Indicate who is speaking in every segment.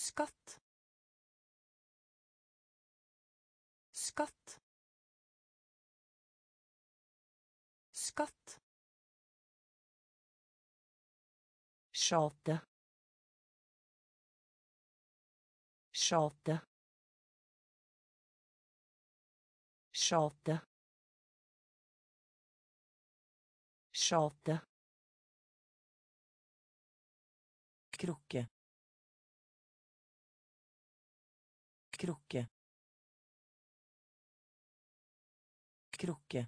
Speaker 1: skatt, skatt, skatt, skjate, skjate, skjate, skjate, krukke, krukke, krukke,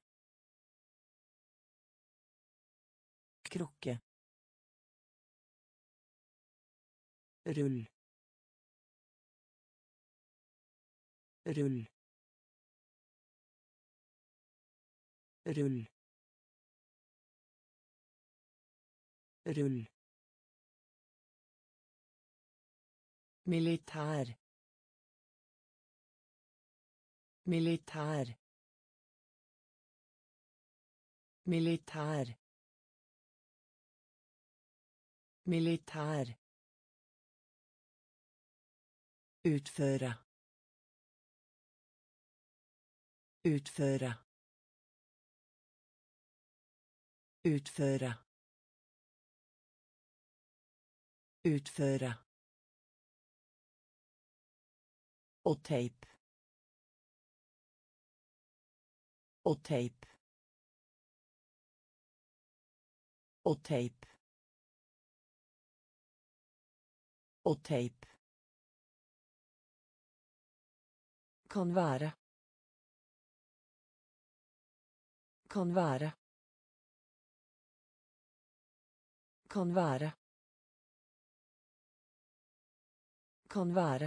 Speaker 1: krukke, rull, rull, rull, rull, militær, militær, militær, militær, utføre, utføre, utføre, utføre, og teip, og teip, og teip, og teip, kan være, kan være, kan være, kan være,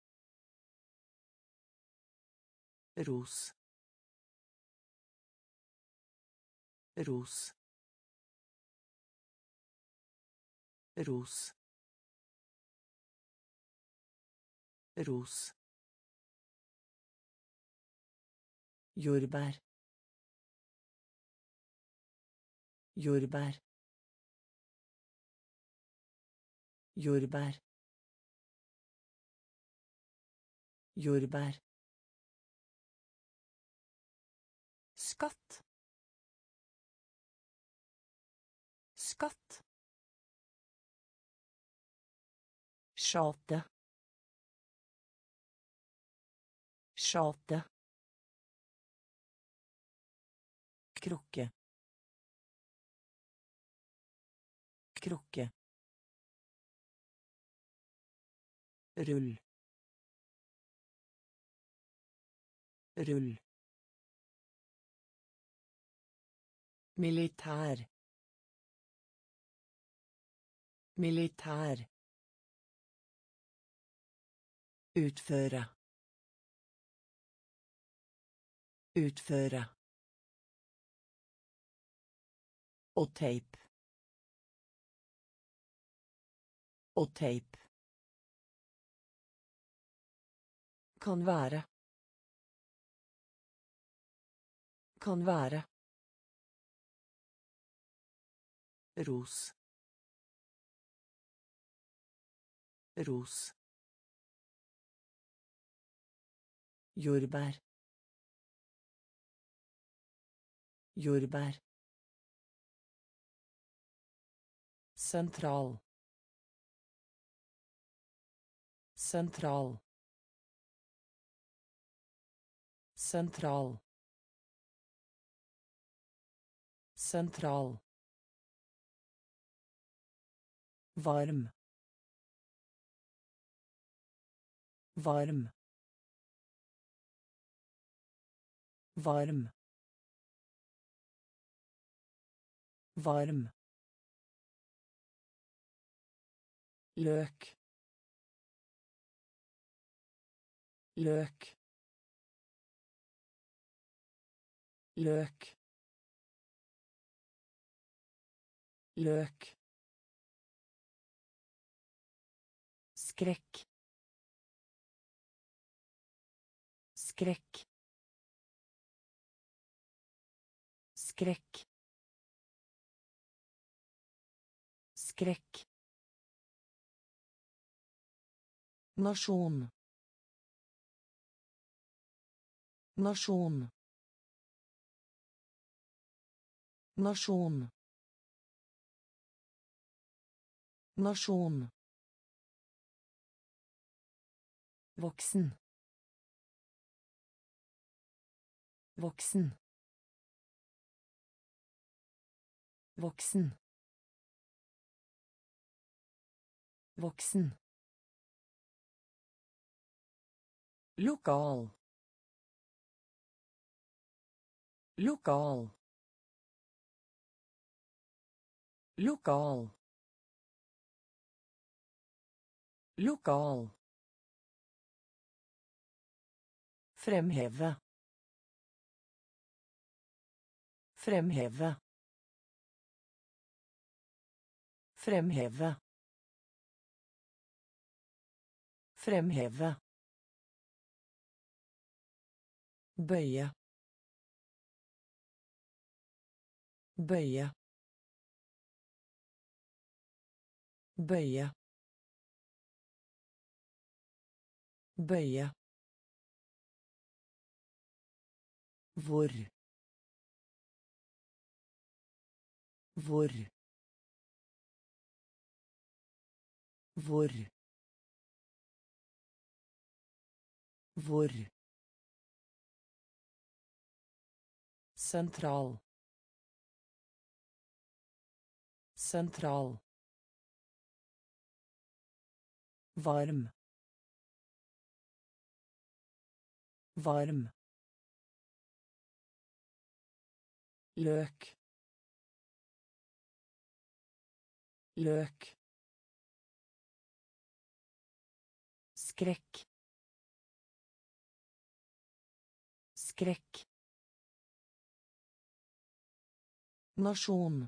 Speaker 1: ros, ros, ros, ros, jordbær, jordbær, jordbær, jordbær, skatt, skatt, skjate, skjate, krukke, krukke, rull, rull, militær, militær, utføre, utføre, og teip, og teip, kan være, kan være, ros, ros, jordbær, jordbær, sentral, sentral, sentral, sentral, varm, varm, varm, varm, løk, løk, løk, løk, skrekk, skrekk, skrekk, skrekk, Nasjon. Nasjon. Nasjon. Nasjon. Voksen. Voksen. Voksen. Voksen. Lokal. Lokal. Lokal. Lokal. Fremheve. Fremheve. Fremheve. Fremheve. Bøye. Bøye. Bøye. Bøye. Hvor. Hvor. Hvor. Hvor. Sentral. Sentral. Varm. Varm. Løk. Løk. Skrekk. Skrekk. Nasjon.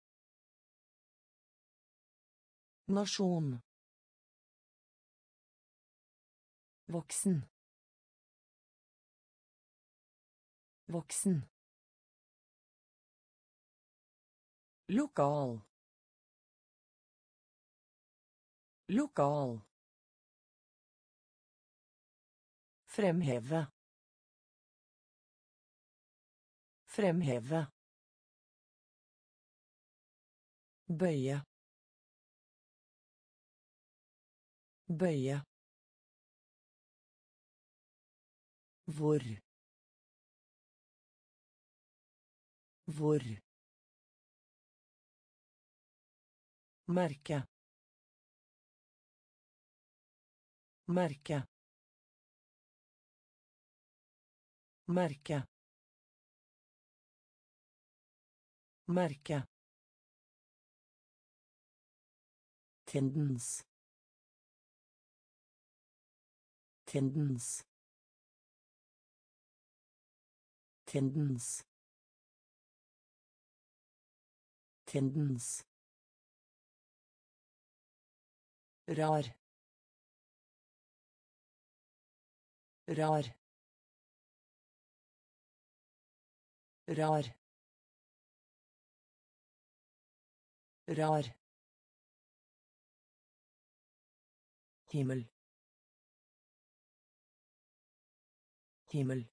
Speaker 1: Nasjon. Voksen. Voksen. Lokal. Lokal. Fremheve. Fremheve. Bøye. Bøye. Hvor. Hvor. Merke. Merke. Merke. Merke. Tendens. Tendens. Tendens. Tendens. Rar. Rar. Rar. Rar. Himmel. Himmel.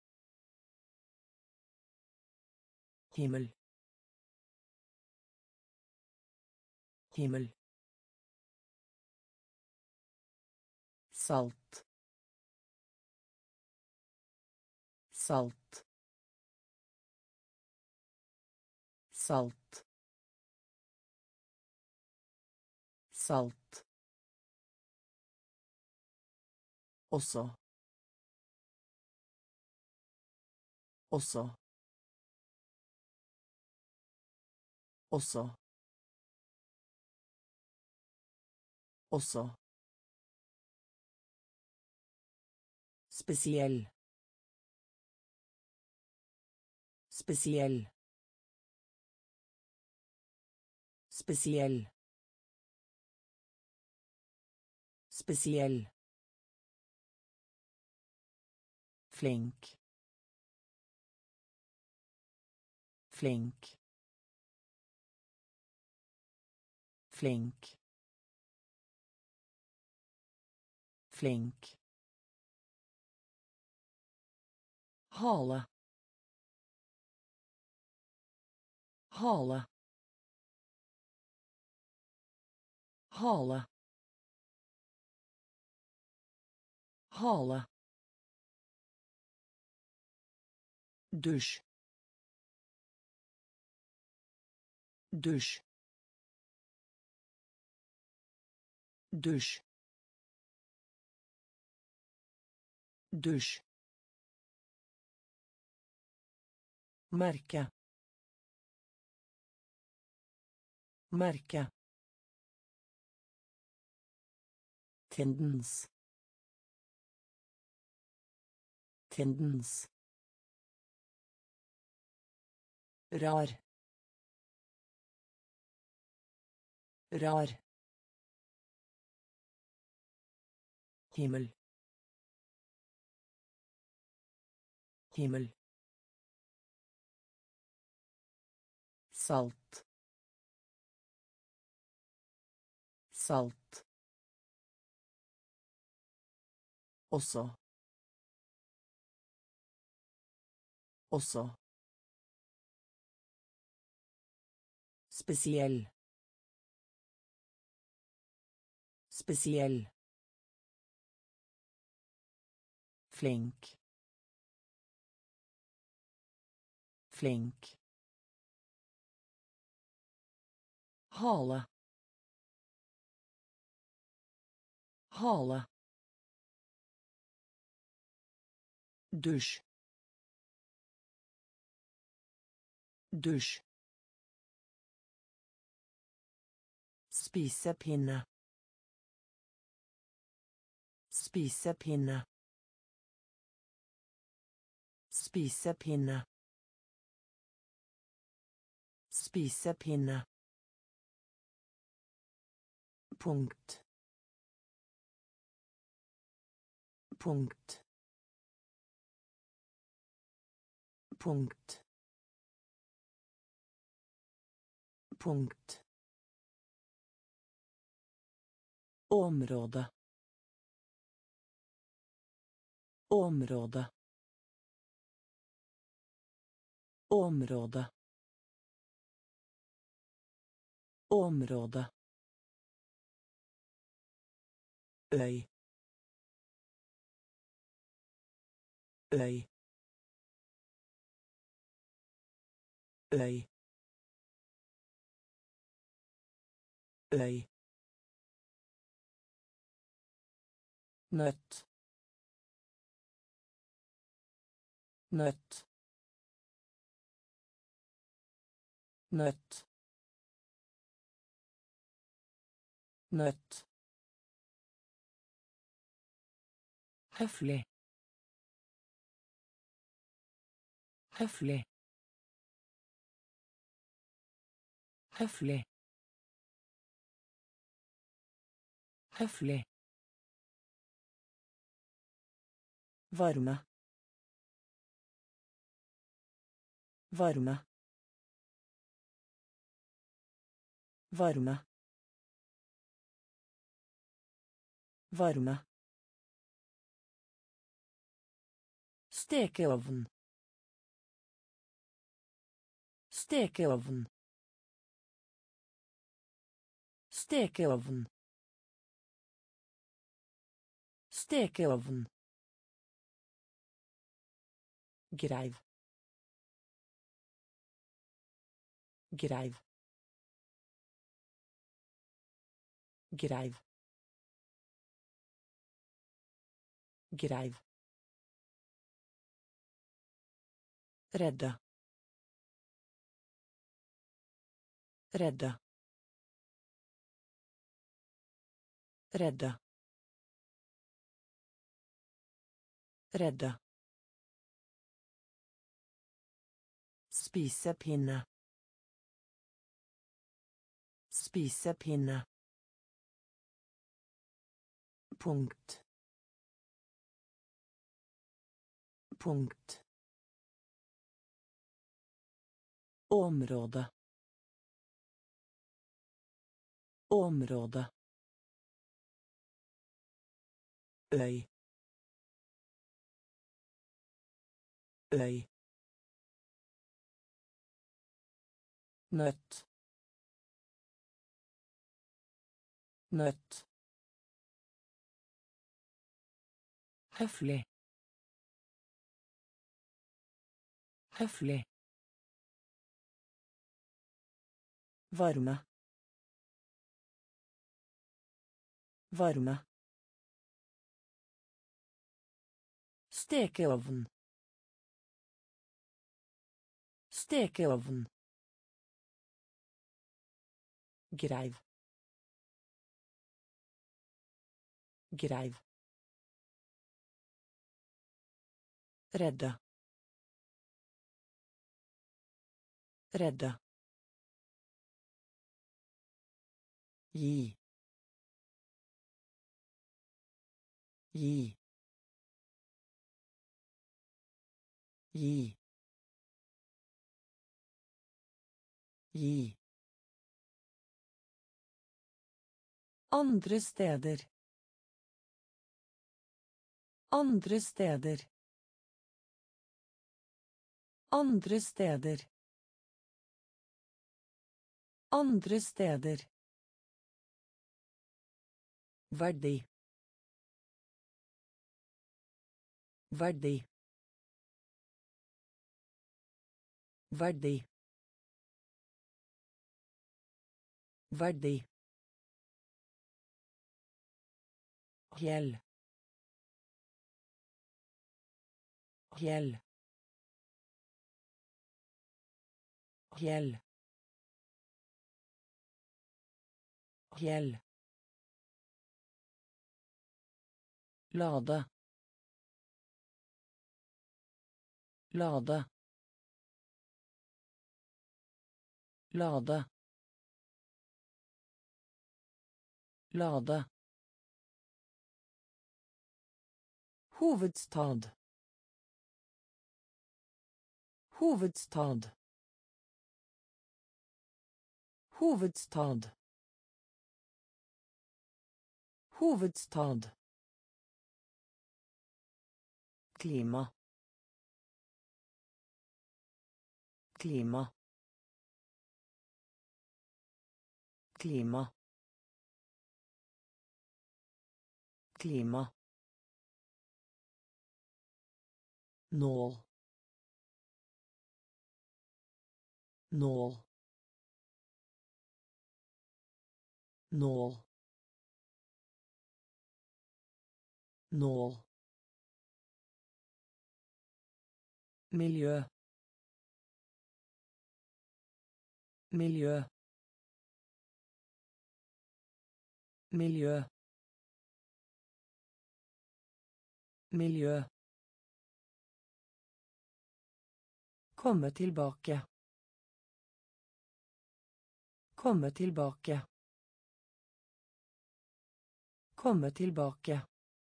Speaker 1: Himmel. Himmel. Salt. Salt. Salt. Salt. Også. Også. Også. Også. Spesiell. Spesiell. Spesiell. Spesiell. Flink. Flink. Flink. flink,
Speaker 2: hale, hale, hale, hale,
Speaker 1: dusj, dusj, dusj, dusj, merke, merke, tendens, tendens, rar, rar, himmel, himmel, salt, salt, også, også, spesiell, spesiell, flink, flink,
Speaker 2: hale, hale,
Speaker 1: dusj, dusj, spisepinne, spisepinne, spisepinne, spisepinne, punkt, punkt, punkt, punkt, område, område, område, område, øy, øy, øy, øy, nøtt, nøtt, nøtt, nøtt,
Speaker 2: høflig, høflig, høflig, høflig,
Speaker 1: varme, varme, varme, varme, stekeovn, stekeovn, stekeovn, stekeovn, greiv, greiv, greiv, greiv, redde, redde, redde, redde, spisepinne, spisepinne, punkt, punkt, område, område, Øy. Øy. Nøtt. Nøtt.
Speaker 2: Høflig. Høflig.
Speaker 1: Varme. Varme. Stekeovn. Stekeovn. Greiv. Greiv. Redde. Redde. Gi. Gi. Gi. Gi. Andre steder. Andre steder. Andre steder. Andre steder. Verdi. Verdi. Verdi. Verdi. Fjell. Fjell. Fjell. Fjell. Lade. Lade. Lade. Lade. Hovedstad. Hovedstad. Hovedstad. Hovedstad. Klima. Klima. Klima. Klima. Nål. Nål. Nål. Nål. Miljø. Miljø. Miljø. Miljø. Komme tilbake. Komme tilbake. Komme tilbake.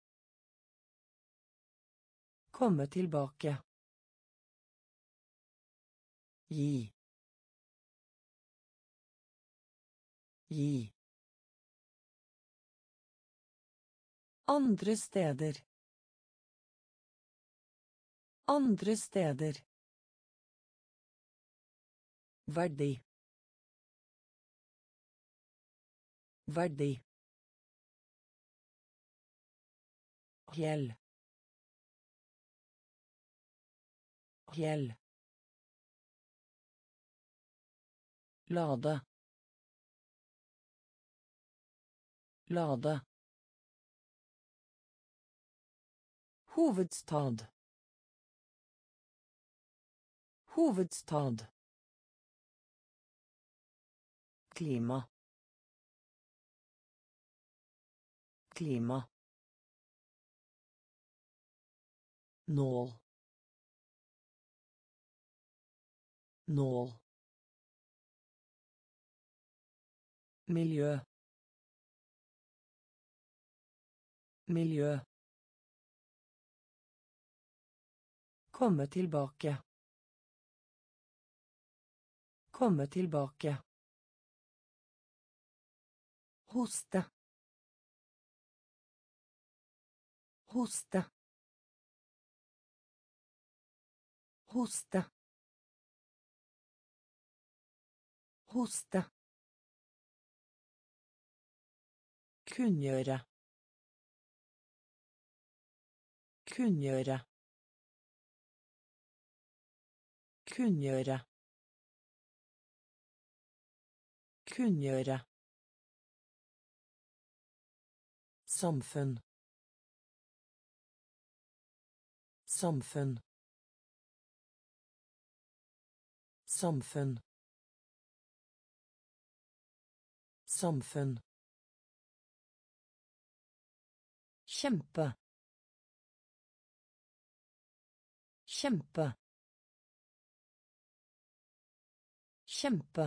Speaker 1: Komme tilbake. Gi. Gi. Andre steder. Andre steder. Verdi. Verdi. Fjell. Fjell. Lade. Lade. Hovedstad. Hovedstad. Klima. Klima. Nål. Nål. Miljø. Miljø. Komme tilbake. Komme tilbake. Hoste. Hoste. Hoste. Hoste. Kunngjøre. Kunngjøre. Kunngjøre. Kunngjøre. Samfunn. Samfunn. Samfunn. Samfunn. Kjempe. Kjempe. Kjempe.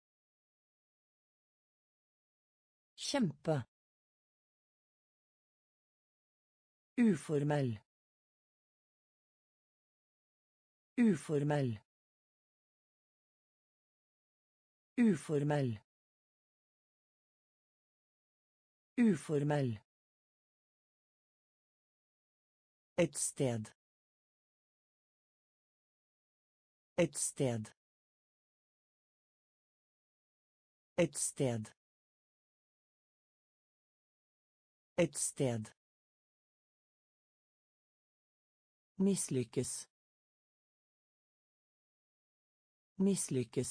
Speaker 1: Kjempe. Uformell. Uformell. Uformell. Uformell. Et sted. Et sted. Et sted. Et sted. Mislykkes. Mislykkes.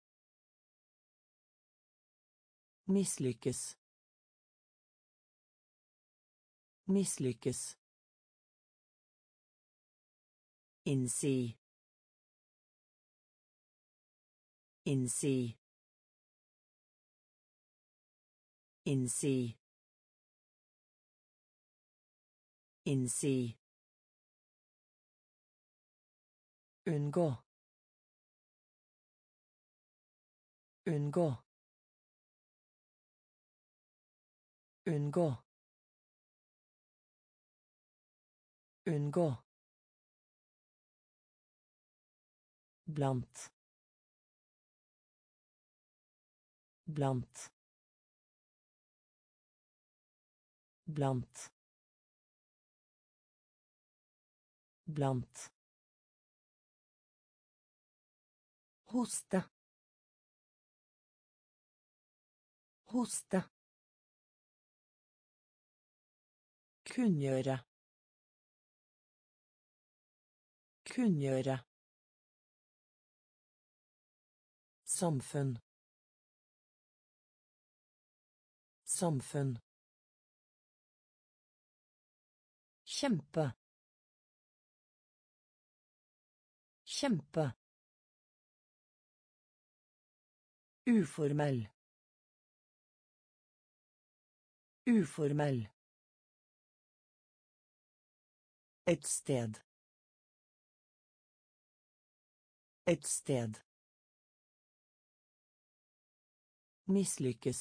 Speaker 1: Mislykkes. Mislykkes. Innsi. Innsi. Innsi. Innsi. Unngå. Unngå. Unngå. Unngå. Blant. Blant. Blant. Blant. Hoste. Hoste. Kunngjøre. Kunngjøre. Samfunn. Samfunn. Kjempe. Kjempe. Uformell. Uformell. Et sted. Et sted. Mislykkes.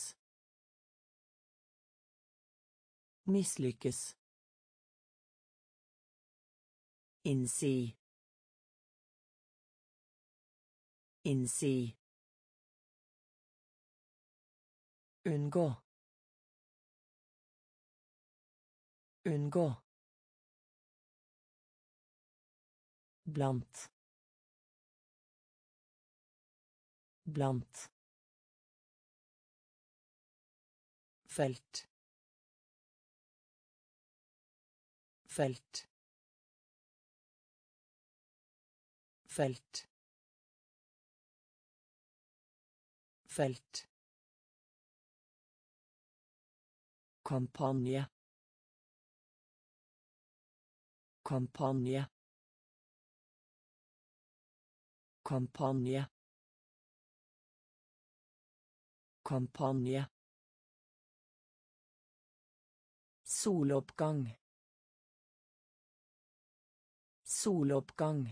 Speaker 1: Mislykkes. Innsi. Innsi. Unngå. Unngå. Blant. Blant. Felt. Felt. Felt. Felt. Kampanje. Kampanje. Kampanje. Kampanje. Soloppgang. Soloppgang.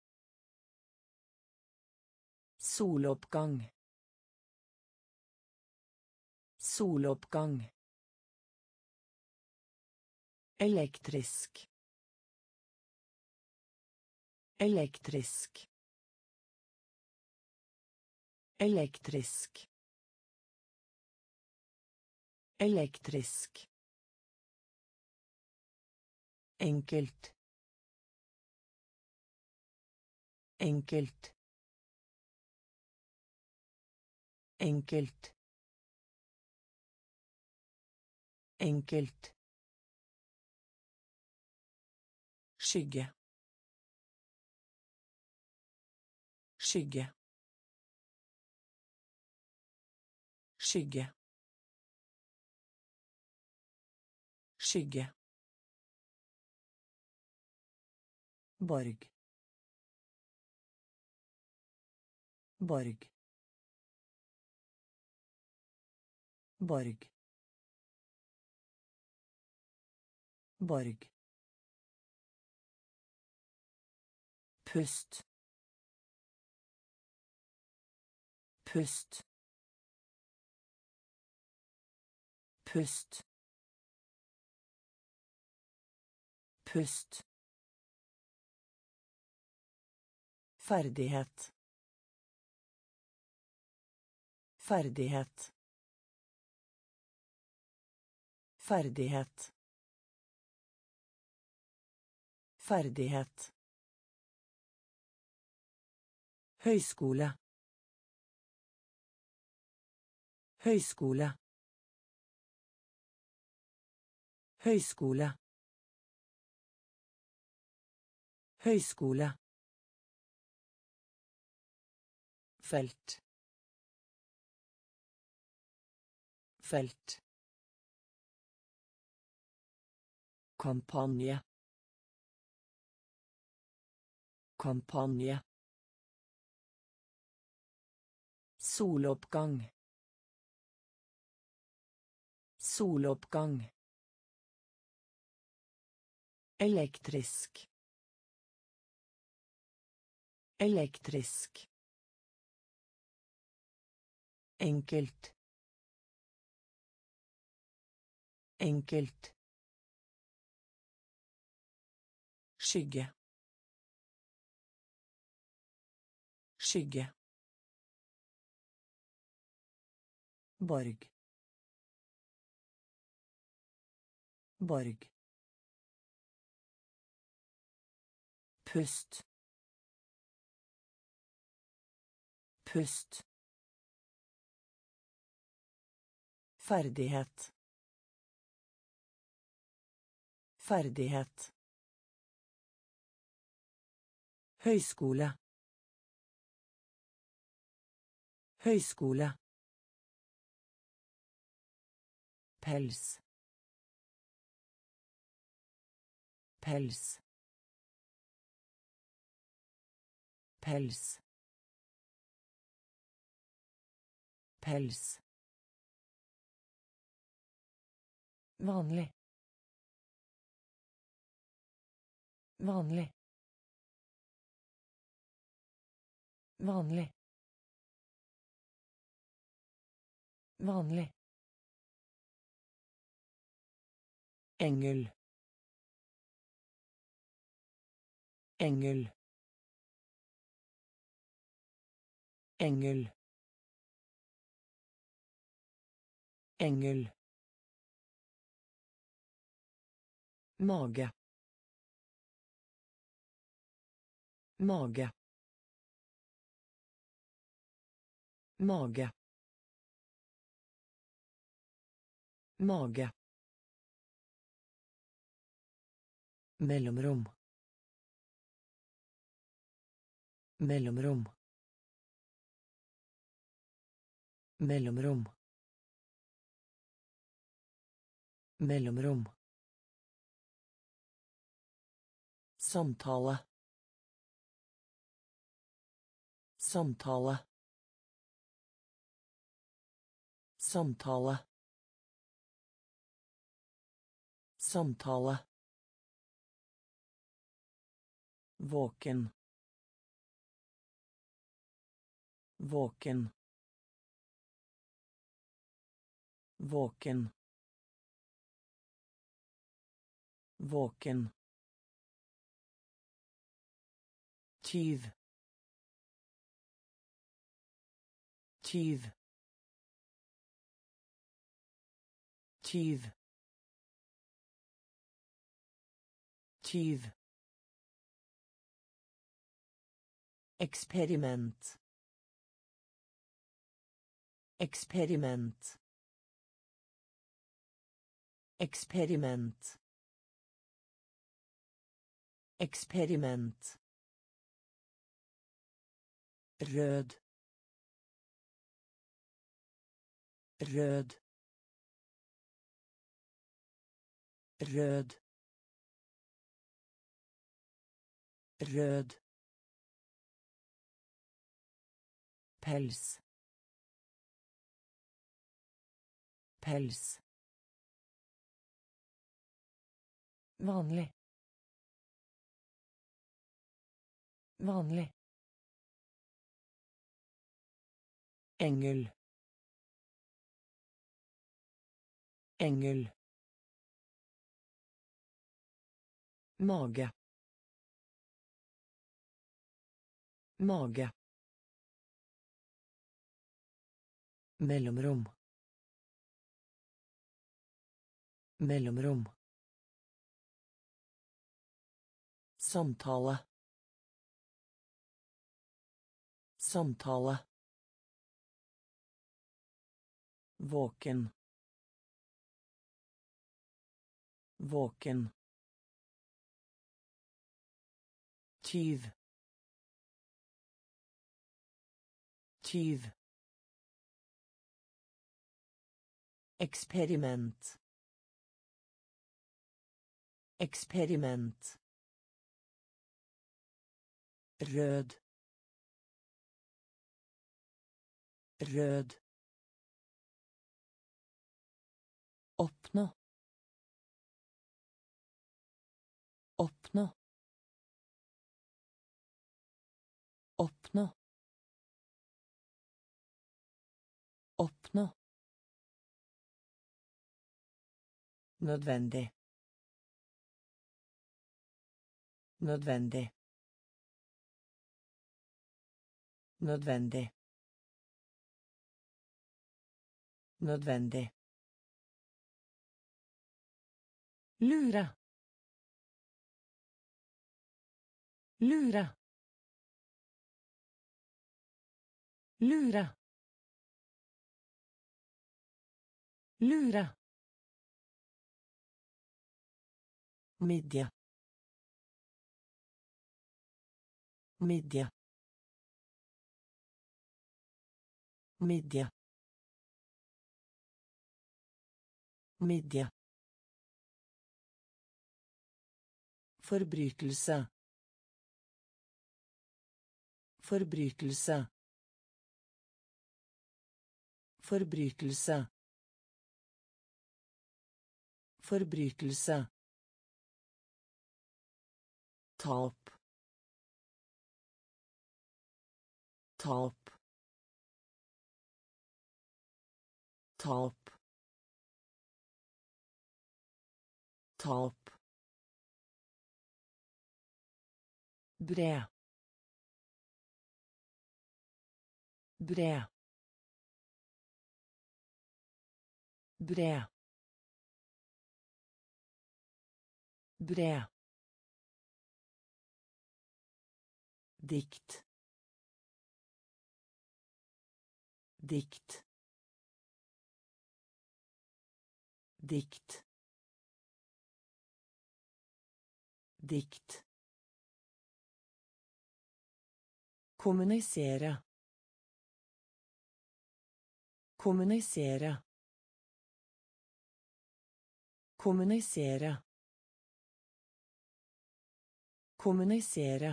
Speaker 1: Soloppgang. Soloppgang. Elektrisk. Elektrisk. Elektrisk. Elektrisk. enkelt, enkelt, enkelt, enkelt, skygge, skygge, skygge, skygge, borg, borg, borg, borg, pust, pust, pust, pust, ferdighet, ferdighet, ferdighet, ferdighet, høyskole, høyskole, høyskole, høyskole, felt, felt, kampanje, kampanje, soloppgang, soloppgang, elektrisk, elektrisk, enkelt, enkelt, skygge, skygge, borg, borg, pust, pust, ferdighet, ferdighet, høyskole, høyskole, pels, pels, pels, pels, vanlig, vanlig, vanlig, vanlig, engel, engel, engel, engel, mage, mage, mage, mage, mellomrom, mellomrom, mellomrom, mellomrom, samtale, samtale, samtale, samtale, våken, våken, våken, våken, tyv, tyv, tyv, tyv, eksperiment, eksperiment, eksperiment, eksperiment, rød, rød, rød, rød, pels, pels, vanlig, vanlig, engel, engel, mage, mage, mellomrom, mellomrom, samtale, samtale, våken, våken, tyv, tyv, eksperiment, eksperiment, rød, rød, oppnå, oppnå, oppnå, oppnå, nødvendig, nødvendig, nødvendig, nødvendig, lure, lure, lure, lure, midje, midje, midje, midje, forbrytelse, forbrytelse, forbrytelse, forbrytelse, tap, tap, tap, tap, bred, bred, bred, bred, dikt, dikt, dikt, dikt, kommunisere, kommunisere, kommunisere, kommunisere,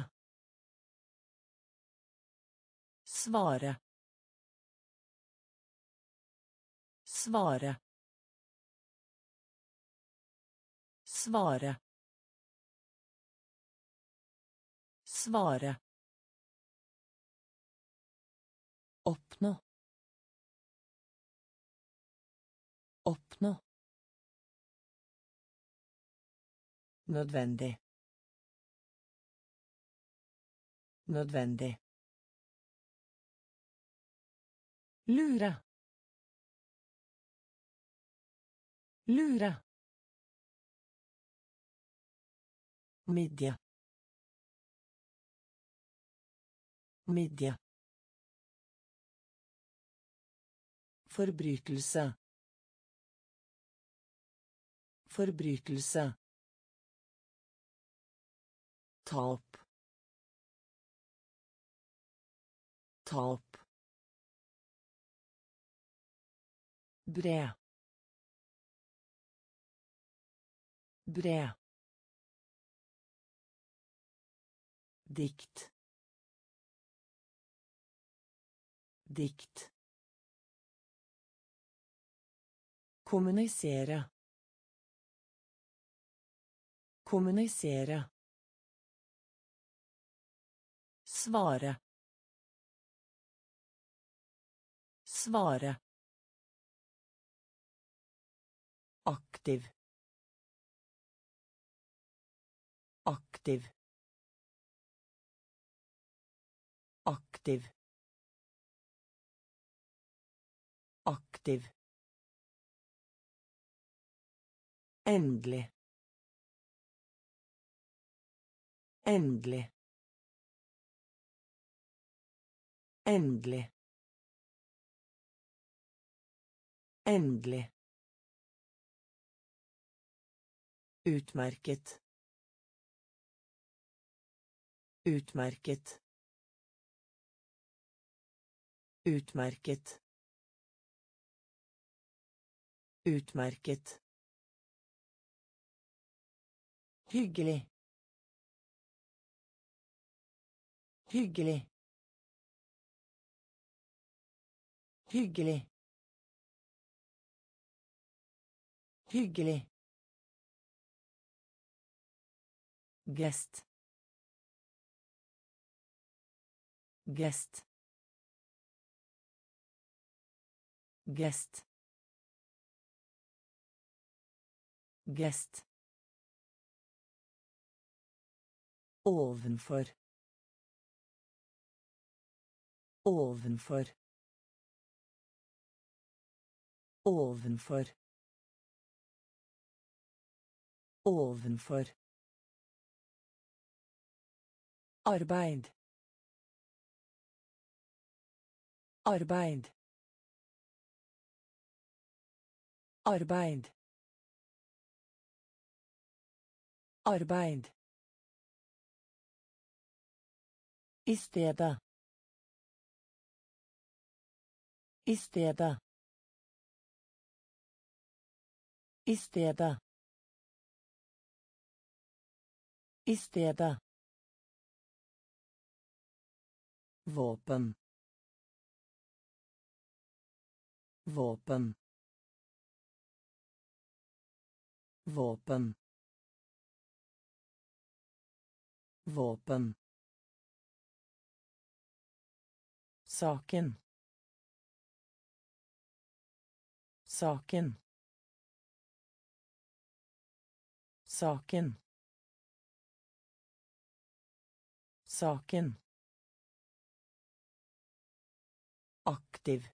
Speaker 1: svare, svare, svare, svare, oppnå, oppnå, nødvendig, nødvendig, lure, lure, Midje. Midje. Forbrytelse. Forbrytelse. Tap. Tap. Bred. Bred. Dikt. Dikt. Kommunisere. Kommunisere. Svare. Svare. Aktiv. Aktiv. Aktiv. Aktiv. Endelig. Endelig. Endelig. Endelig. Utmerket. Utmerket. Utmerket. Utmerket. Hyggelig. Hyggelig. Hyggelig. Hyggelig. Gest. Gest. Gest. Gest. Ovenfor. Ovenfor. Ovenfor. Ovenfor. Arbeid. Arbeid. Arbeid. Arbeid. I stedet. I stedet. I stedet. I stedet. Våpen. Våpen. Våpen. Våpen. Saken. Saken. Saken. Saken. Aktiv.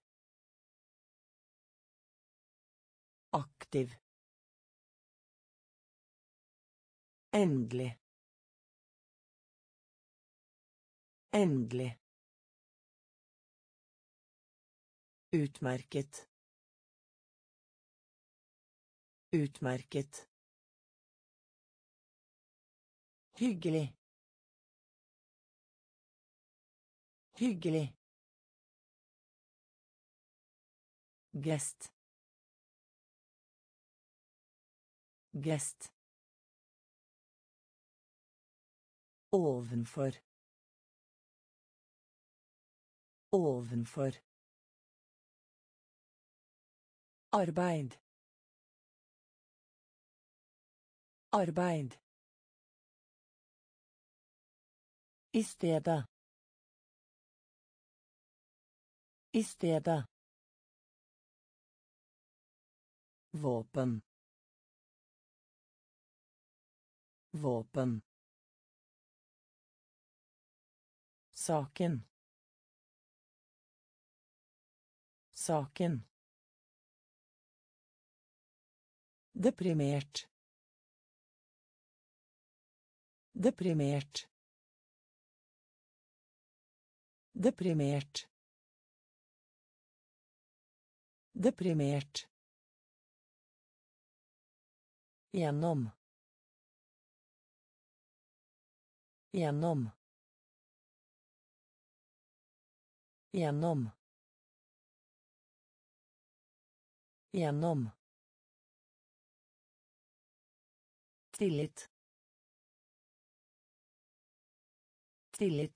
Speaker 1: Aktiv. Endelig. Endelig. Utmerket. Utmerket. Hyggelig. Hyggelig. Gest. Gest. Ovenfor. Ovenfor. Arbeid. Arbeid. I stedet. I stedet. Våpen. Våpen. Saken. Saken. Deprimert. Deprimert. Deprimert. Deprimert. Gjennom. Gjennom. Gjennom. Gjennom. Tillit. Tillit.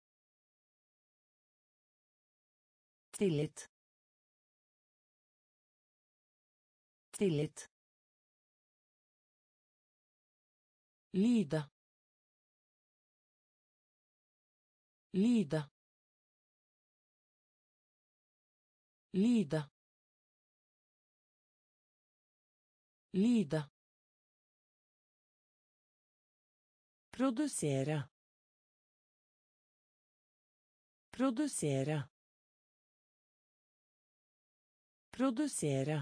Speaker 1: Tillit. Tillit. Lide. Lide. Lide. Lide. Produsere. Produsere. Produsere.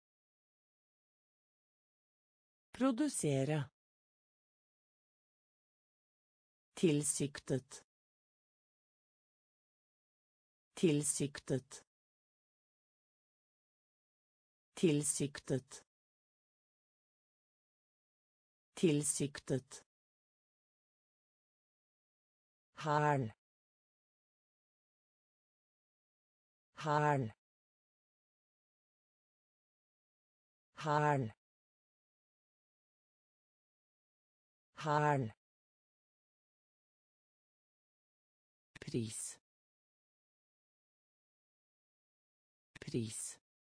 Speaker 1: Produsere. Tilsiktet. Tilsiktet. Tilsiktet. Tilsiktet. Hæl. Hæl. Hæl. Hæl. Pris. Pris.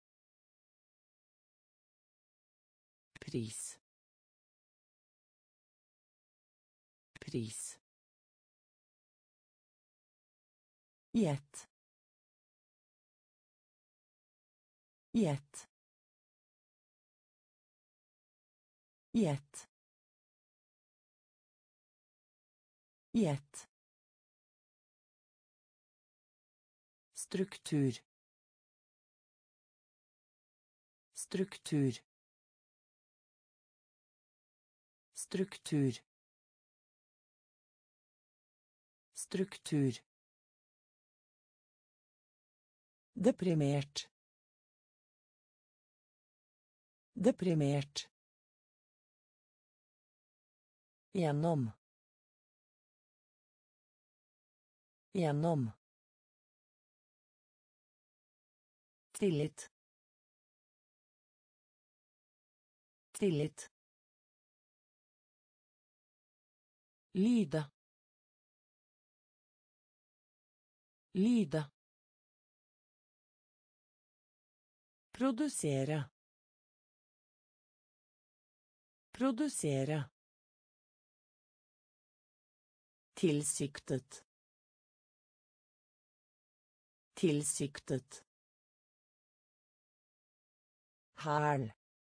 Speaker 1: Pris. Pris. Gjett. Gjett. Gjett. Gjett. Struktur. Struktur. Struktur. Struktur. Deprimert. Deprimert. Gjennom. Gjennom. Tillit. Tillit. Lide. Lide. Produsere. Produsere. Tilsiktet. Tilsiktet. Hæl.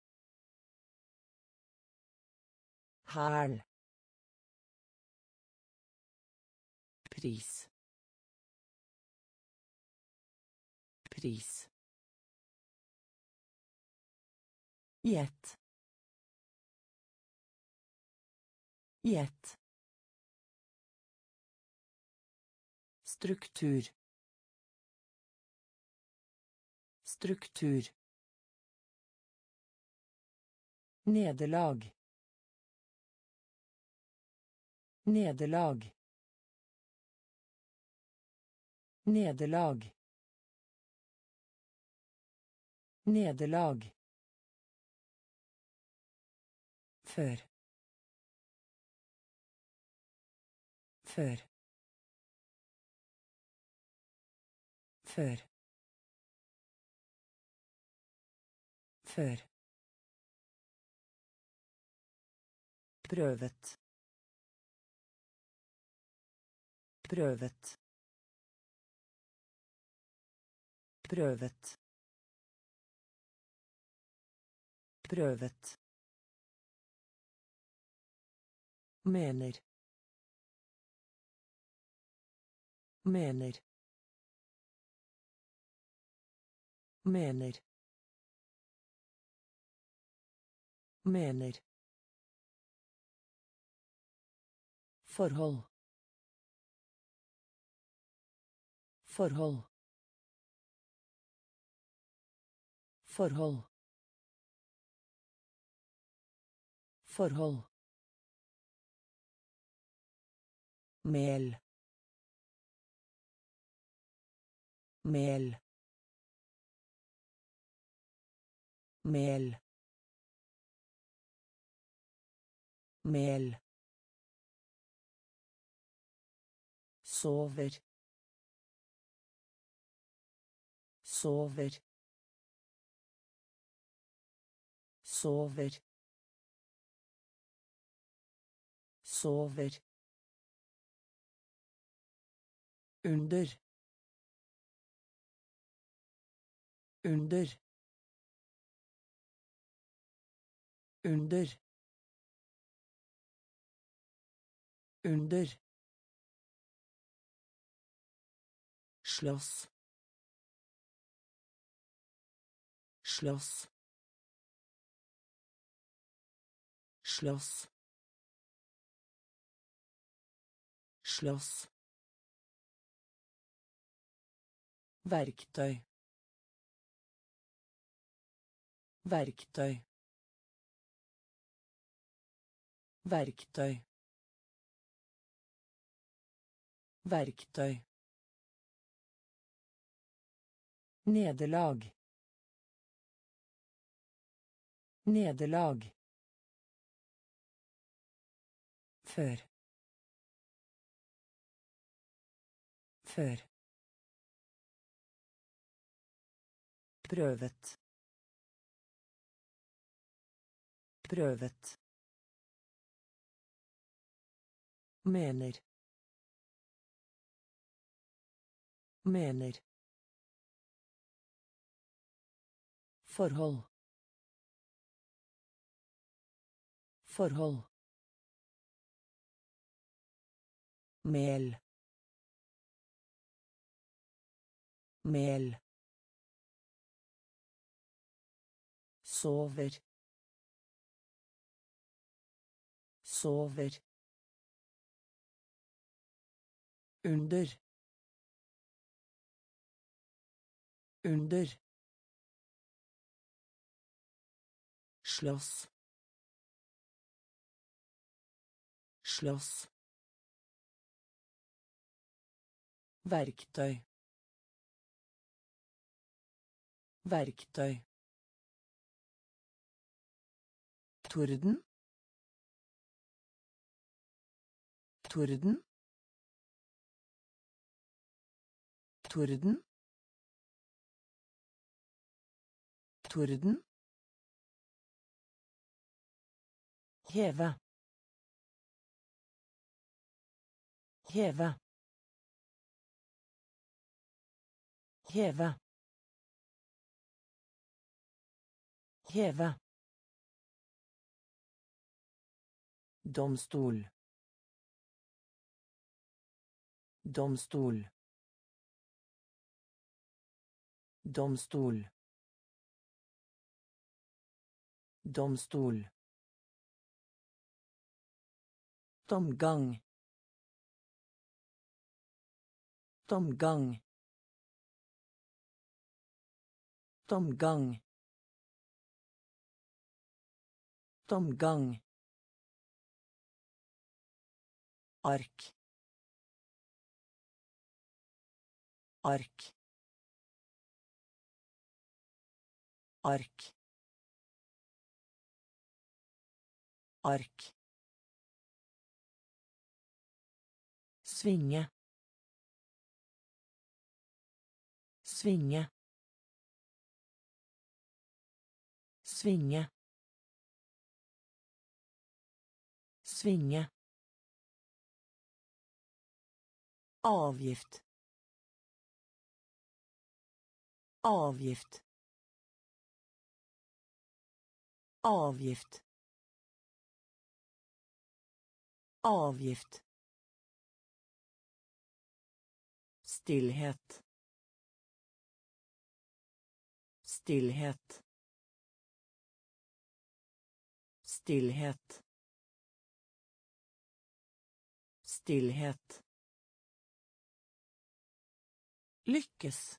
Speaker 1: Hæl. Pris. Pris. Gjett. Gjett. Struktur. Struktur. Nederlag. Nederlag. Nederlag. Nederlag. Før. Før. Før. Før. Prøvet. Prøvet. Prøvet. Prøvet. Mener. Mener. Mener. Mener. Forhold. Forhold. Forhold. Forhold. Mel. Mel. Mel. Mel. Sover. Sover. Sover. Sover. Under. Under. Under. Under. Slåss. Slåss. Slåss. Slåss. Verktøy. Verktøy. Verktøy. Verktøy. Nederlag. Nederlag. Før. Før. Prøvet. Prøvet. Mener. Mener. Forhold. Forhold. Mel. Mel. Sover. Sover. Under. Under. Slåss. Slåss. Verktøy. Verktøy. Torden. Torden. Torden. Torden. Heve. Heve. Heve. Heve. Domstol. Domstol. Domstol. Domstol. Tomgang. Tomgang. Tomgang. Tomgang. Ark. Ark. Ark. Ark. Svinge. Svinge. Svinge. Svinge. Avgift. Avgift. Avgift. Avgift. Stillhet. Stillhet. Stillhet. Stillhet. Lykkes.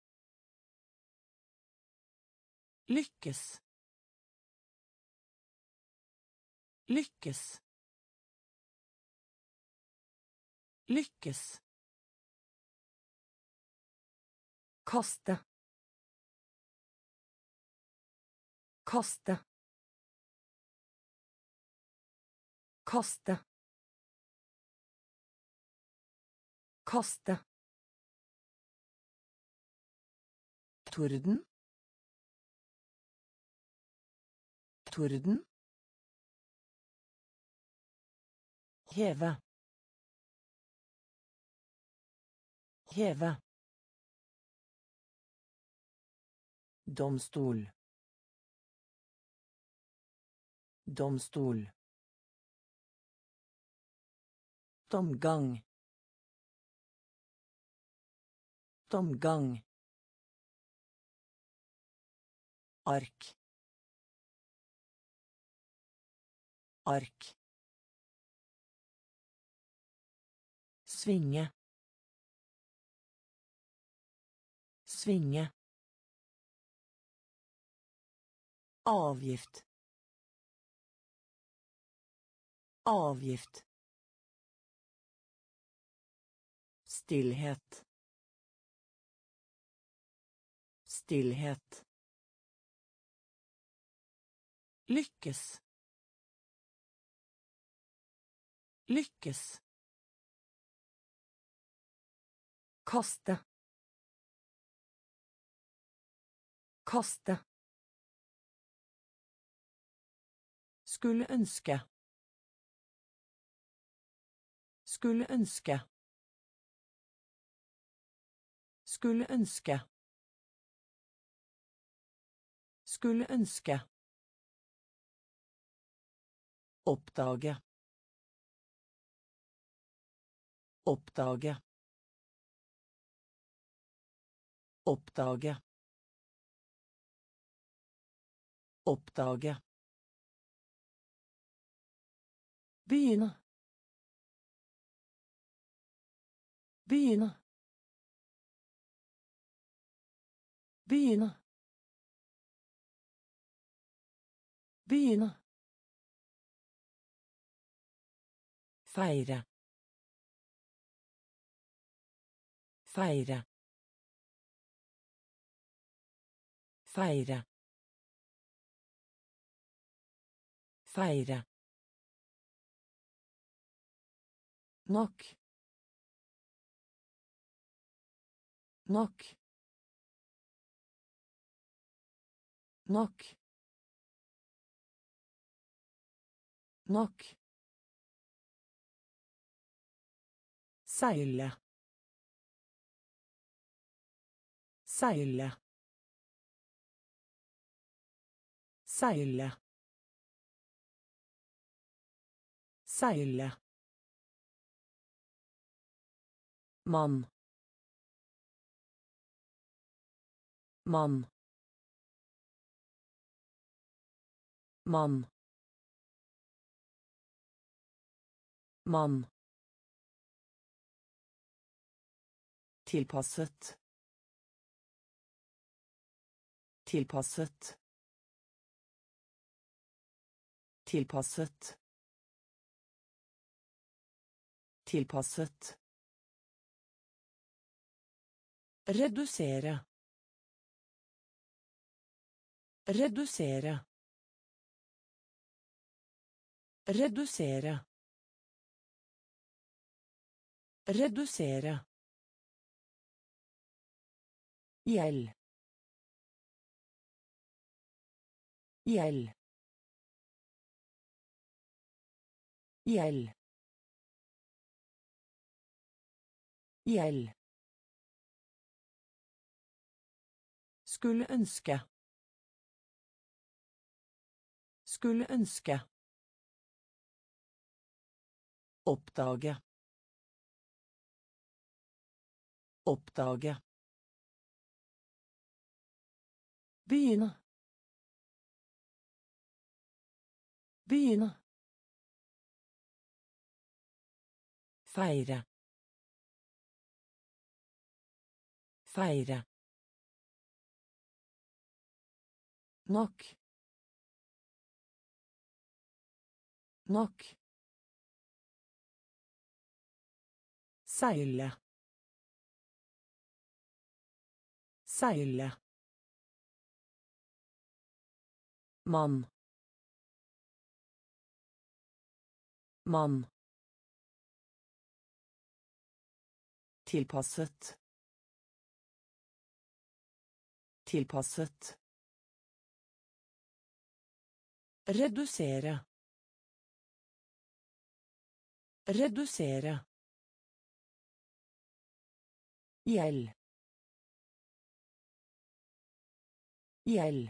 Speaker 1: Lykkes. Lykkes. Lykkes. Kaste. Kaste. Kaste. Kaste. Torden. Torden. Heve. Heve. Domstol. Domstol. Tomgang. Tomgang. Ark. Ark. Svinge. Svinge. Avgift. Avgift. Stillhet. Stillhet. Lykkes. Lykkes. Kaste. Kaste. Skulle ønske. Skulle ønske. Skulle ønske. Skulle ønske. Oppdage. Oppdage. Oppdage. Oppdage. Begynne. Begynne. Begynne. Begynne. Feire. Feire. Feire. Feire. Nok. Nok. Nok. Nok. Seile. Seile. Seile. Seile. Mann. Mann. Mann. Mann. Tilpasset. Tilpasset. Tilpasset. Tilpasset. Redusere. Redusere. Redusere. Redusere. Gjeld. Gjeld. Gjeld. Gjeld. Skulle ønske. Skulle ønske. Oppdage. Oppdage. Begynne. Begynne. Feire. Feire. Nok. Nok. Seile. Seile. Mann. Mann. Tilpasset. Tilpasset. Redusere. Redusere. Gjeld. Gjeld.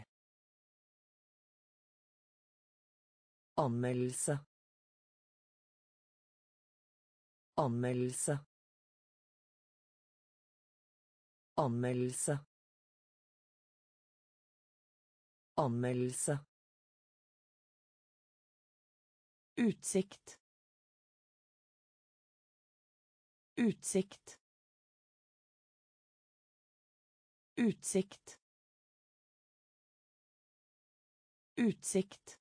Speaker 1: Anmeldelse. Anmeldelse. Anmeldelse. Anmeldelse. Utsikt. Utsikt. Utsikt. Utsikt.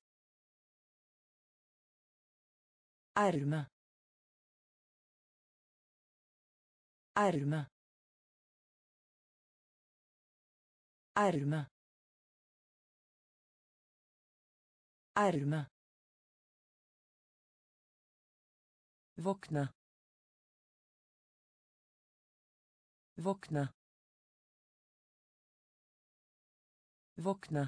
Speaker 1: Erme. Erme. Erme. Erme. Våkne. Våkne. Våkne.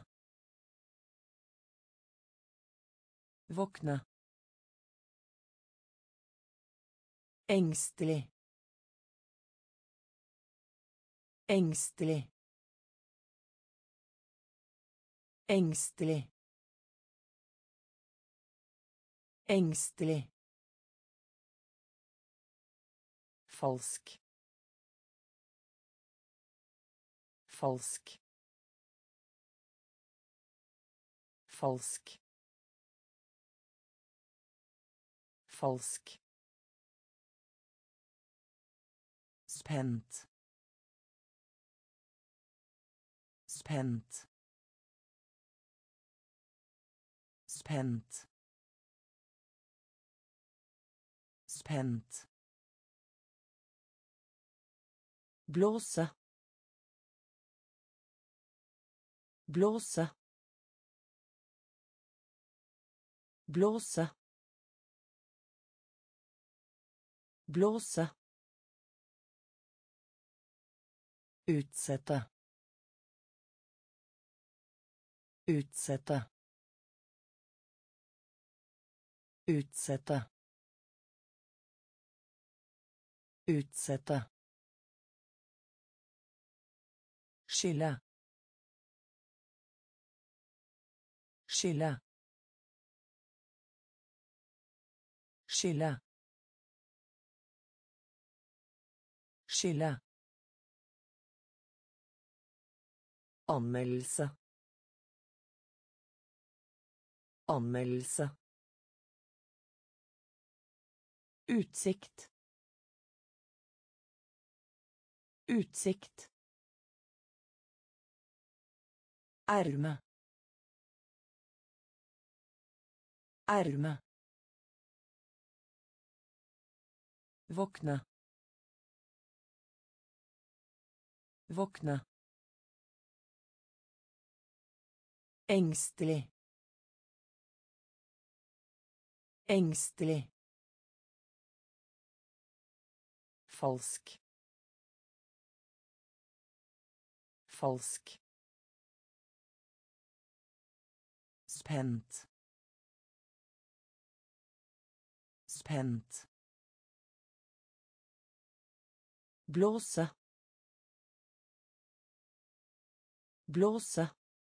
Speaker 1: Våkne. Engstelig. Engstelig. Engstelig. Engstelig. Falsk. Falsk. Falsk. Falsk. Spent. Spent. Spent. Spent. Blåse. Blåse. Blåse. Blåse. Utsette. Utsette. Utsette. Utsette. Skille. Skille. Skille. Skille. Anmeldelse. Anmeldelse. Utsikt. Utsikt. Erme. Erme. Våkne. Våkne. Engstelig. Engstelig. Falsk. Falsk. Spent. Spent. Blåse. Blåse.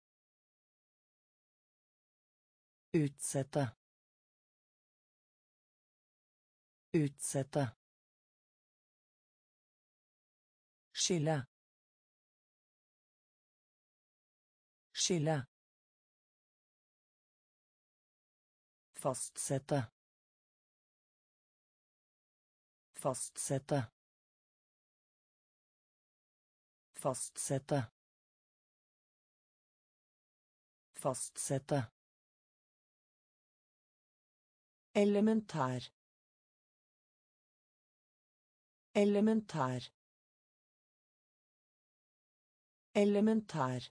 Speaker 1: Utsette. Utsette. Skille. Skille. Fastsette. Fastsette. Fastsette. Fastsette. Elementær. Elementær. Elementær.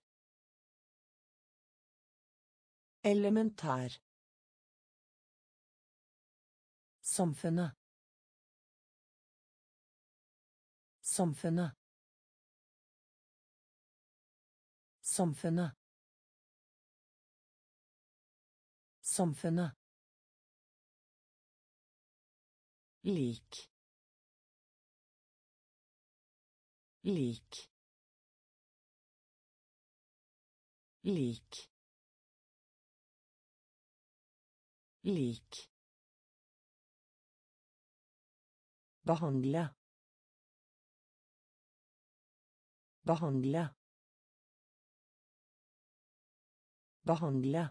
Speaker 1: Elementær. Samfunnet. Samfunnet. Samfunnet. Samfunnet. Lik. Lik. Lik. Lik. Behandle. Behandle. Behandle.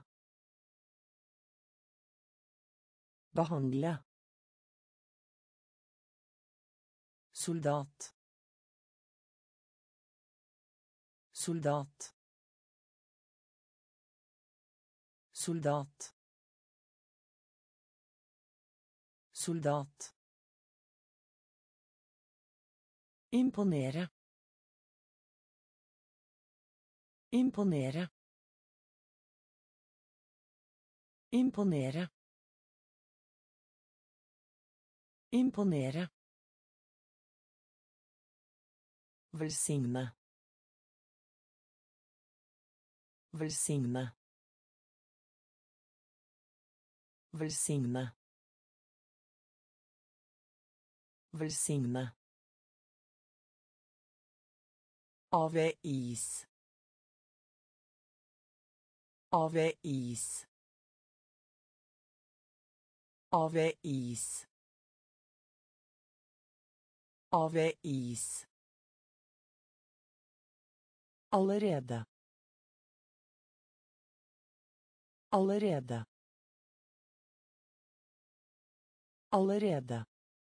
Speaker 1: Behandle. Soldat. Soldat. Soldat. Soldat. Imponere. Imponere. Imponere. Imponere. Velsigne. Velsigne. Velsigne. Velsigne. Avis. Avis. Avis. Avis. Allerede. Allerede. Allerede.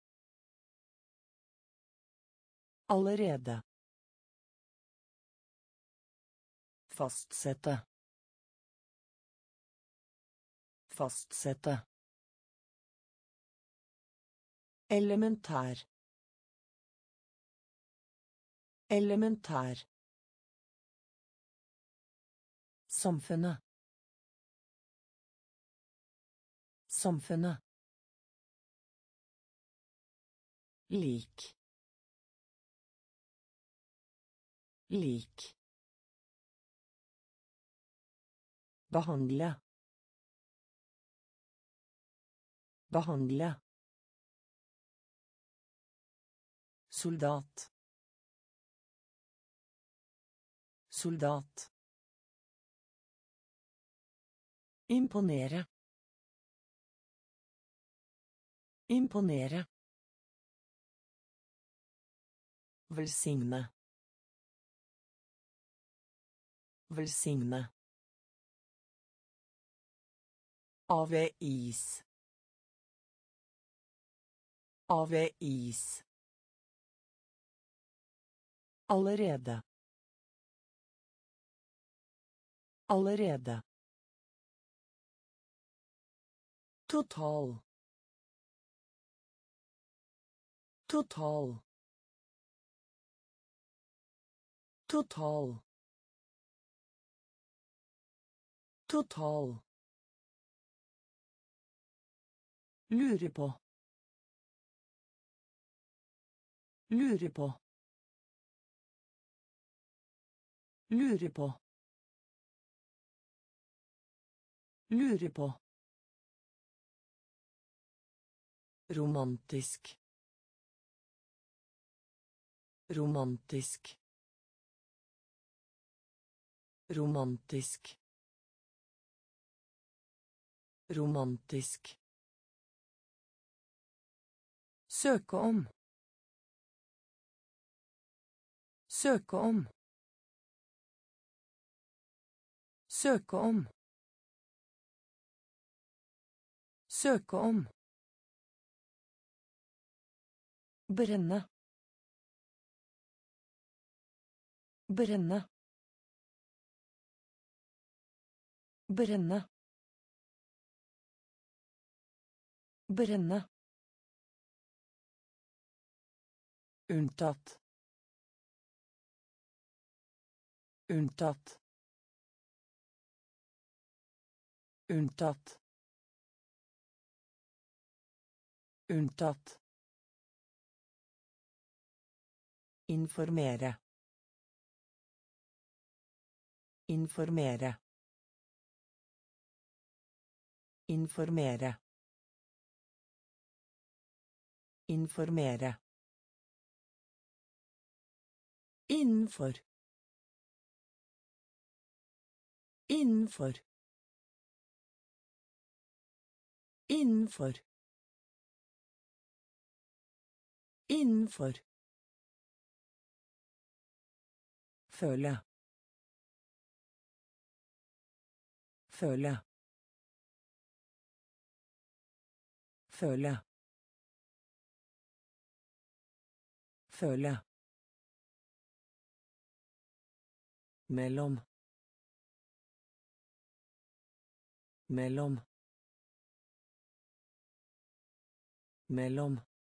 Speaker 1: Allerede. Fastsette. Fastsette. Elementær. Elementær. Samfunnet. Samfunnet. Lik. Lik. Behandle. Behandle. Soldat. Soldat. Imponere. Imponere. Velsigne. Velsigne. Avis. Avis. Allerede. Allerede. Total. Total. Total. Total. Lure på. Lure på. Lure på. Lure på. Romantisk. Romantisk. Romantisk. Romantisk. Søke om. Søke om. Søke om. Søke om. Brenne. Brenne. Brenne. Brenne. Unntatt. Unntatt. Unntatt. Unntatt. Informere. Informere. Informere. Informere. Innenfor. Innenfor. Innenfor. Innenfor. Føle. Føle. Føle. Føle. Mellom. Mellom. Mellom.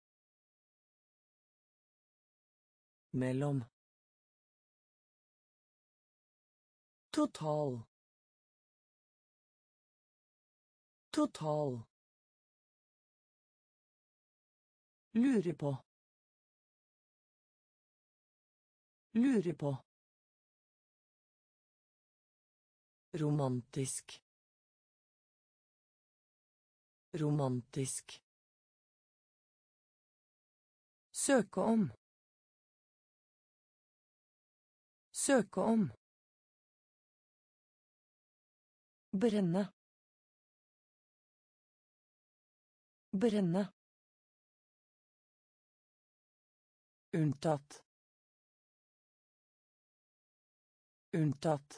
Speaker 1: Mellom. Total. Total. Lure på. Lure på. Romantisk. Romantisk. Søke om. Søke om. Brenne. Brenne. Unntatt. Unntatt.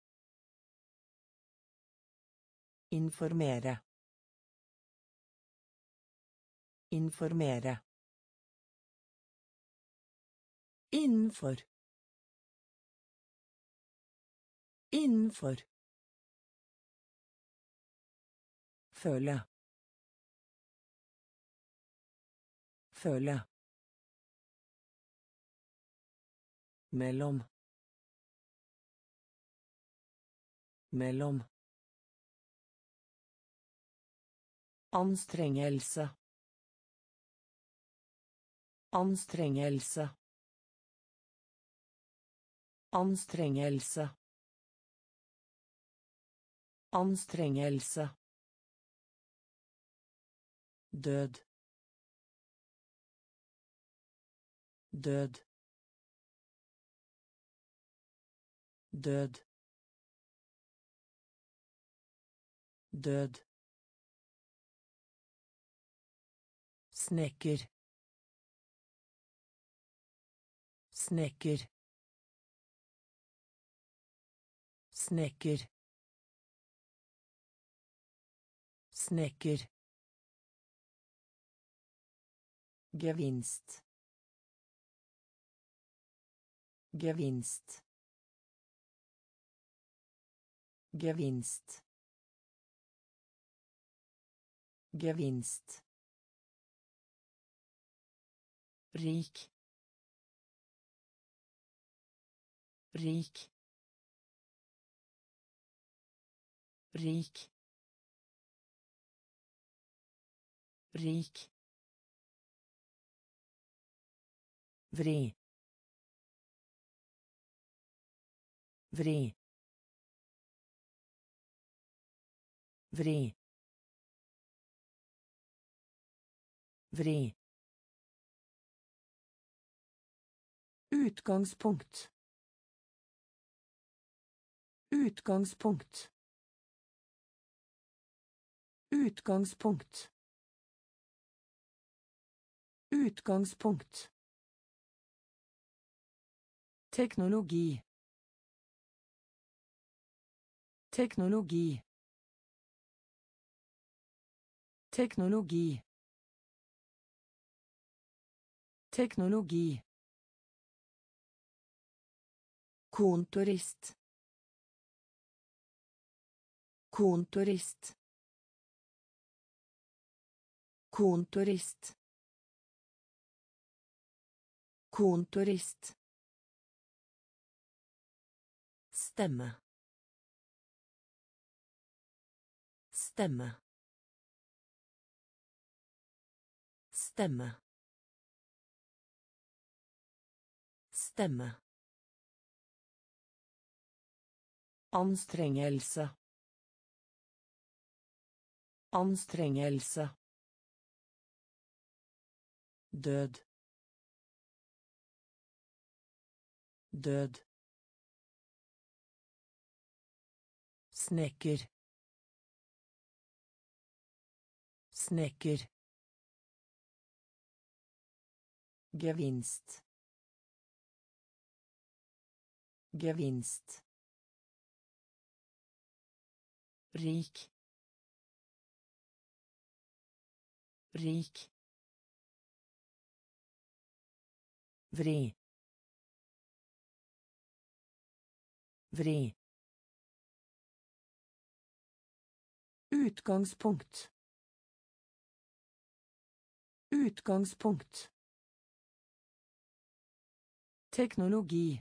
Speaker 1: Informere. Informere. Innenfor. Innenfor. Føle. Føle. Mellom. Mellom. Anstrengelse. Anstrengelse. Anstrengelse. Anstrengelse. Død. Død. Død. Død. Snekker. Snekker. Snekker. Snekker. Gevinst. Gevinst. Gevinst. Gevinst. Rik. Rik. Rik. Rik. Vri. Vri. Vri. Vri. Utgangspunkt. Utgangspunkt. Utgangspunkt. Utgangspunkt. Teknologi. Teknologi. Teknologi. Teknologi. Kontorist. Kontorist. Kontorist. Kontorist. Stemme. Stemme. Stemme. Stemme. Anstrengelse. Anstrengelse. Død. Død. Snekker. Snekker. Gevinst. Gevinst. Rik. Rik. Vri. Vri. Utgangspunkt. Utgangspunkt. Teknologi.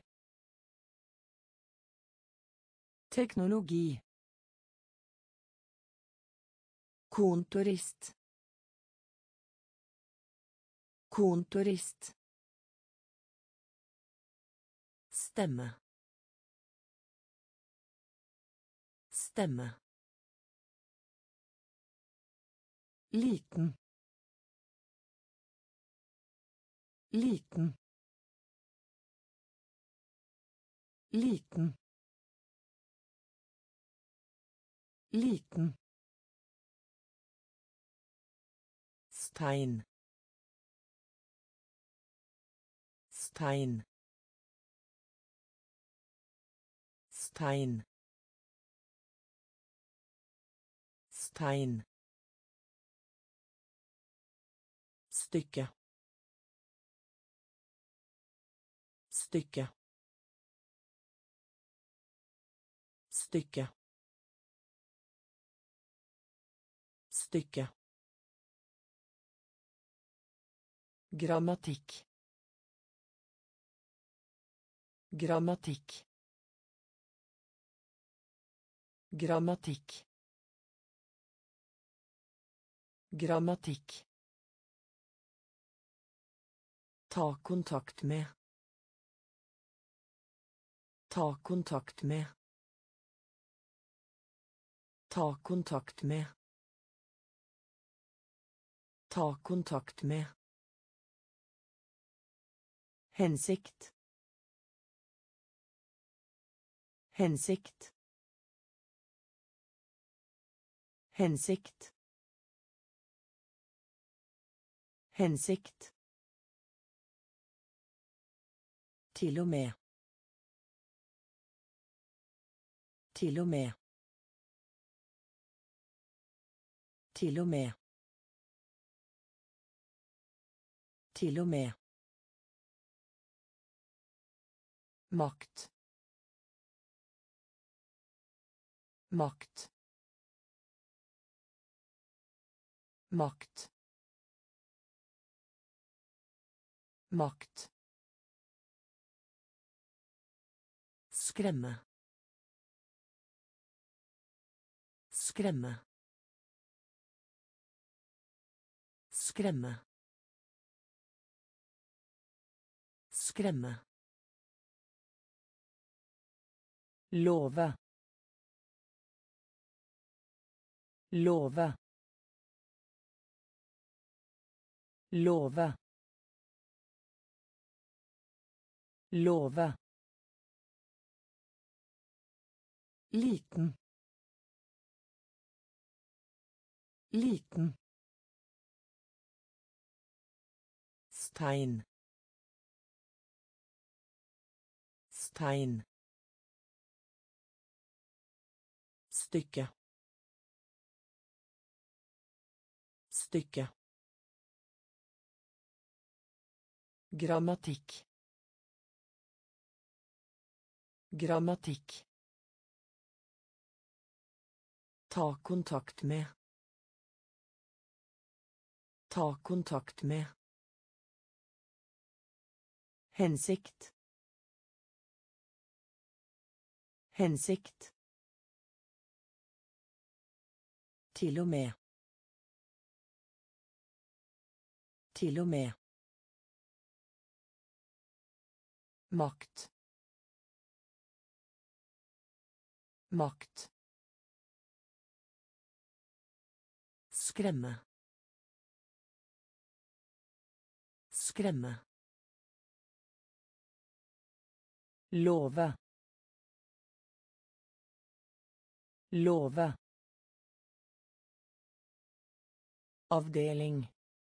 Speaker 1: Teknologi. Kontorist. Kontorist. Stemme. Stemme. Liten. Liten. Liten. Liten. Stein. Stein. Stein. Stein. Stykke. Stykke. Stykke. Stykke. Grammatikk. Grammatikk. Grammatikk. Grammatikk. Ta kontakt med. Ta kontakt med. Ta kontakt med. Ta kontakt med. Hensikt. Hensikt. Hensikt. Hensikt. Til og med. Til og med. Til og med. Til og med. Makt. Makt. Makt. Makt. Skremme. Skremme. Skremme. Skremme. Love. Love. Love. Love. Liten. Liten. Stein. Stein. Stykke. Stykke. Grammatikk. Grammatikk. Ta kontakt med. Ta kontakt med. Hensikt. Hensikt. Til og med. Til og med. Makt. Makt. Skremme. Skremme. Love. Love. Avdeling.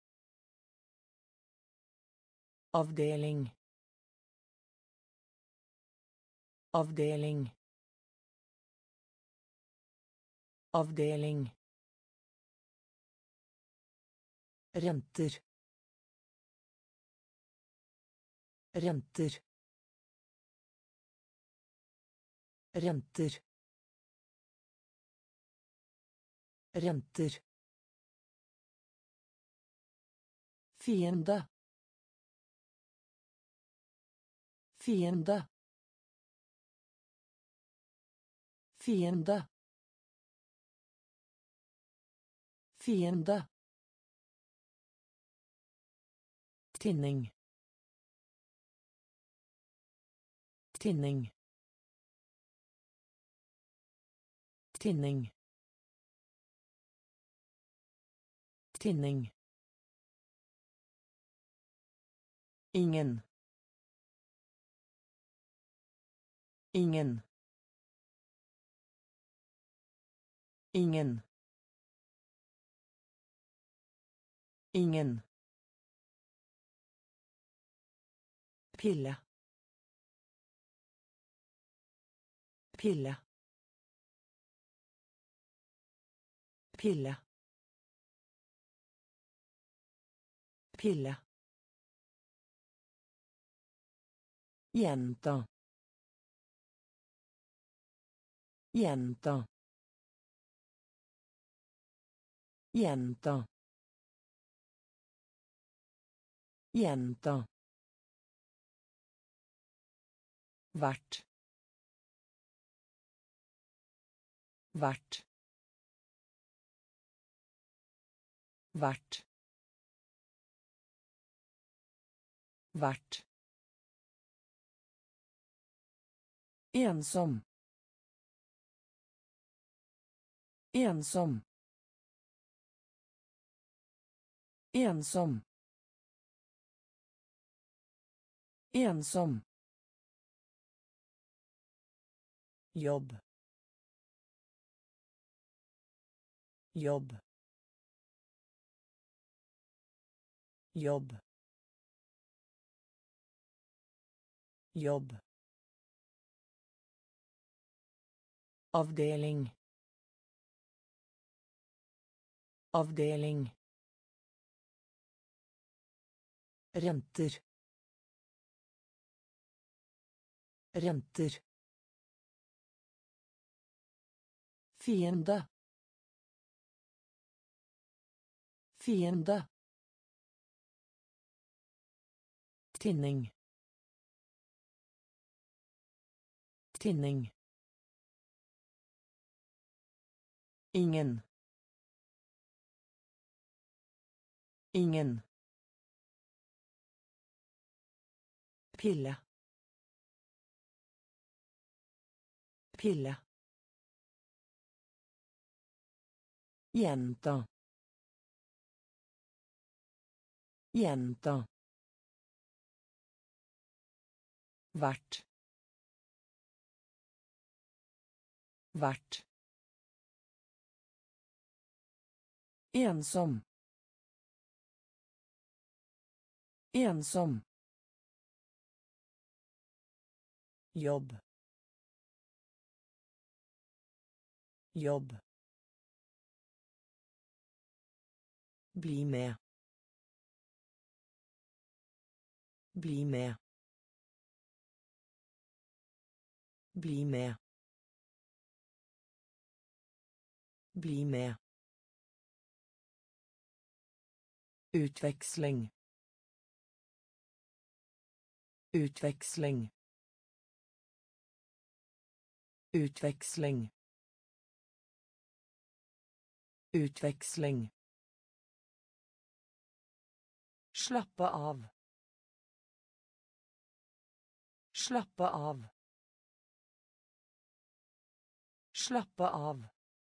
Speaker 1: Avdeling. Avdeling. Avdeling. Renter. Renter. Renter. Renter. Fiende. Fiende. Fiende. Fiende. Tinning. Tinning. Tinning. Tinning. Ingen. Ingen. Ingen. Ingen. Pille. Pille. Pille. Pille. Gjenta. Gjenta. Gjenta. Gjenta. Vart. Vart. Vart. Vart. Ensom. Ensom. Ensom. Ensom. Jobb. Jobb. Jobb. Jobb. Avdeling. Avdeling. Renter. Renter. Fiende. Fiende. Tinning. Tinning. Ingen. Ingen. Pille. Pille. Gjenta. Gjenta. Vart. Vart. Ensom. Ensom. Jobb. Jobb. Bli med. Bli med. Bli med. Bli med. Utveksling. Utveksling. Utveksling. Utveksling. Slappe av. Slappe av. Slappe av.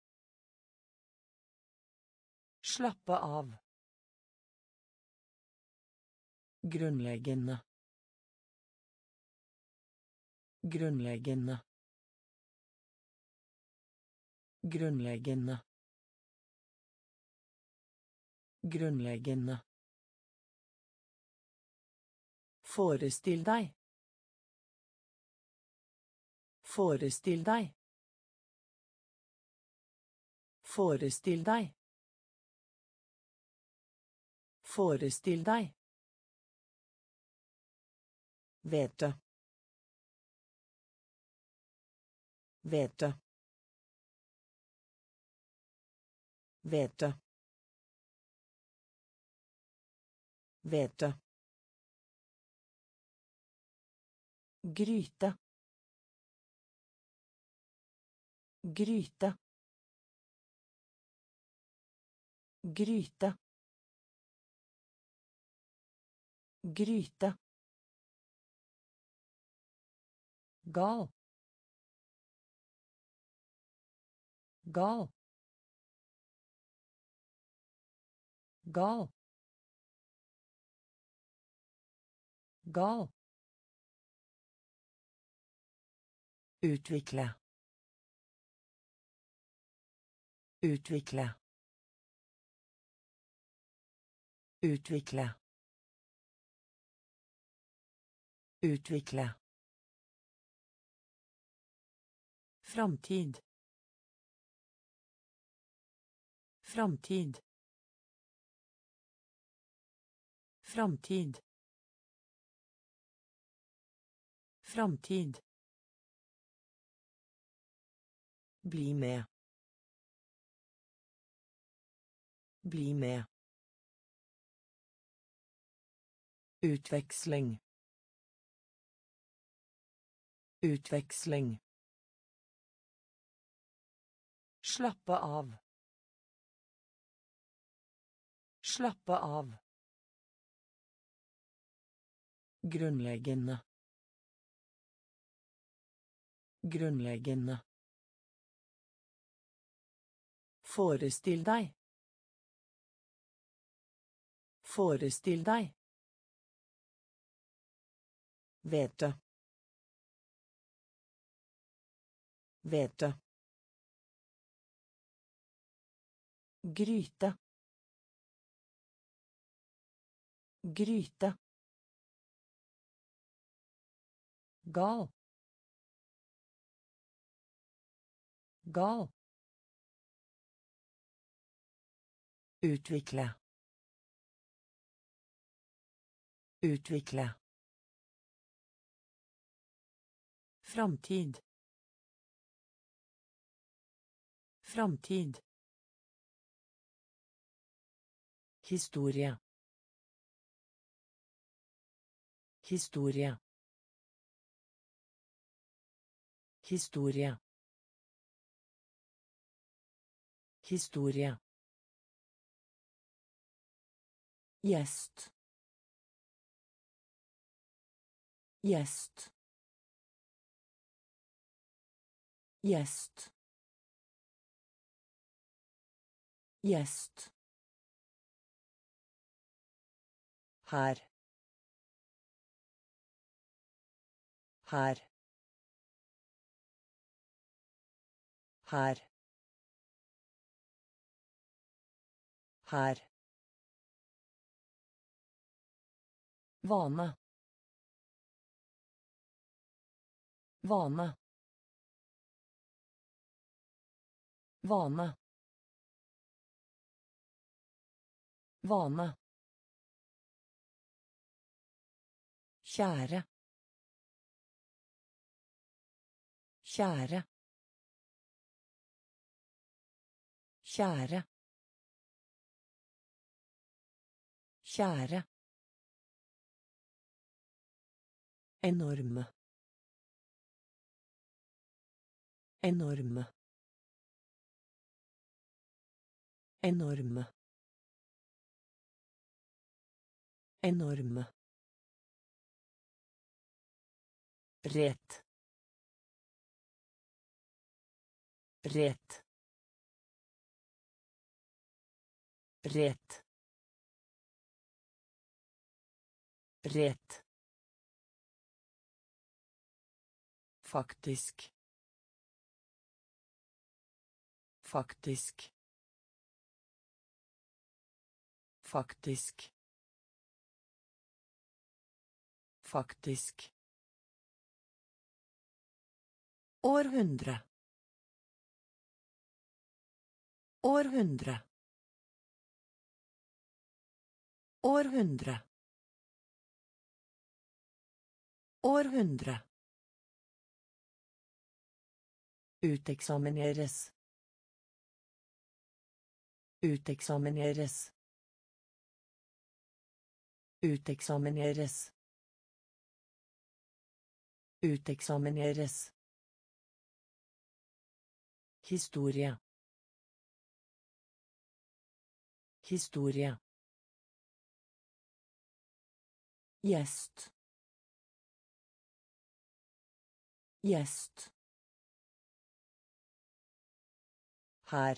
Speaker 1: Slappe av. Grunnleggende. Grunnleggende. Grunnleggende. Grunnleggende. Forestill deg. Forestill deg. Forestill deg. Forestill deg. Vete. Vete. Vete. Vete. Gryte. Gryte. Gryte. Gryte. Gal. Gal. Gal. Gal. Utvikle. Utvikle. Utvikle. Utvikle. Framtid. Framtid. Framtid. Framtid. Bli med. Bli med. Utveksling. Utveksling. Slappe av. Slappe av. Grunnleggende. Grunnleggende. Forestill deg. Forestill deg. Vete. Vete. Gryte. Gryte. Gal. Gal. Utvikle. Utvikle. Framtid. Framtid. Historie. Historie. Historie. Historie. Gjest. Gjest. Gjest. Gjest. Her. Her. Her. Her. Vane. Vane. Vane. Vane. Kjære. Kjære. Kjære. Kjære. Enorme. Enorme. Enorme. Enorme. Rett. Rett. Rett. Rett. Faktisk. Faktisk. Faktisk. Faktisk. Århundre. Århundre. Århundre. Århundre. Uteksamineres. Uteksamineres. Uteksamineres. Uteksamineres. Historie. Historie. Gjest. Gjest. Her.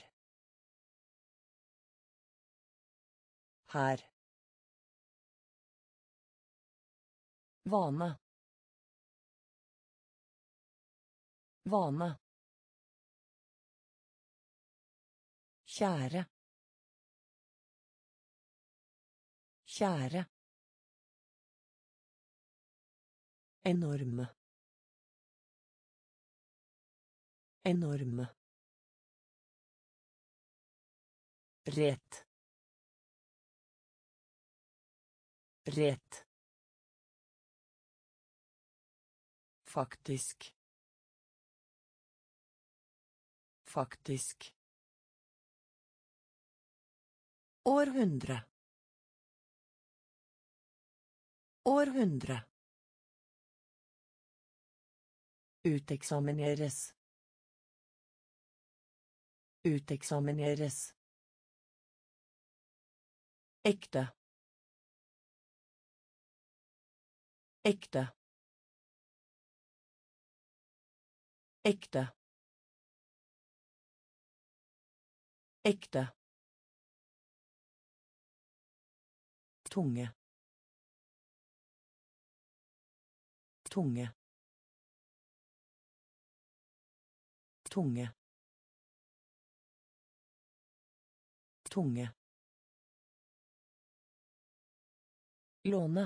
Speaker 1: Her. Vane. Vane. Kjære. Kjære. Enorme. Enorme. Rett. Rett. Faktisk. Faktisk. Århundre. Århundre. Uteksamineres. Uteksamineres. Ekte. Ekte. Ekte. Ekte. Tunge. Tunge. Tunge. Tunge. Låne.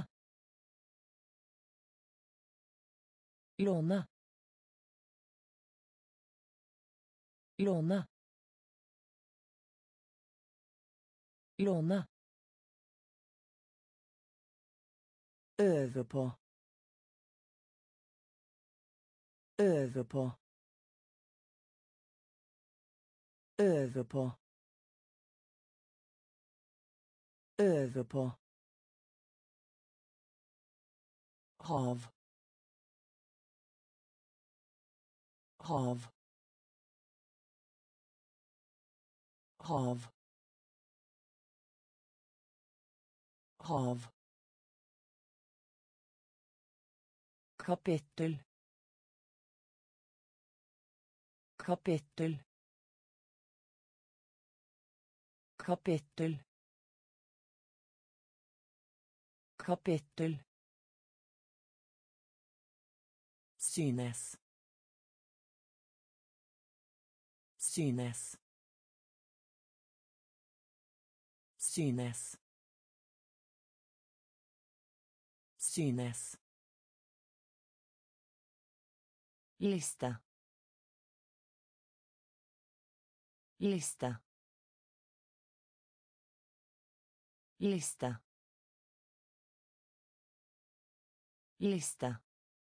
Speaker 1: Låne. Låne. Låne. Øve på. Øve på. Øve på. Øve på. Hav. Hav. Hav. Hav. Kapittel. Kapittel. Kapittel. Kapittel. Synes. Synes. Synes. Synes. Liste. Liste. Liste. Lista.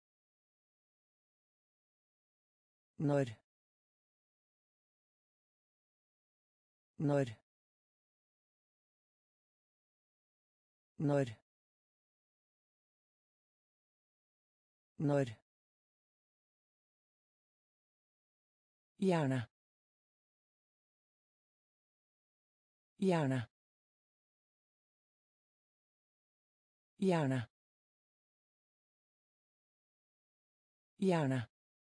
Speaker 2: Når. Når. Når. Når. Gjerne. Gjerne. Gjerne. Gjerne.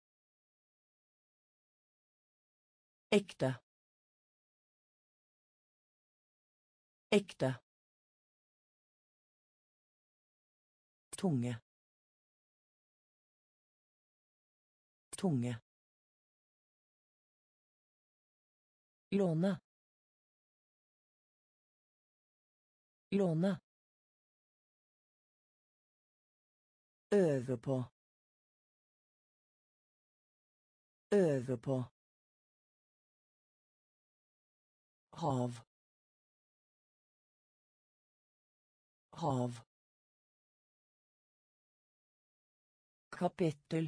Speaker 2: Ekte. Ekte. Tunge. Tunge. Låne. Låne. Øve på. Øve på. Hav. Hav. Kapittel.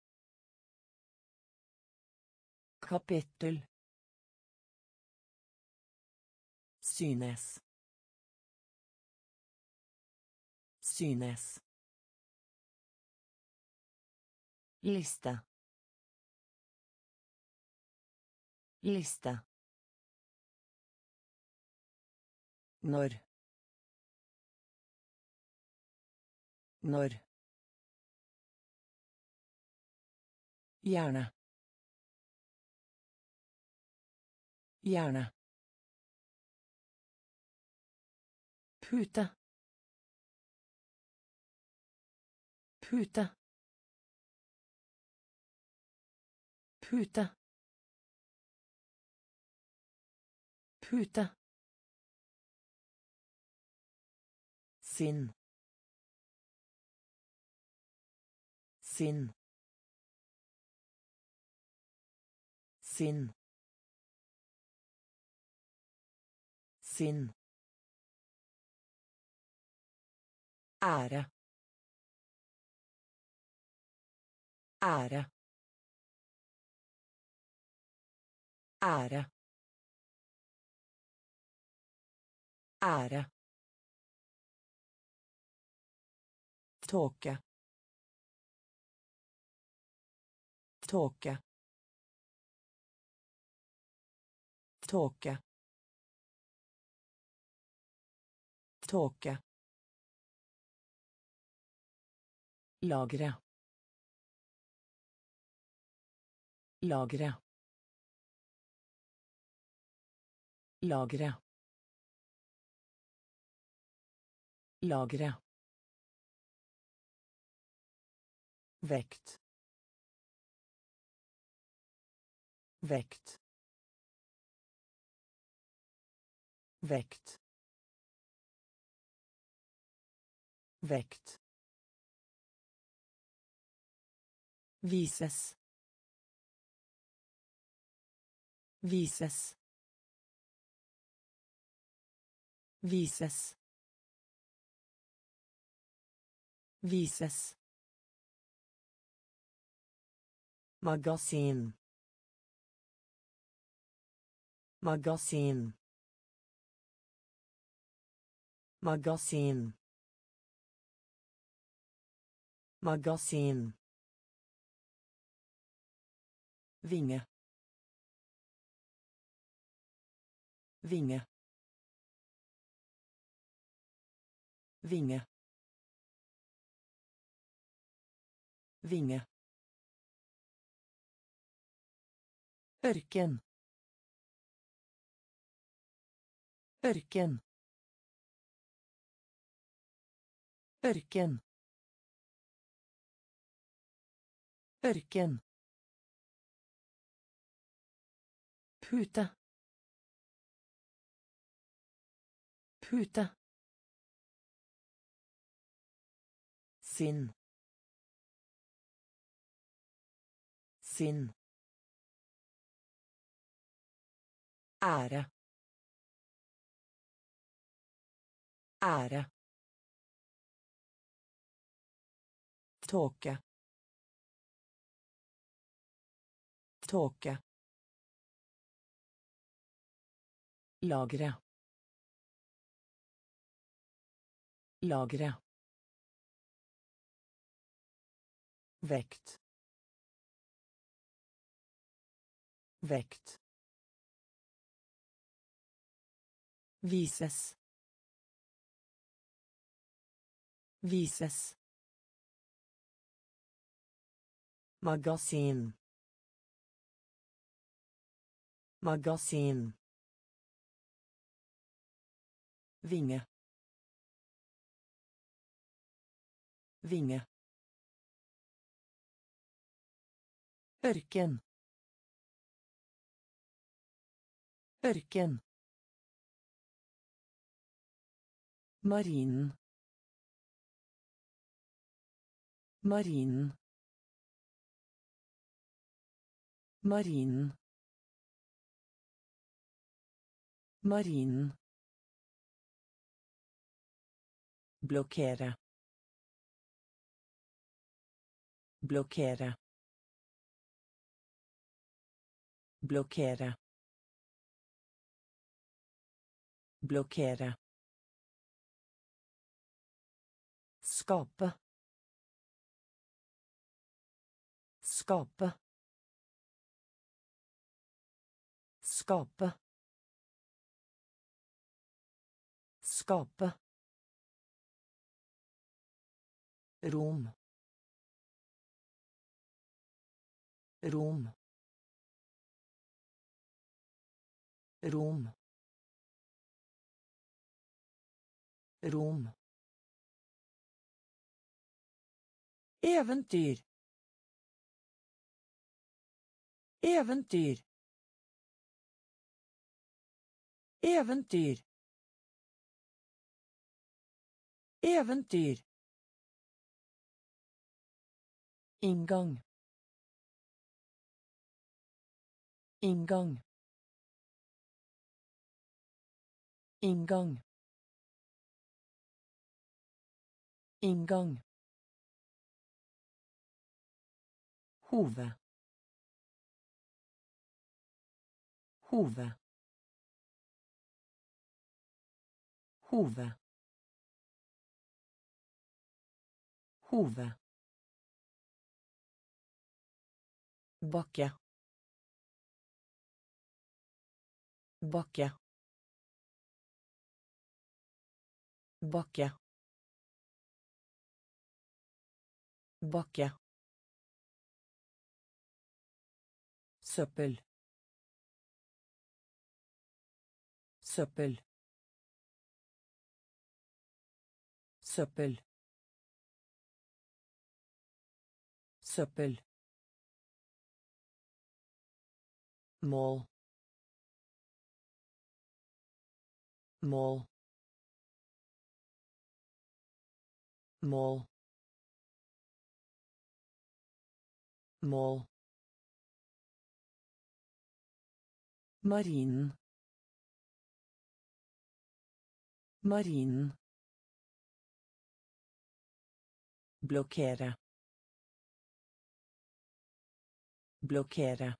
Speaker 2: Kapittel.
Speaker 1: Synes. Synes. Lista. Lista.
Speaker 2: Når. Når. Gjerne. Gjerne. Pute. Pute. Pute. Pute.
Speaker 1: Sinn. Sinn. Sinn. Sinn. Ære. Ære. Ære. Ære. Tåke. Tåke. Tåke. Tåke. Lagre. Lagre. Lagre. Lagre. Vekt. Vekt. Vekt. Vekt. Vises. Vises. Vises. Vises. Magasin. Magasin. Magasin. Magasin. Vinge. Vinge. Vinge. Vinge. Ørken. Ørken. Ørken. Ørken. Pute. Pute. Sinn. Sinn. Ære. Ære. tåke, tåke, lagre, lagre, vekt, vekt, vises, vises, magasin, magasin, vinge, vinge, ørken, ørken, marinen, marinen, marinen, marinen, blokkere, blokkere, blokkere, blokkere, skape, skape, skape, skape, rom, rom, rom, rom, eventyr, eventyr, eventyr, eventyr, inngang, inngang, inngang, inngang, hove, hove, hove, hove, bakke, bakke, bakke, bakke, søppel, søppel, søppel, søppel, mål, mål, mål, mål, marinen, marinen, blokkere, blokkere,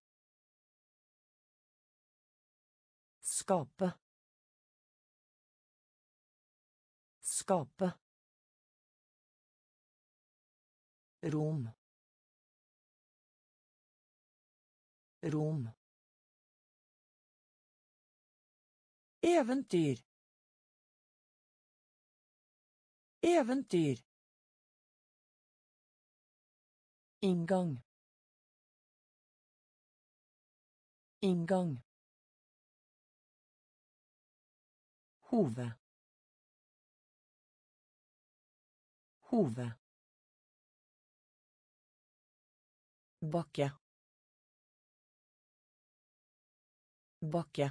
Speaker 1: skape, skape, rom, rom, eventyr, eventyr, inngang, inngang, hove, hove, bakke, bakke,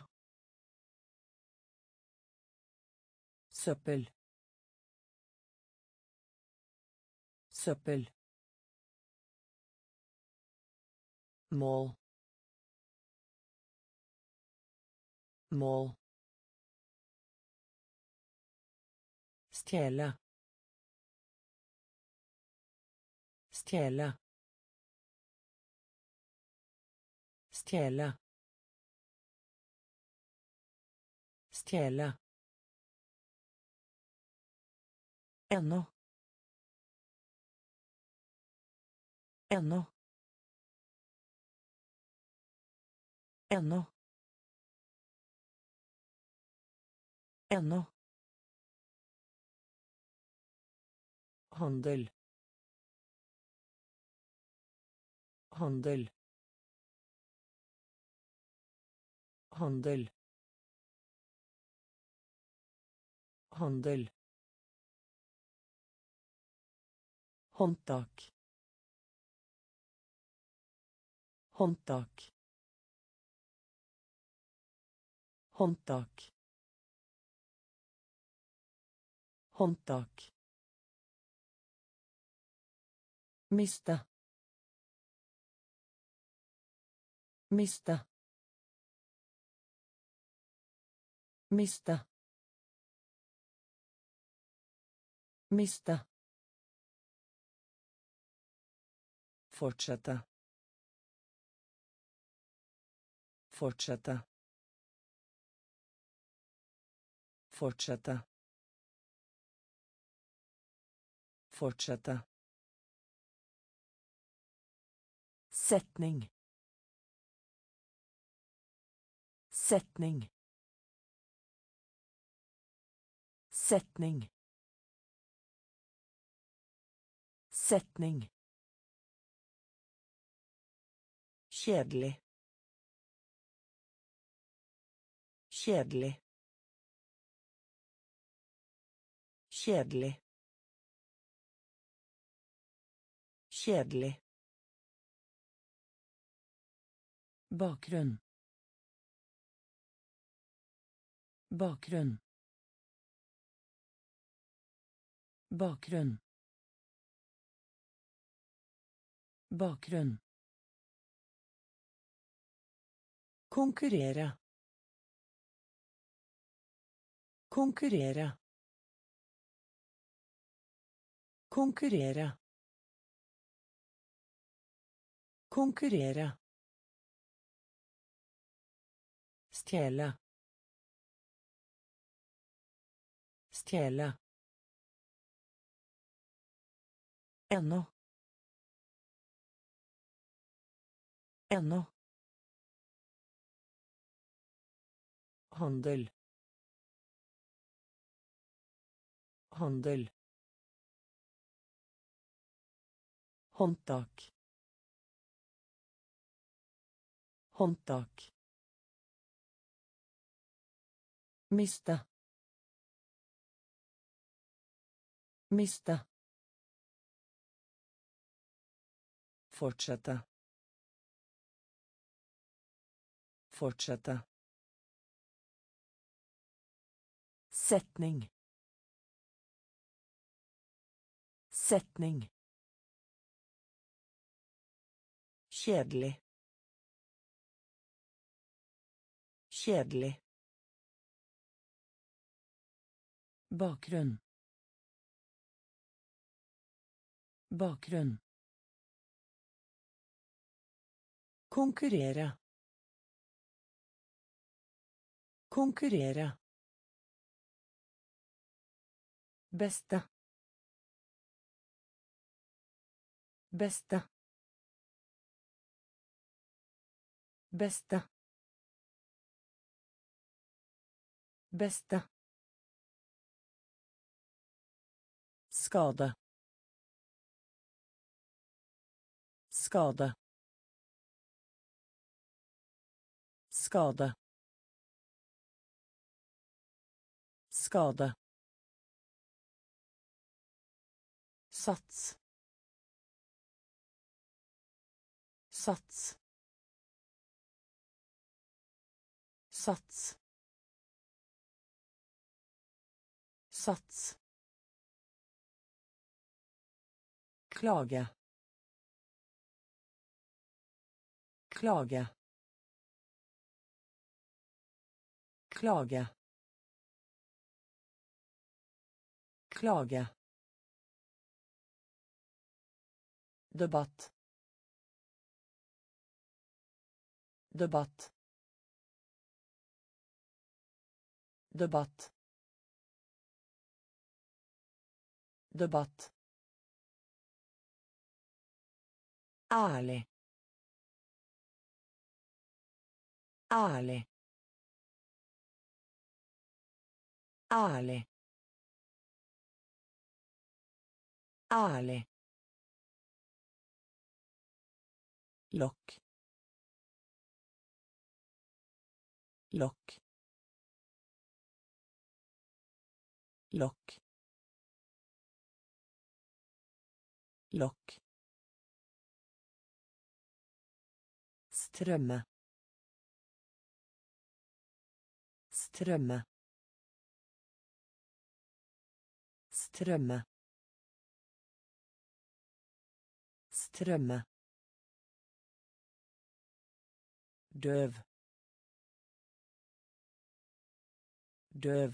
Speaker 1: søppel, søppel, mål, mål, stjele, Stjele. Stjele. Stjele. Ennå. Ennå. Ennå. Ennå. Handel. Handel. Handel. Handel. Håndtak. Håndtak. Håndtak. Håndtak. Miste. Miste. Miste. Miste. Fortsette. Fortsette. Fortsette. Fortsette. Setning. Setning. Setning. Setning. Kjedelig. Kjedelig. Kjedelig. Kjedelig. Bakgrunn. Bakgrunn. Bakgrunn. Bakgrunn. Konkurrere. Konkurrere. Konkurrere. Konkurrere. Stjele. Stjele. Ennå. Ennå. Handel. Handel. Håndtak. Håndtak. Miste. Miste. Fortsette. Fortsette. Setning. Setning. Kjedelig. Kjedelig. Bakgrunn. Bakgrunn. Konkurrere. Konkurrere. Beste. Beste. Beste. Beste. Skade. Skade. Skade. Skade. Sats. Sats. Sats. Sats. Klage. Klage. Klage. Klage. debatt debatt debatt debatt ærlig ærlig ærlig ærlig lokk lokk lokk lokk strømme strømme strømme strømme døv døv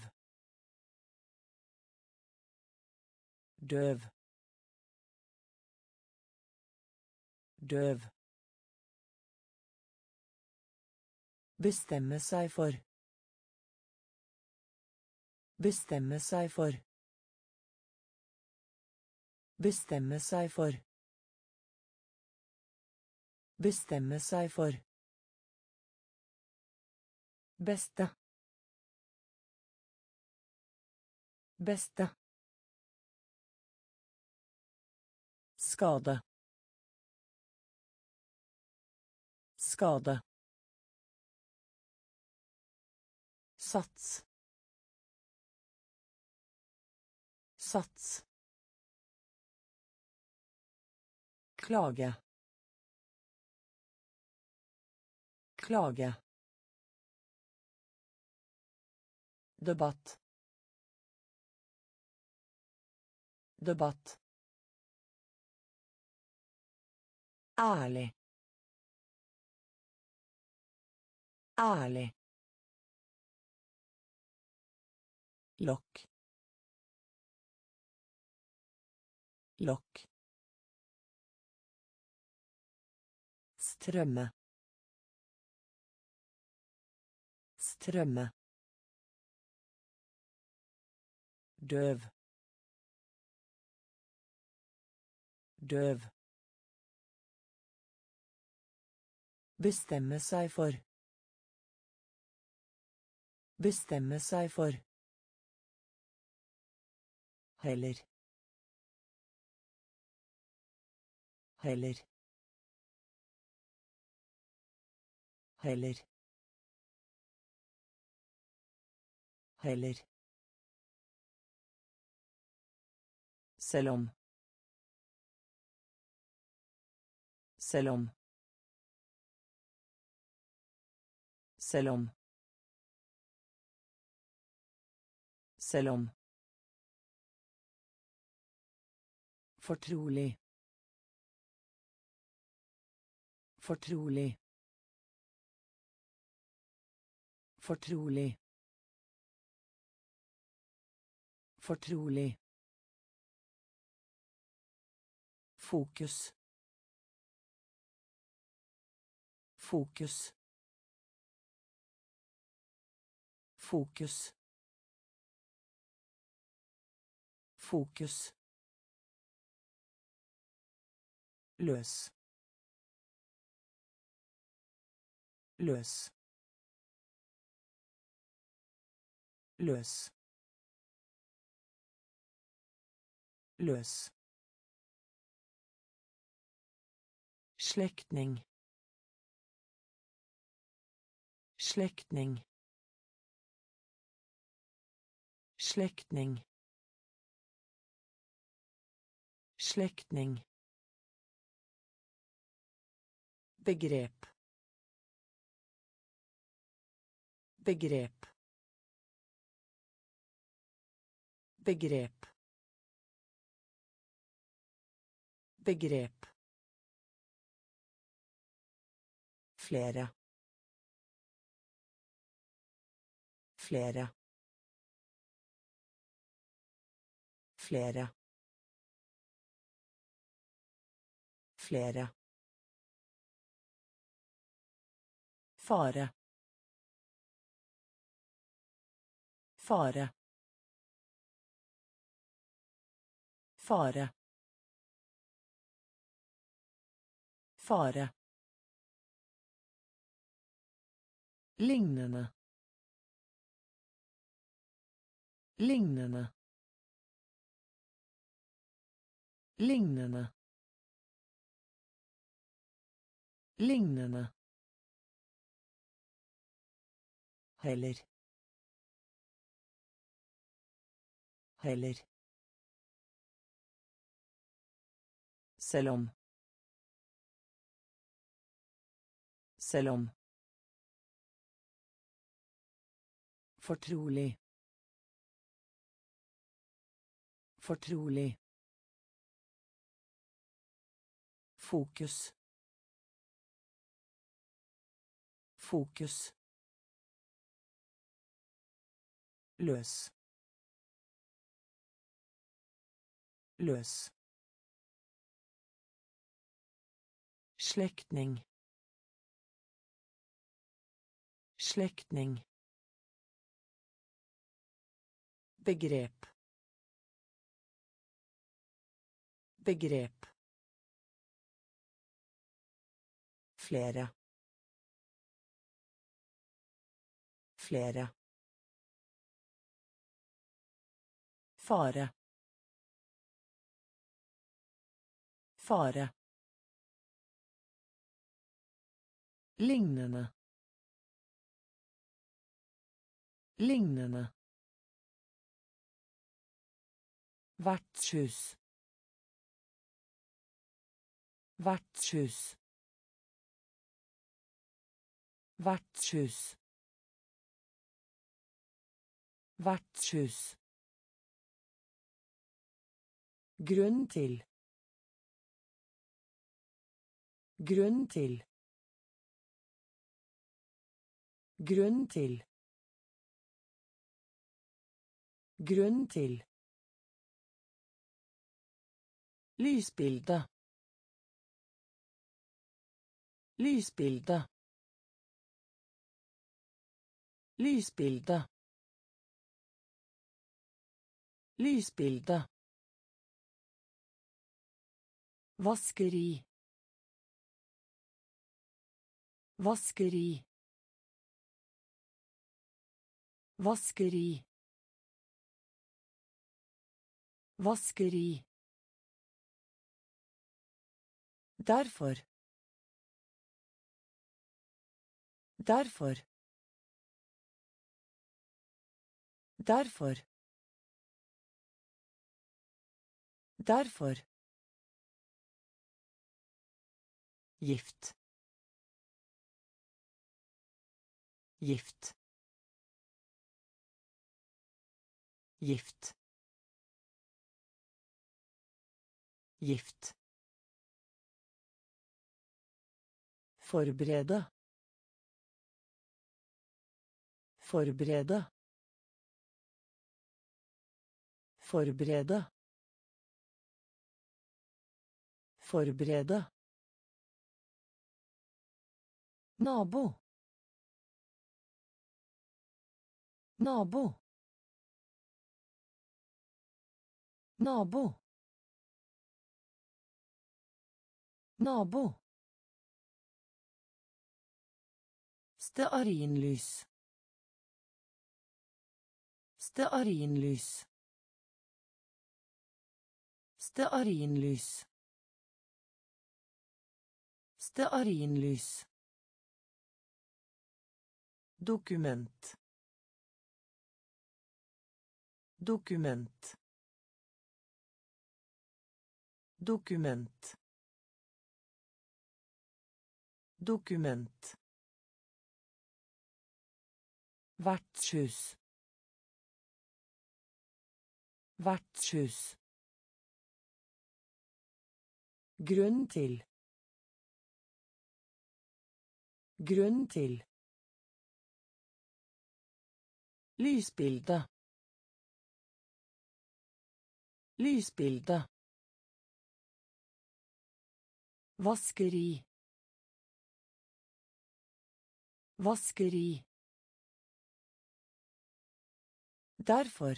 Speaker 1: døv døv bestemme seg for bestemme seg for bestemme seg for bestemme seg for beste beste skade skade sats sats klage klage debatt debatt ærlig ærlig lokk lokk strømme strømme døv døv bestemme seg for bestemme seg for heller heller heller heller selv om selv om selv om selv om fortrolig fortrolig fortrolig fortrolig fokus fokus fokus fokus løs løs løs løs slektning slektning slektning slektning begrep begrep begrep begrep flere flere flere Flere. Fare. Fare. Fare. Fare. Lignende. Lignende. Lignende. Lignende. Heller. Heller. Selv om. Selv om. Fortrolig. Fortrolig. Fokus. Fokus. Løs. Løs. Slektning. Slektning. Begrep. Begrep. Flere. Flere. Fare. Fare. Lignende. Lignende. Vertshus. Vertshus. Vertshus. Vertshus. Grunn til. Grunn til. Grunn til. Grunn til. Lysbilde. Lysbilde. Lysbilde. Lysbilde. Vaskeri. Vaskeri. Vaskeri. Vaskeri. Derfor. Derfor. Derfor. Derfor. Gift. Gift. Gift. Gift. Forberede. Forberede. Forberede. Forberede. Nabo. Nabo. Nabo. Nabo. Stearinlys. Stearinlys. Stearinlys. Stearinlys. Dokument. Dokument. Dokument. Dokument. Vertshus. Vertshus. Grunn til. Grunn til. Lysbilde. Lysbilde. Vaskeri. Vaskeri. Derfor.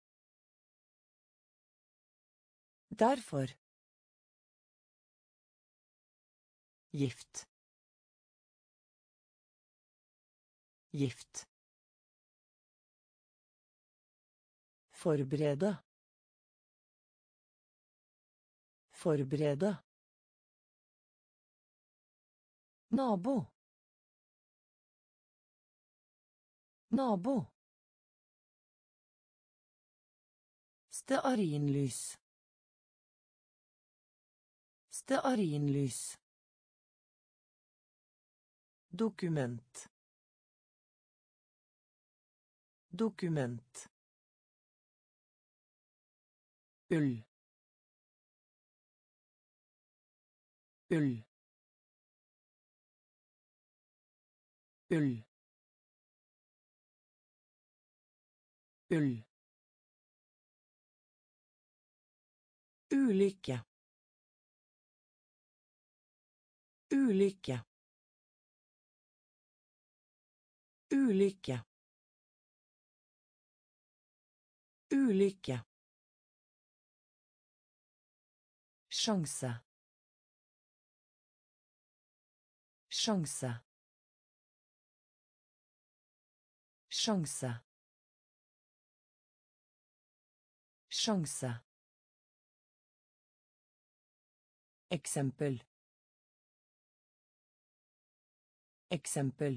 Speaker 1: Derfor. Gift. Gift. Forberede. Forberede. Nabo. Nabo. Stearinlys. Stearinlys. Dokument. Dokument. Ull. Ull. Ull. Ull. Ulykke. Ulykke. Ulykke. Ulykke. Sjanse. Sjanse. Sjanse. Sjanse. Eksempel. Eksempel.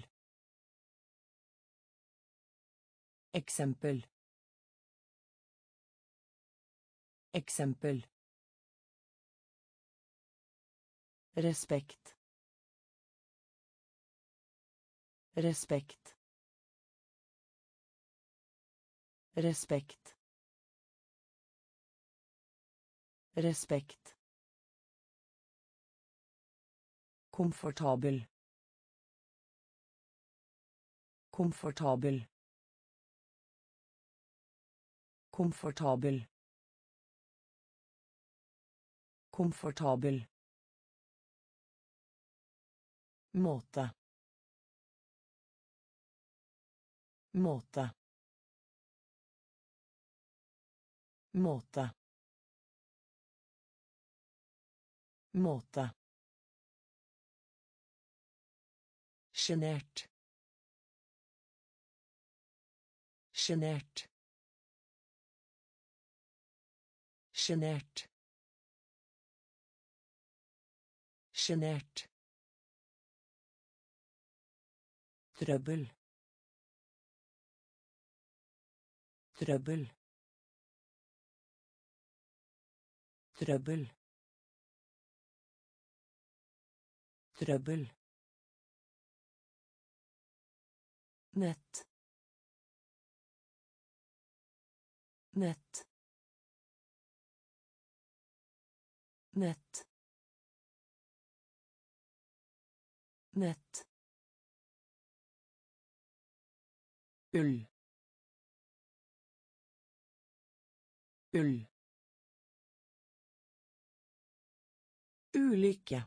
Speaker 1: Eksempel. Eksempel. Respekt. Respekt. Respekt. Respekt. Komfortabel. Komfortabel. Komfortabel. Komfortabel. Måte. Måte. Måte. Måte. Sjenert. Sjenert. Sjenert. Sjenert. Trøbbel. Trøbbel. Trøbbel. Trøbbel. Nett. Nett. Nett. Nett. Ull. Ull. Ulykke.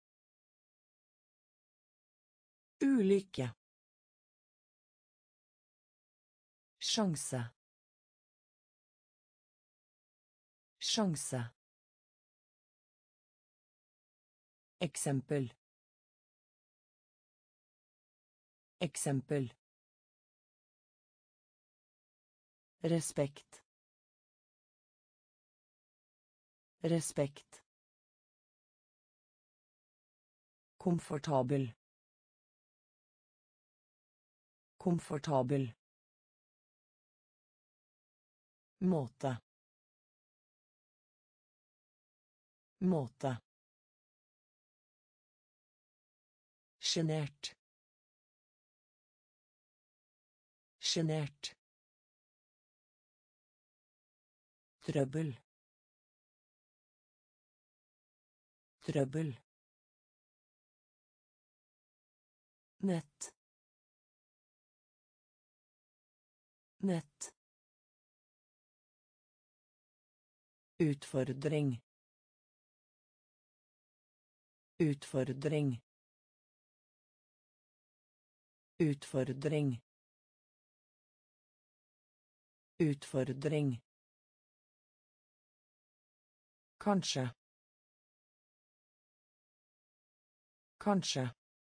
Speaker 1: Ulykke. Sjanse. Sjanse. Eksempel. Eksempel. Respekt. Respekt. Komfortabel. Komfortabel. Måte. Måte. Sjenert. Sjenert. Trøbbel. Trøbbel. Nett. Nett. Utfordring. Utfordring. Utfordring. Utfordring. Kanskje. Kanskje.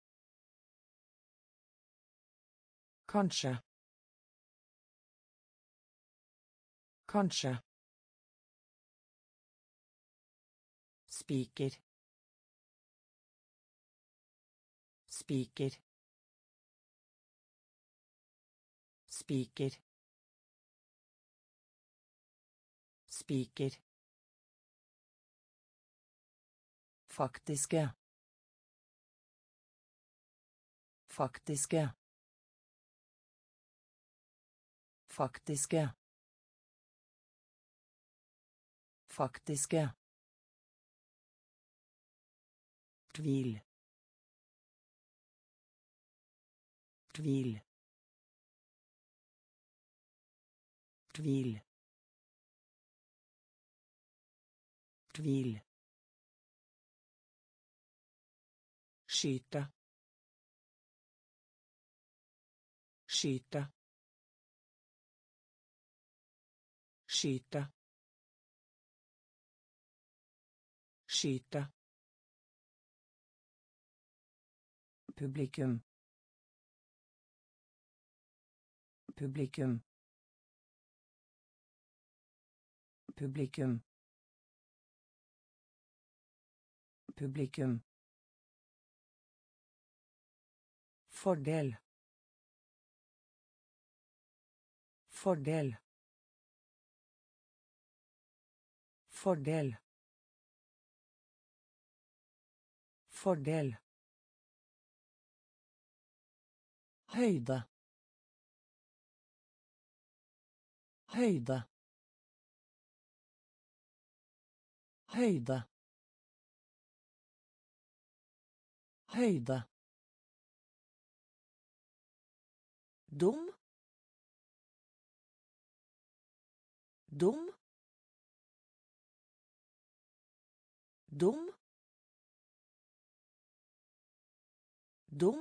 Speaker 1: Kanskje. Kanskje. Spiker. Spiker. Spiker. Spiker. Faktiske. Faktiske. Faktiske. Faktiske. Tvil. Tvil. Tvil. Tvil. Skyte. Skyte. Skyte. Skyte. Publikum. Publikum. Publikum. Publikum. Fordel. Fordel. Fordel. Fordel. Høyde. Høyde. Høyde. Høyde. Dum. Dum. Dum. Dum.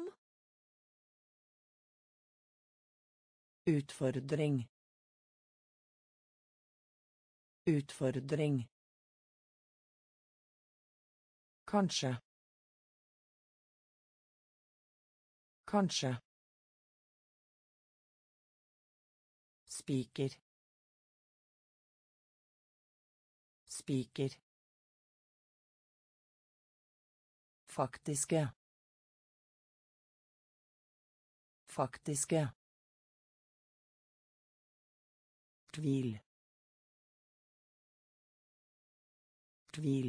Speaker 1: Utfordring. Utfordring. Kanskje. Kanskje. Spiker. Spiker. Faktiske. Faktiske. Tvil. Tvil.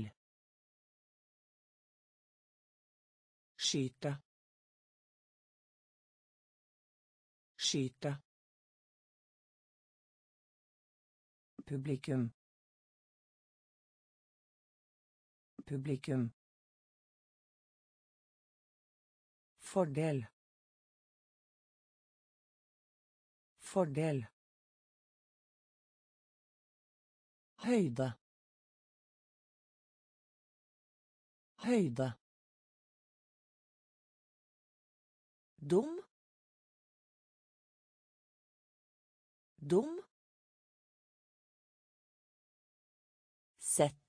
Speaker 1: Skyte. Skyte. Publikum. Publikum. Fordel. Fordel. Høyde. Høyde. Dum. Dum. Sett.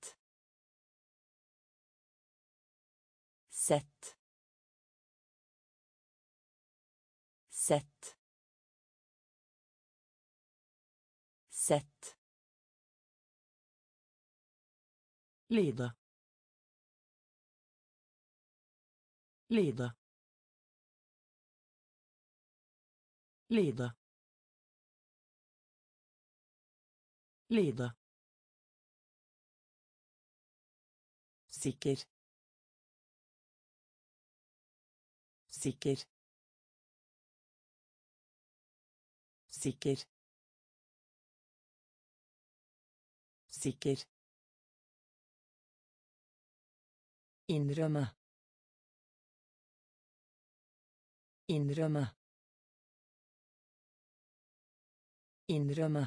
Speaker 1: Sett. Sett. Sett. Lide. Lide. Lide. Lide. Sikker. Sikker. Sikker. Sikker. Innrømme. Innrømme. Innrømme.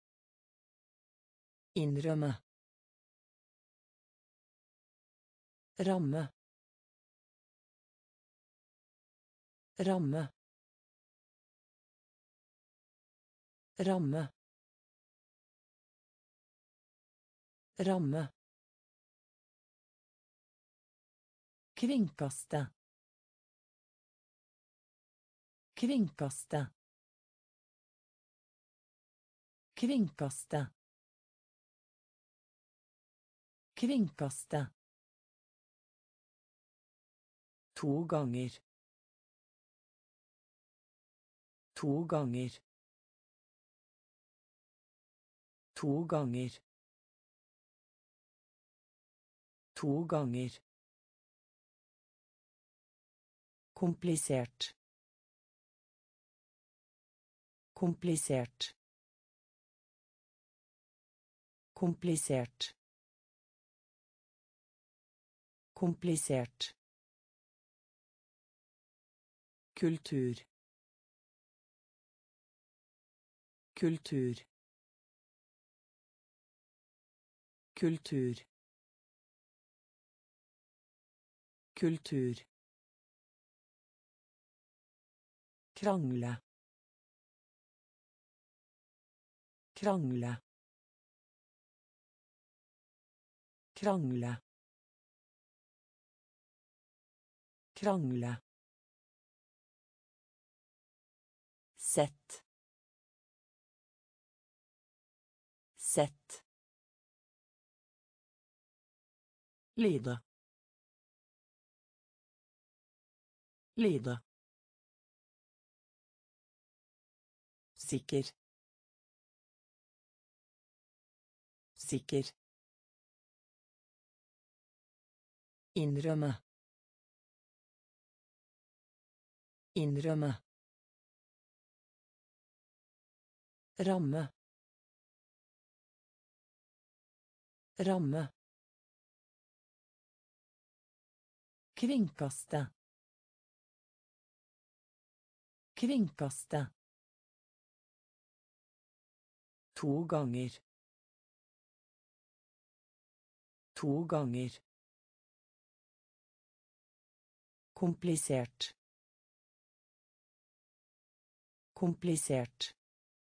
Speaker 1: Innrømme. ramme, ramme, ramme, ramme, kringkaste, kringkaste, kringkaste, kringkaste, 2 ganger, 2 ganger, 2 ganger, 2 ganger, komplisert, komplisert, komplisert, komplisert, kultur, kultur, kultur, kultur, krangle, krangle, krangle, krangle, sett, sett, lide, lide, sikker, sikker, innrømme, innrømme, ramme, ramme, kringkaste, kringkaste, 2 ganger, 2 ganger, komplisert, komplisert,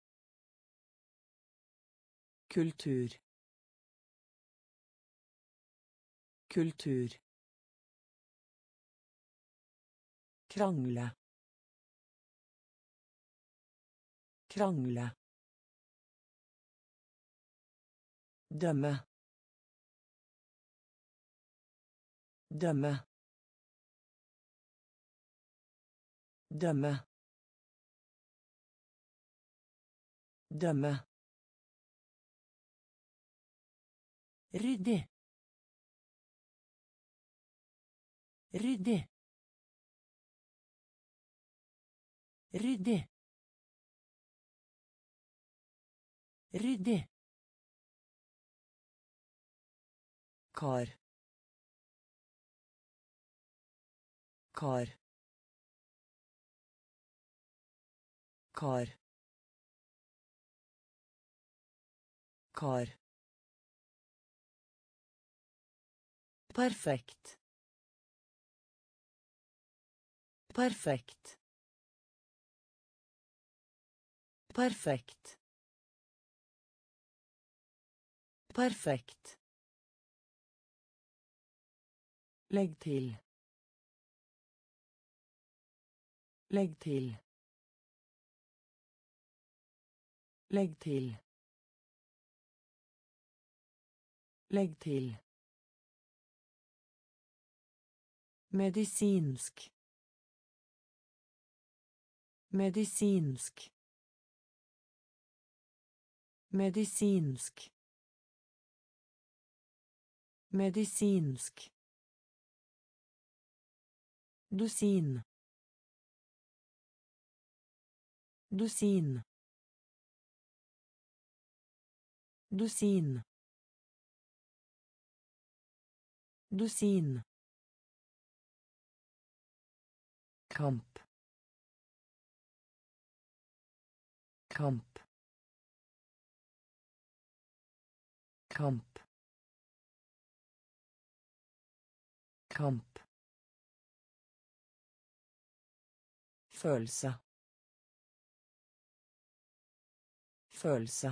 Speaker 1: kultur, kultur, krangle, krangle, dømme, dømme, dømme, dømme, ryddig, ryddig, ryddig, ryddig, kar, kar, kar, kar, perfekt, perfekt, perfekt, perfekt, legg til, legg til, legg til, legg til, medisinsk, medisinsk, medisinsk, medisinsk, dusin, dusin, dusin, dusin, kamp, kamp, kamp, Kamp. Følelse. Følelse.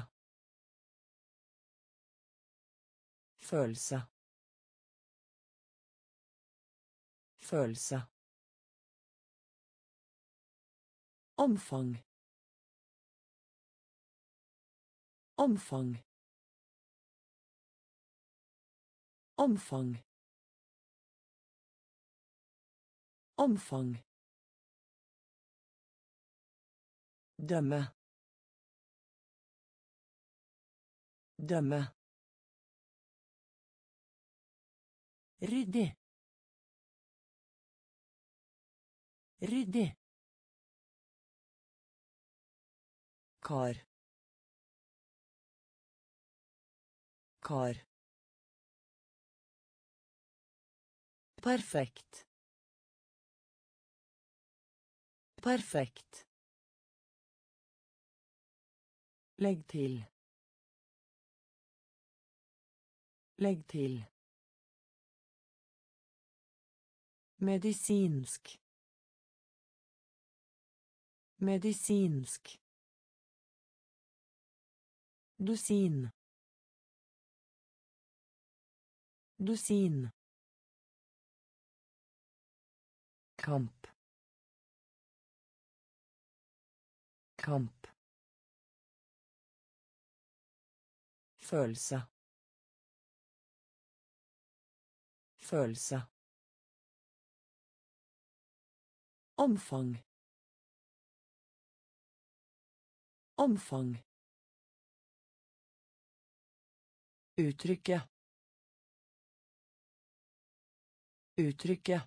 Speaker 1: Følelse. Følelse. Omfang. Omfang. Omfang. Omfang. Dømme. Dømme. Ryddig. Ryddig. Kar. Kar. Perfekt. Perfekt. Legg til. Legg til. Medisinsk. Medisinsk. Dusin. Dusin. Kamp. Kamp. Følelse. Følelse. Omfang. Omfang. Uttrykke. Uttrykke.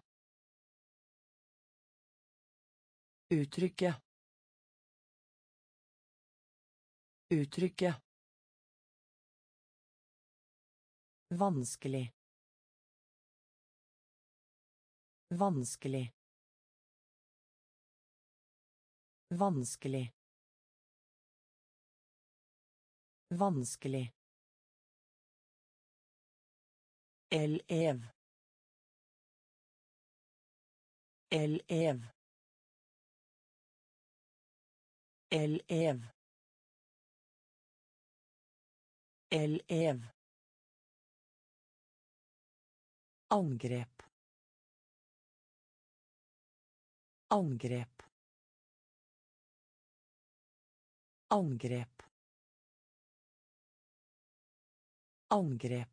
Speaker 1: Uttrykke. Uttrykke. Vanskelig. Vanskelig. Vanskelig. Vanskelig. Elev. Elev. Elev. Elev. Angrep. Angrep. Angrep. Angrep.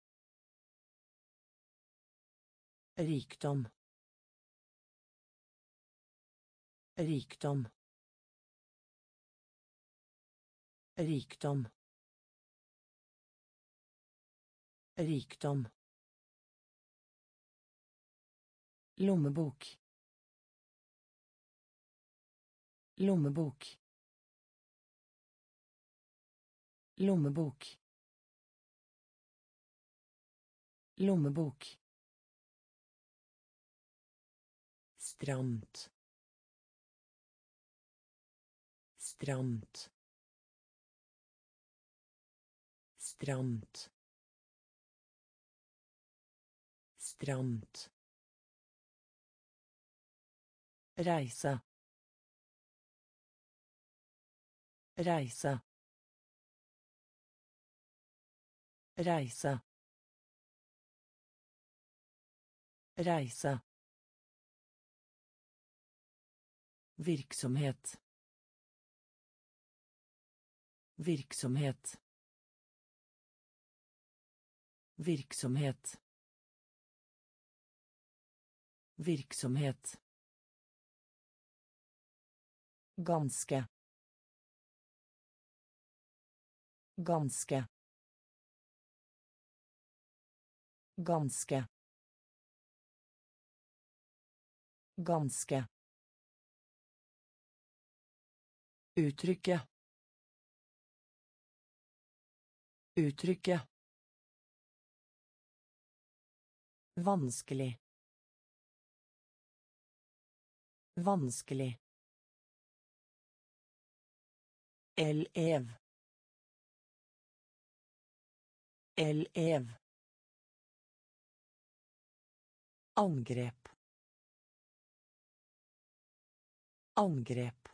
Speaker 1: Rikdom. Rikdom. Rikdom. Rikdom. Lommebok. Lommebok. Lommebok. Lommebok. Stramt. Stramt. Stramt. Stramt. Reise. Reise. Reise. Reise. Virksomhet. Virksomhet. Virksomhet. Virksomhet. Ganske. Ganske. Ganske. Ganske. Uttrykke. Uttrykke. Vanskelig. Vanskelig. Elev. Elev. Angrep. Angrep.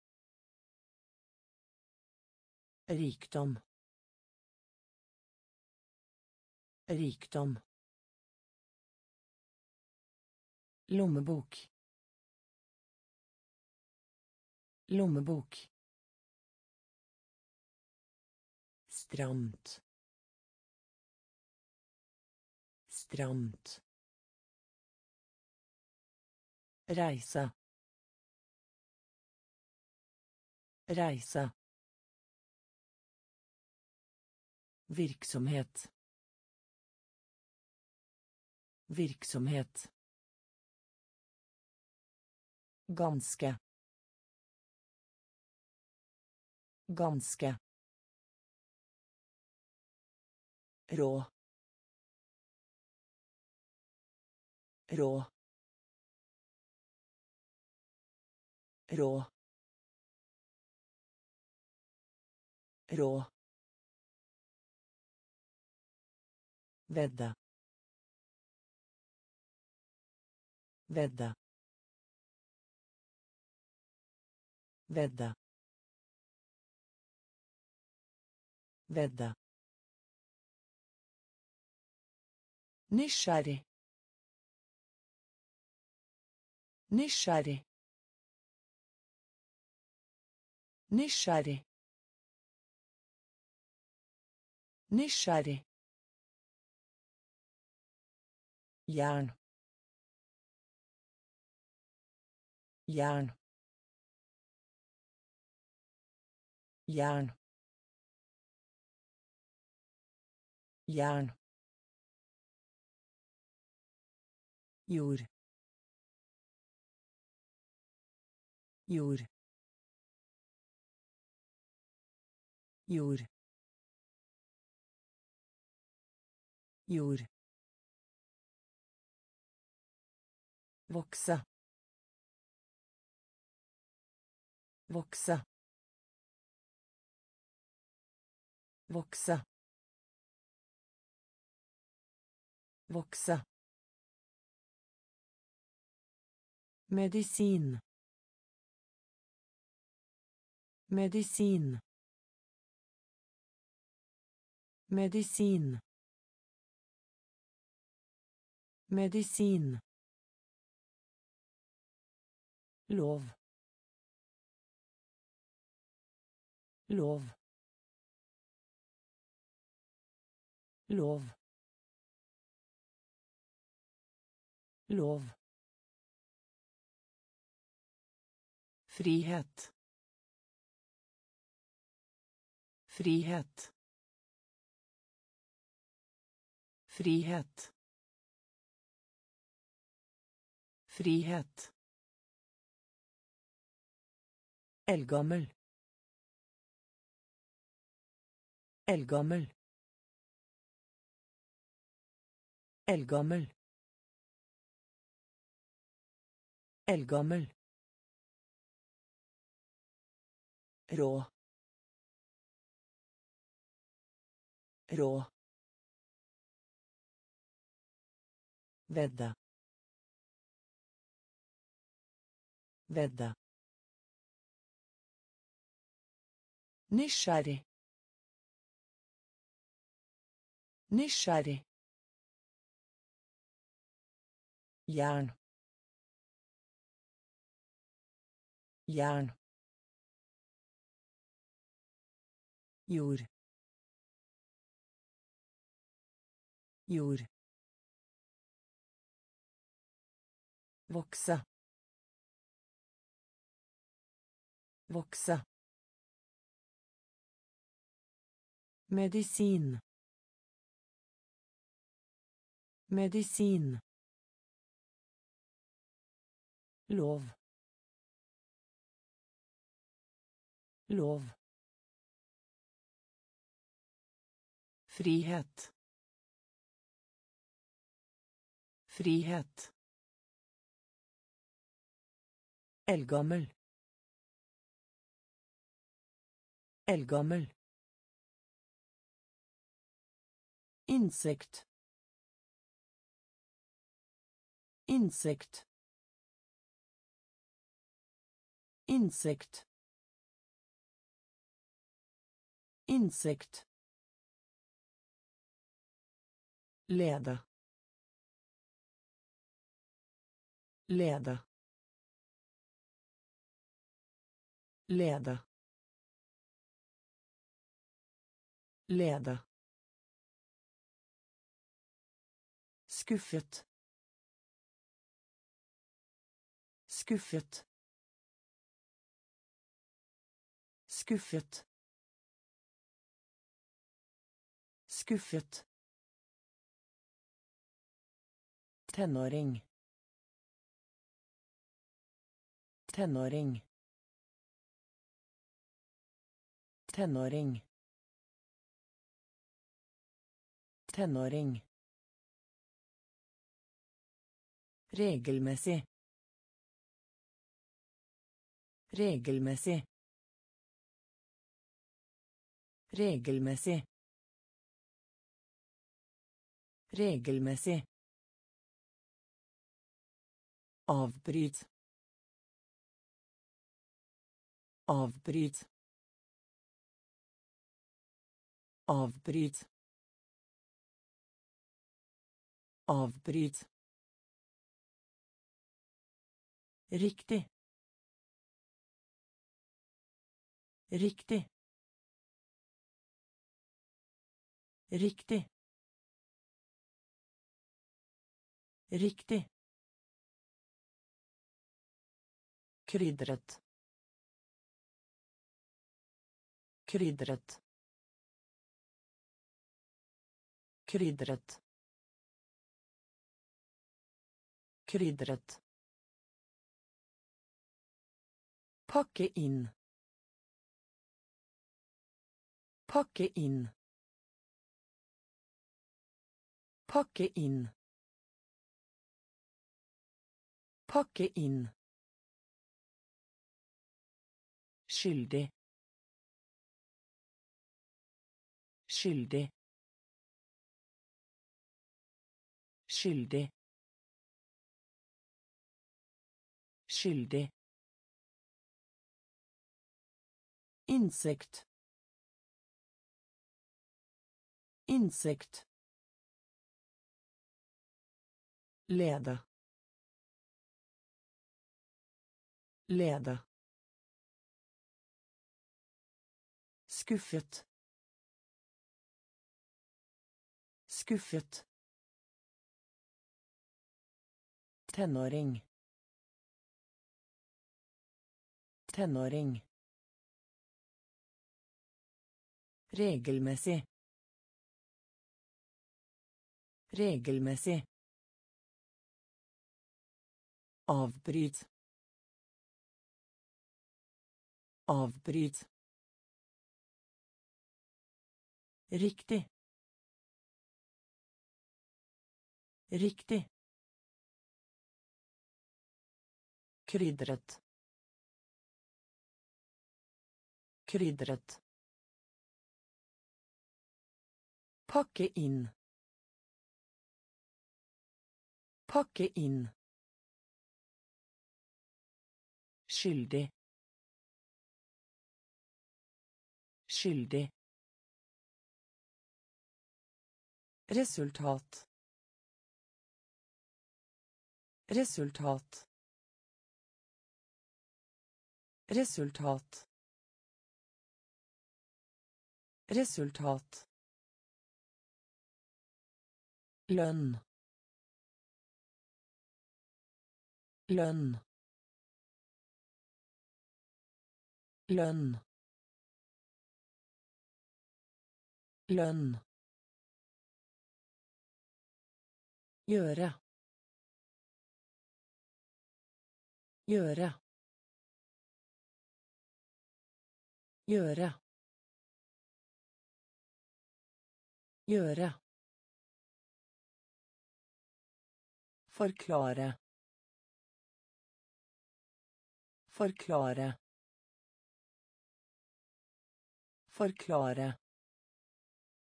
Speaker 1: Rikdom. Rikdom. Lommebok. Lommebok. Stramt. Stramt. Reise. Reise. Virksomhet. Virksomhet. Ganske. Ganske. Rå. Rå. Rå. Rå. Vedde. Vedde. Vedde. Vedde. Nysgjerrig. Nysgjerrig. Nysgjerrig. Nysgjerrig. Jern. Jern. Jern. Jern. Jord. Jord. Jord. Jord. Vokse. Vokse. Vokse. Vokse. Medisin. Medisin. Medisin. Medisin. Lov. Lov. Lov. Lov. Frihet. Frihet. Frihet. Frihet. Eldgammel. Eldgammel. Eldgammel. Eldgammel. Rå. Rå. Vedde. Vedde. Nysgjerrig. Nysgjerrig. Jern. Jern. Jord. Jord. Vokse. Vokse. Medisin. Medisin. Lov. Lov. Frihet. Frihet. Eldgammel. Eldgammel. Insekt. Insekt. Insekt. Insekt. Lede. Lede. Lede. Lede. Skuffet. Skuffet. Skuffet. Skuffet. Tenåring. Tenåring. Tenåring. Tenåring. Regelmessig. Regelmessig. Regelmessig. Regelmessig. Avbryt. Avbryt. Avbryt. Avbryt. Riktig. Riktig. Riktig. Riktig. Krydret. Krydret. Krydret. Krydret. Pakke inn. Pakke inn. Pakke inn. Pakke inn. Skyldig. Skyldig. Skyldig. Skyldig. Insekt. Insekt. Lede. Lede. Skuffet. Skuffet. Tenåring. Tenåring. Regelmessig. Regelmessig. Avbryt. Avbryt. Riktig. Riktig. Krydret. Krydret. Pakke inn. Pakke inn. Skyldig. Skyldig. Resultat. Resultat. Resultat. Resultat. Lønn. Lønn. Lønn. Lønn. Gjøre. Gjøre. Gjøre. Gjøre. Forklare. Forklare. Forklare.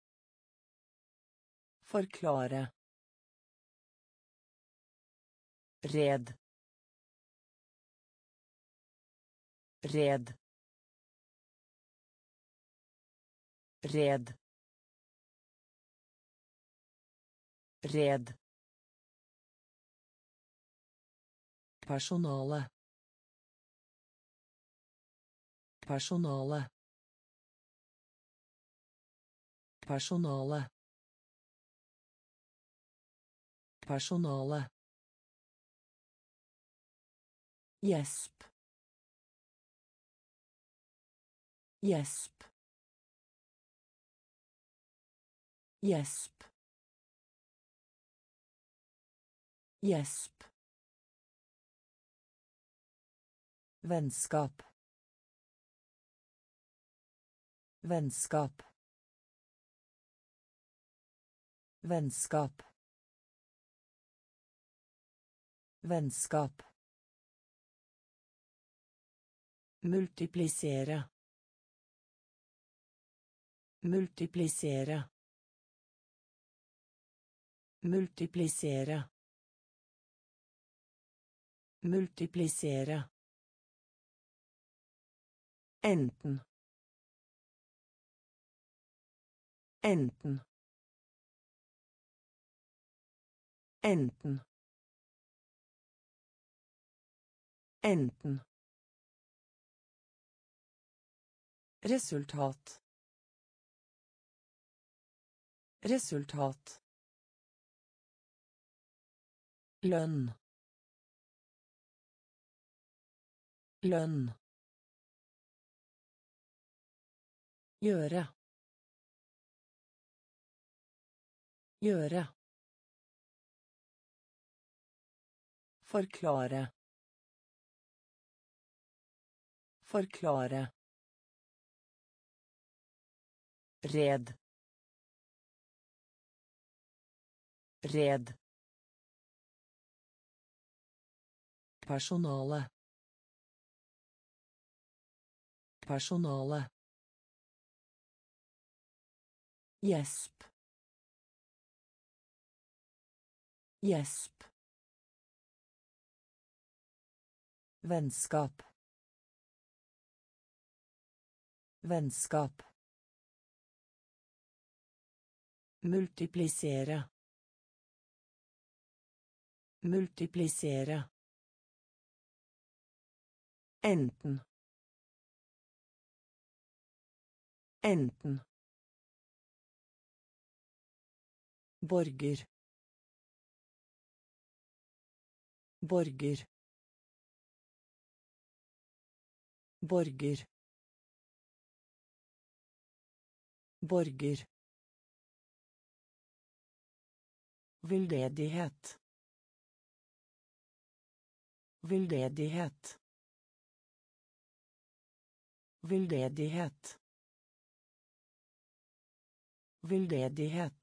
Speaker 1: Forklare. Red. Red. Red. Red. Personale. Personale. Personale. Personale. Gjesp. Gjesp. Gjesp. Gjesp. Vennskap. Vennskap. Vennskap. Vennskap. Multiplisere. Multiplisere. Multiplisere. Multiplisere. Enten. Enten. Enten. Enten. Resultat. Resultat. Lønn. Lønn. Gjøre. Gjøre. Forklare. Forklare. Red. Red. Personale. Personale. Gjesp. Gjesp. Vennskap. Vennskap. Multiplisere. Multiplisere. Enten. Enten. Borger. Borger. Borger. Borger. Veldedighet. Veldedighet. Veldedighet. Veldedighet.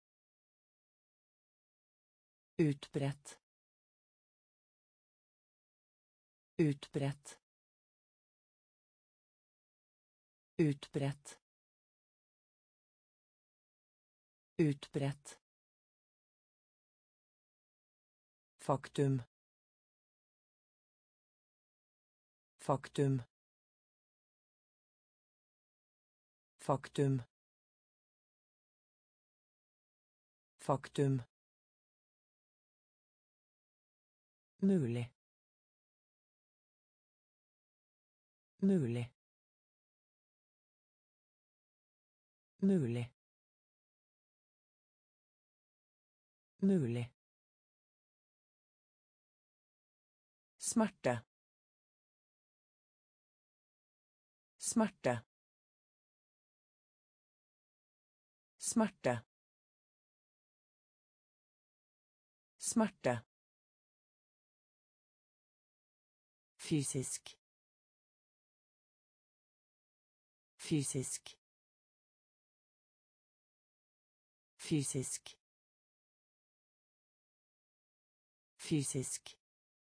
Speaker 1: Utbredt. Utbredt. Utbredt. Utbredt. Faktum. Faktum. Faktum. Faktum. Mulig. Mulig. Mulig. Mulig. Smerte. Smerte. Smerte. Smerte. Fysisk. Fysisk. Fysisk. Fysisk.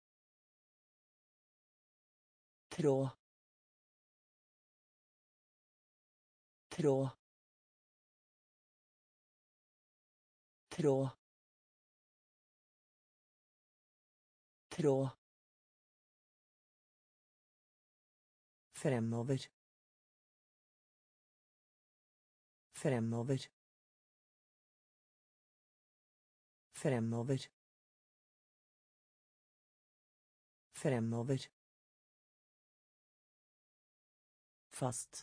Speaker 1: Tråd. Tråd. Tråd. Tråd. Fremover. Fremover. Fremover. Fremover. Fast.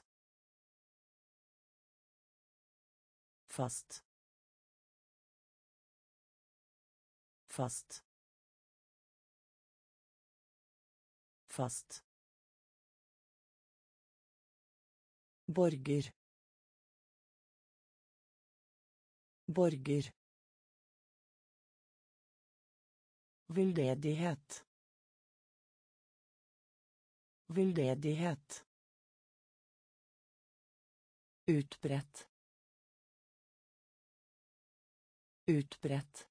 Speaker 1: Fast. Fast. Fast. Borger. Borger. Veldedighet. Veldedighet. Utbredt. Utbredt.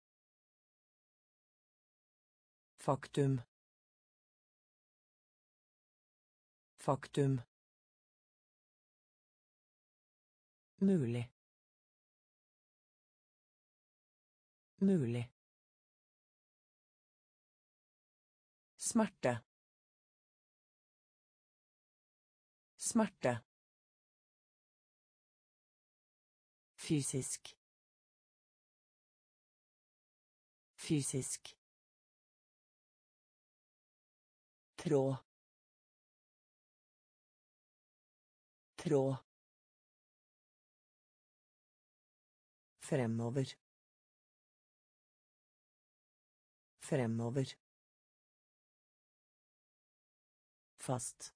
Speaker 1: Faktum. Faktum. Mulig. Mulig. Smerte. Smerte. Fysisk. Fysisk. Tråd. Tråd. Fremover. Fremover. Fast.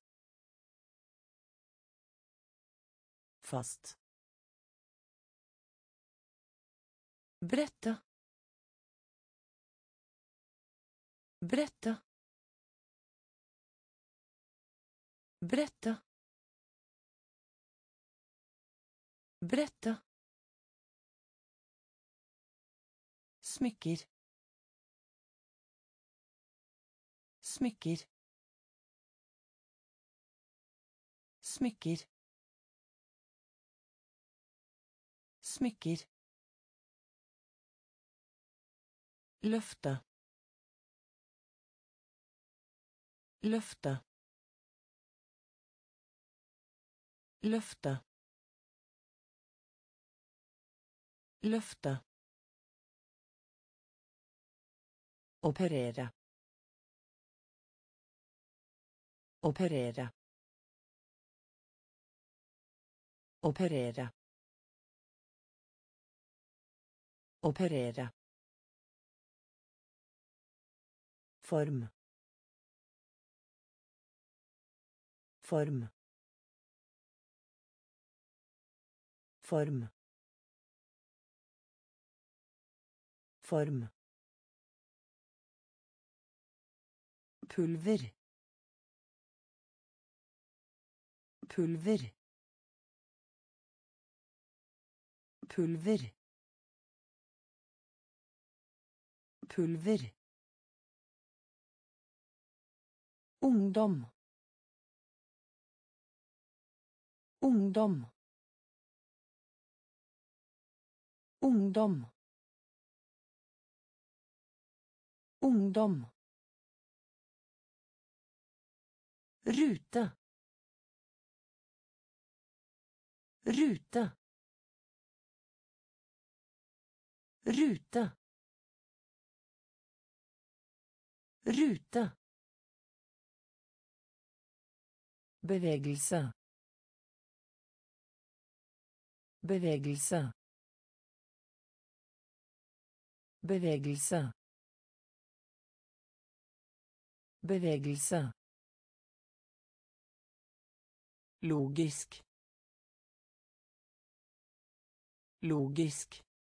Speaker 1: Fast. Brette. Brette. Brette. Brette. Smykker. Smykker. Smykker. Smykker. Løfte. Løfte. Løfte. Løfte. Operere. Operere. Operere. Operere. Form. Form. Form. Form. Pulver. Pulver. Pulver. Pulver. Ungdom. Ungdom. Ungdom. Ungdom. Rute. Rute. Rute. Rute. Bevegelse. Bevegelse. Bevegelse. Bevegelse. Logisk. Logisk.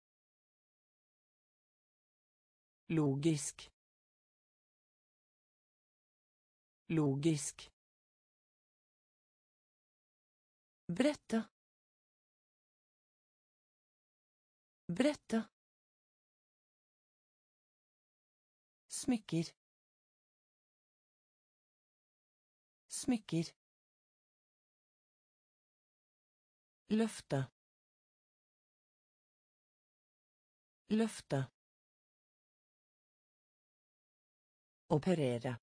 Speaker 1: Logisk. Logisk. Brette. Brette. Smykker. Smykker. Løfte. Løfte. Operere.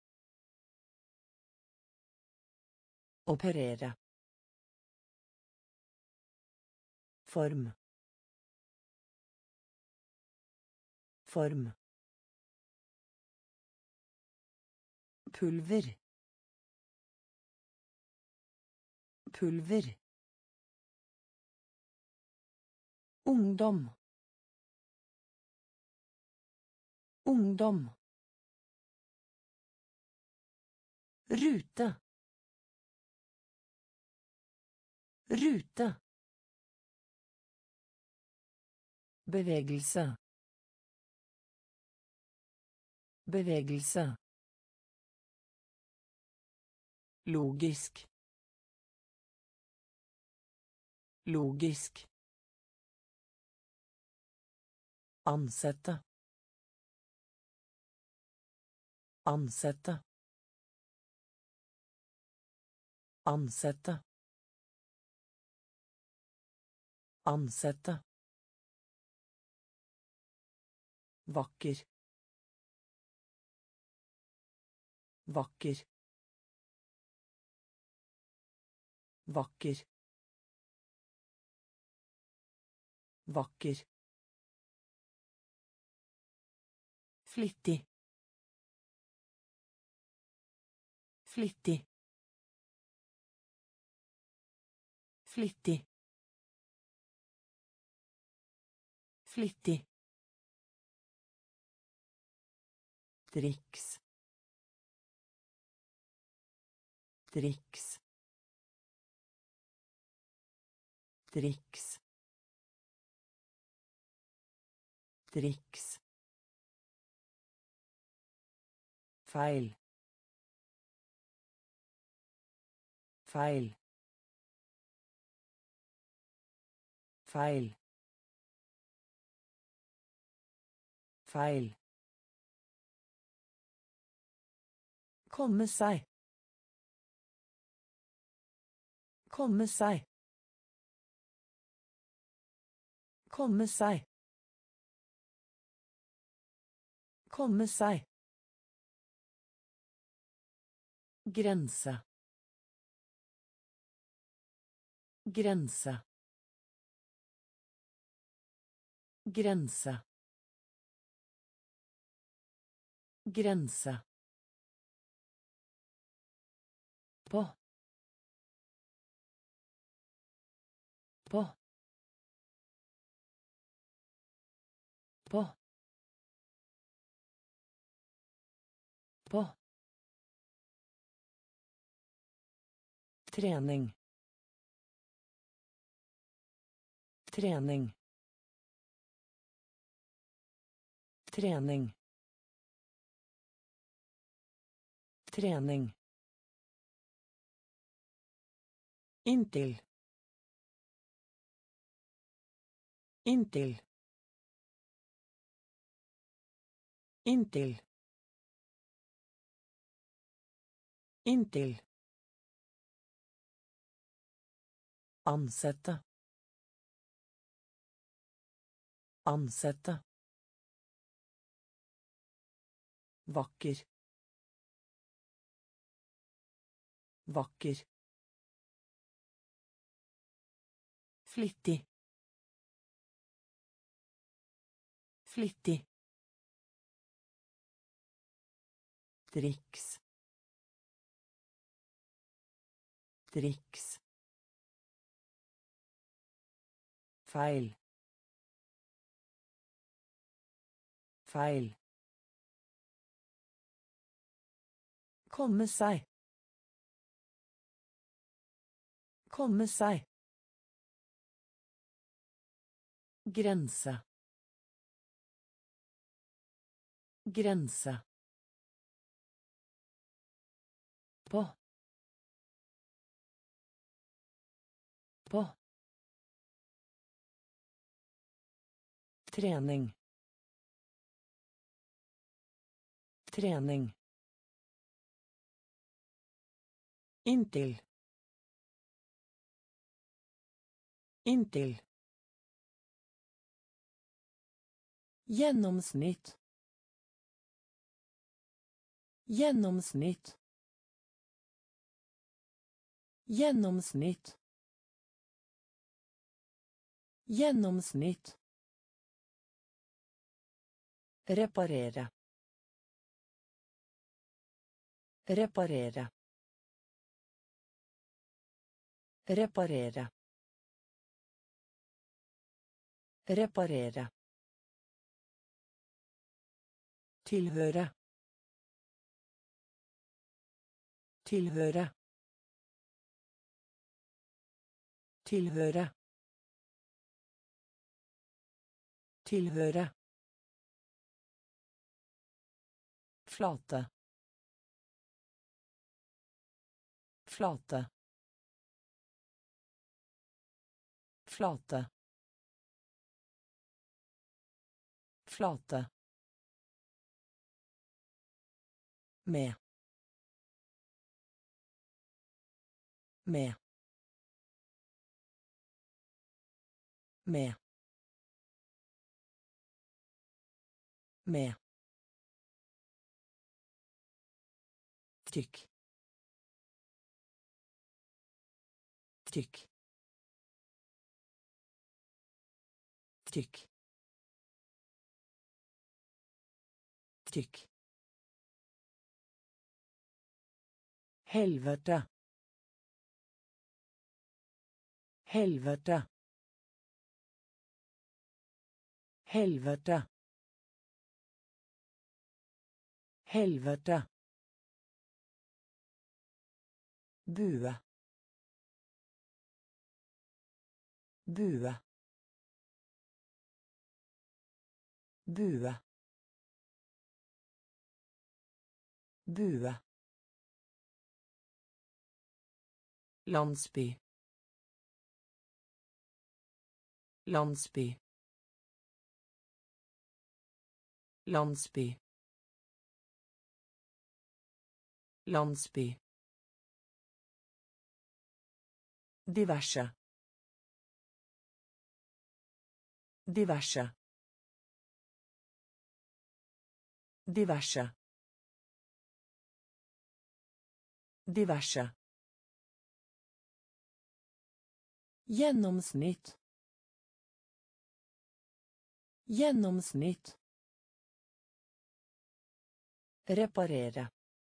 Speaker 1: Operere. Form. Form. Pulver. Pulver. Ungdom. Ungdom. Rute. Rute. Bevegelse. Bevegelse. Logisk. Logisk. Ansette. Ansette. Ansette. Ansette. Vakker. Vakker. Vakker. Vakker. Flittig. Flittig. Flittig. Flittig. Triks. Triks. Triks. Triks. Feil. Feil. Feil. Feil. Komme seg. Komme seg. Komme seg. Komme seg. Grense. Grense. Grense. Grense. På. På. På. På. Trening. Trening. Trening. Trening. Inntil. Inntil. Inntil. Inntil. Ansette. Ansette. Vakker. Vakker. Flittig. Flittig. Triks. Triks. Feil. Feil. Komme seg. Komme seg. Grense. Grense. På. På. Trening. Trening. Inntil. Inntil. Gjennomsnitt. Genomsnitt. Genomsnitt. Genomsnitt. Reparera. Reparera. Reparera. Reparera. Tillhöra. Tillhöra. Tillhöra. Tillhöra. Flata. Flata. Flata. Flata. Med. Med. Med. Med. Tryck. Tryck. Tryck. Tryck. Helvete. Helvete. Helvete. Helvete. Bue. Bue. Bue. Bue. Landsby. Landsby. Landsby. Landsby. Diverse. Diverse. Diverse. Diverse. Genomsnitt. Genomsnitt. Reparera.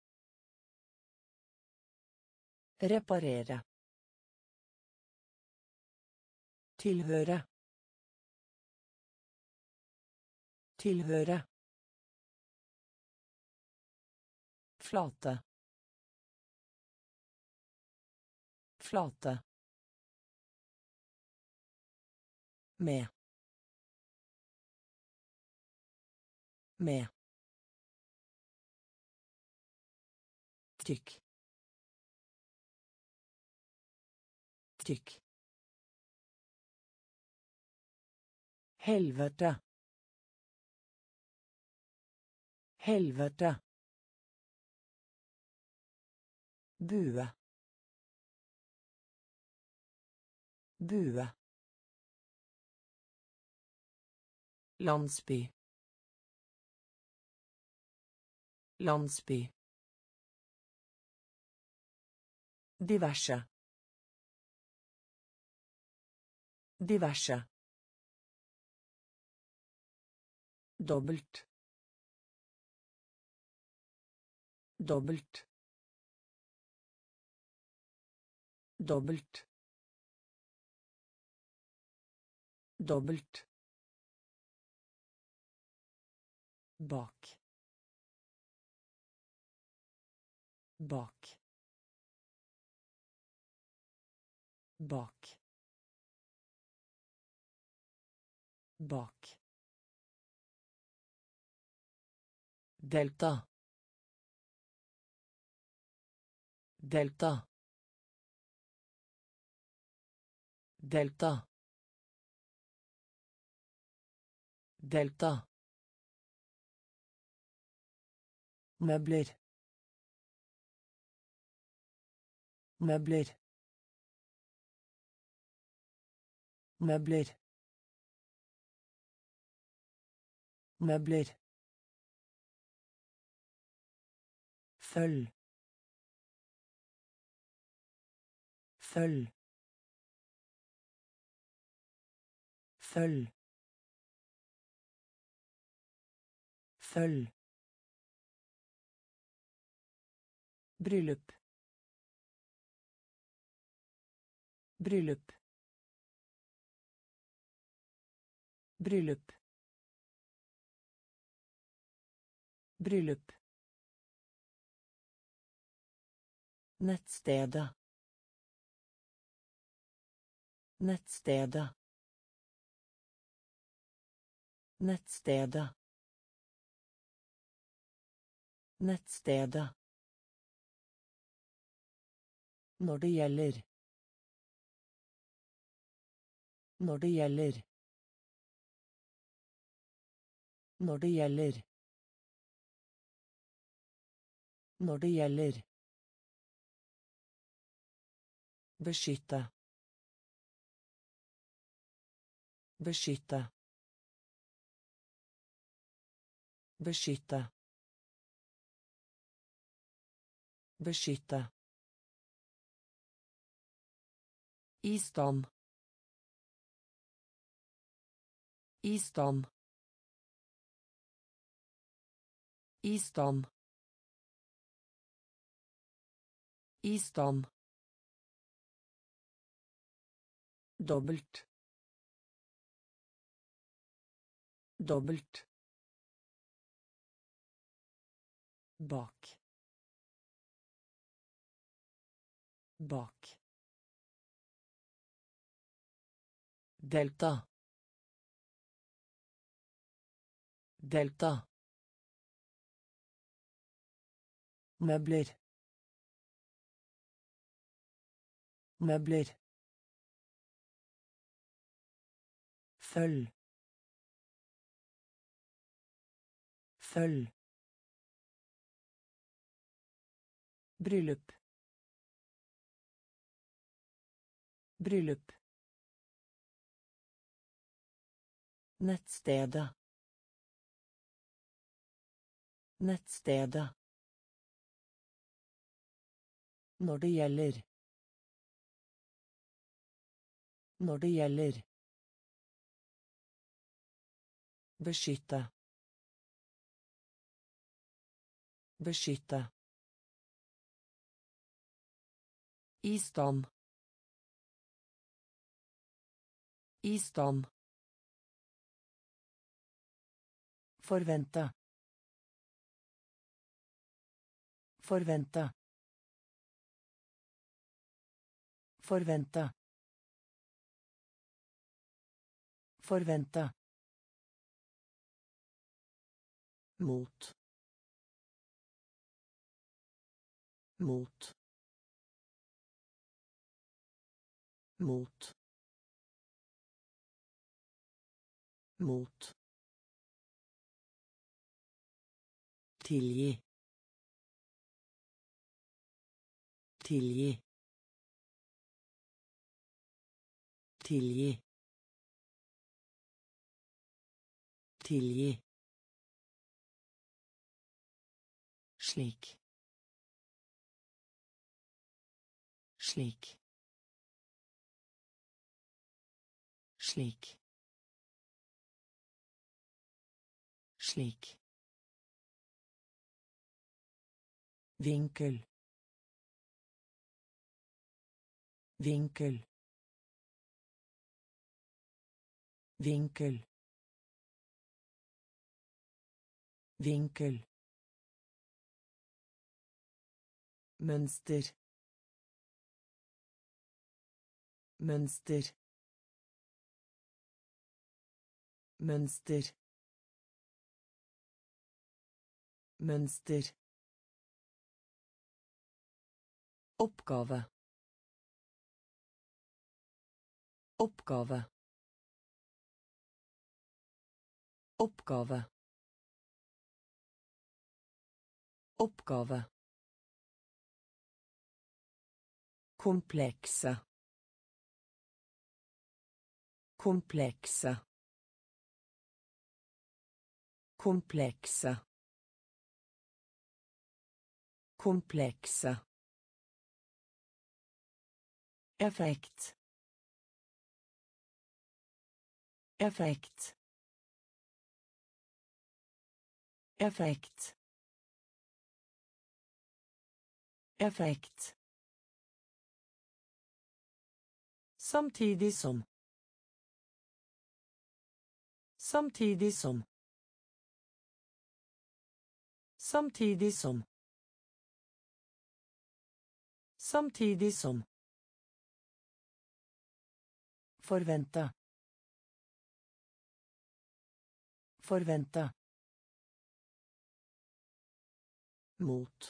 Speaker 1: Reparera. Tillhöra. Tillhöra. Flata. Flata. Med. Med. Tryck. Tryck. Helvete. Helvete. Bue. Bue. Landsby. Landsby. Diverse. Diverse. Dobbelt. Dobbelt. Dobbelt. Dobbelt. Bak. Bak. Bak. Bak. Delta. Delta. Delta. Delta. Möbler. Möbler. Möbler. Möbler. følg følg følg følg bryllup bryllup bryllup bryllup nettstedet nettstedet nettstedet nettstedet når det gjelder når det gjelder når det gjelder når det gjelder beskytte beskytte beskytte beskytte i stand i stand i stand i stand dobbelt dobbelt bak bak delta delta møbler møbler følg følg bryllup bryllup nettstedet nettstedet når det gjelder når det gjelder beskytte beskytte i stand i stand forvente forvente forvente forvente mot mot mot mot tilgi tilgi tilgi tilgi slik slik slik slik vinkel vinkel vinkel vinkel mønster mønster mønster mønster oppgave oppgave oppgave oppgave komplekse komplekse komplekse Komplekse. Effekt. Effekt. Effekt. Effekt. Samtidig som. Samtidig som. Samtidig som. Samtidig som. Forvente. Forvente. Mot.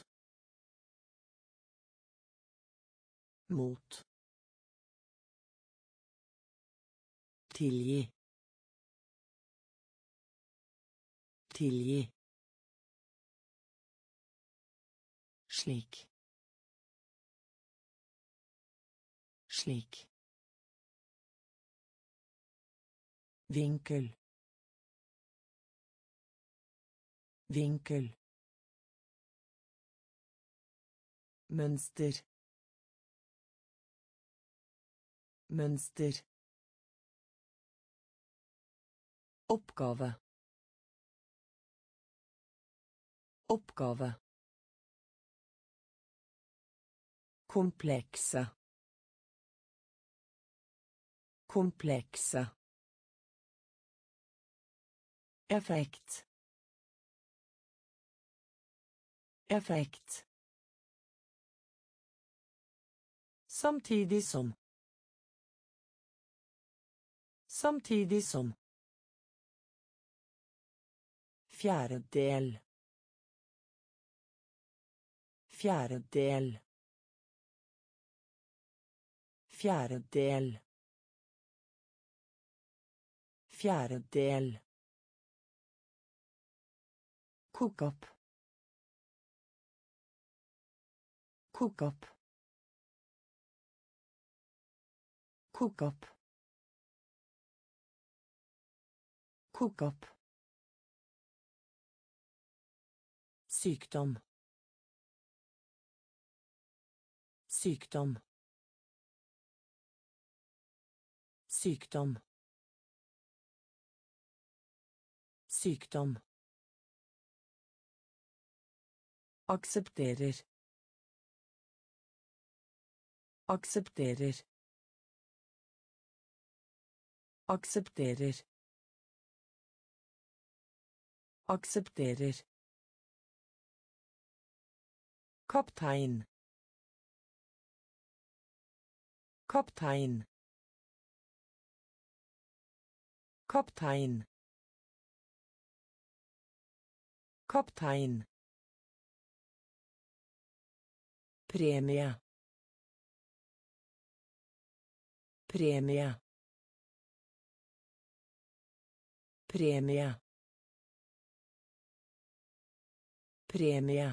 Speaker 1: Mot. Tilgi. Tilgi. Slik. Slik. Vinkel. Vinkel. Mønster. Mønster. Oppgave. Oppgave. Komplekse. Komplekse. Effekt. Effekt. Samtidig som. Samtidig som. Fjerdedel. Fjerdedel. Fjerdedel. Fjerdedel. Kok opp. Kok opp. Kok opp. Kok opp. Sykdom. Sykdom. Sykdom. Sykdom. Aksepterer. Aksepterer. Aksepterer. Aksepterer. Kaptein. Kaptein. Kaptein. Kaptein. Premie. Premie. Premie. Premie.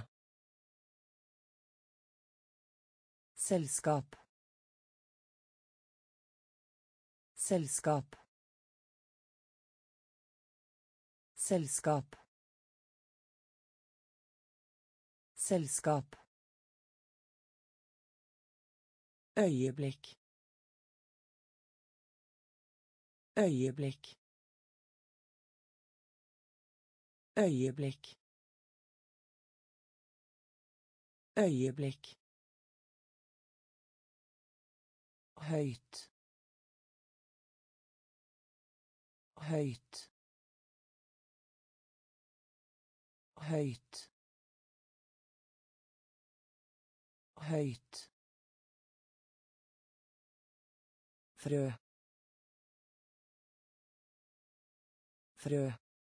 Speaker 1: Selskap. Selskap. Selskap. Selskap. Øyeblikk. Øyeblikk. Øyeblikk. Øyeblikk. Høyt. Høyt. Høyt. Høyt. Frø. Frø.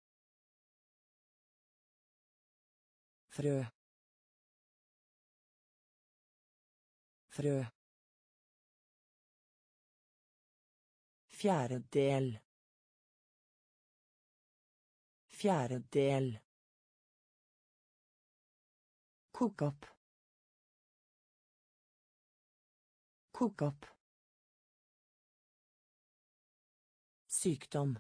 Speaker 1: Frø. Frø. Fjerdedel. Fjerdedel. Kok opp. Kok opp. Sykdom.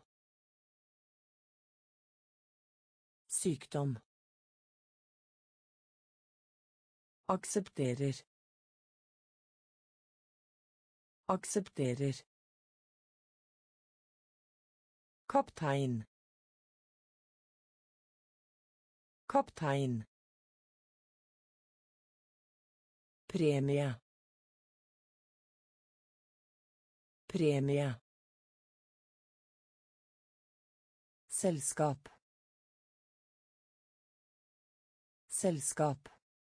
Speaker 1: Sykdom. Aksepterer. Aksepterer. Kaptein. Kaptein. Premie. Premie. Selskap. Selskap.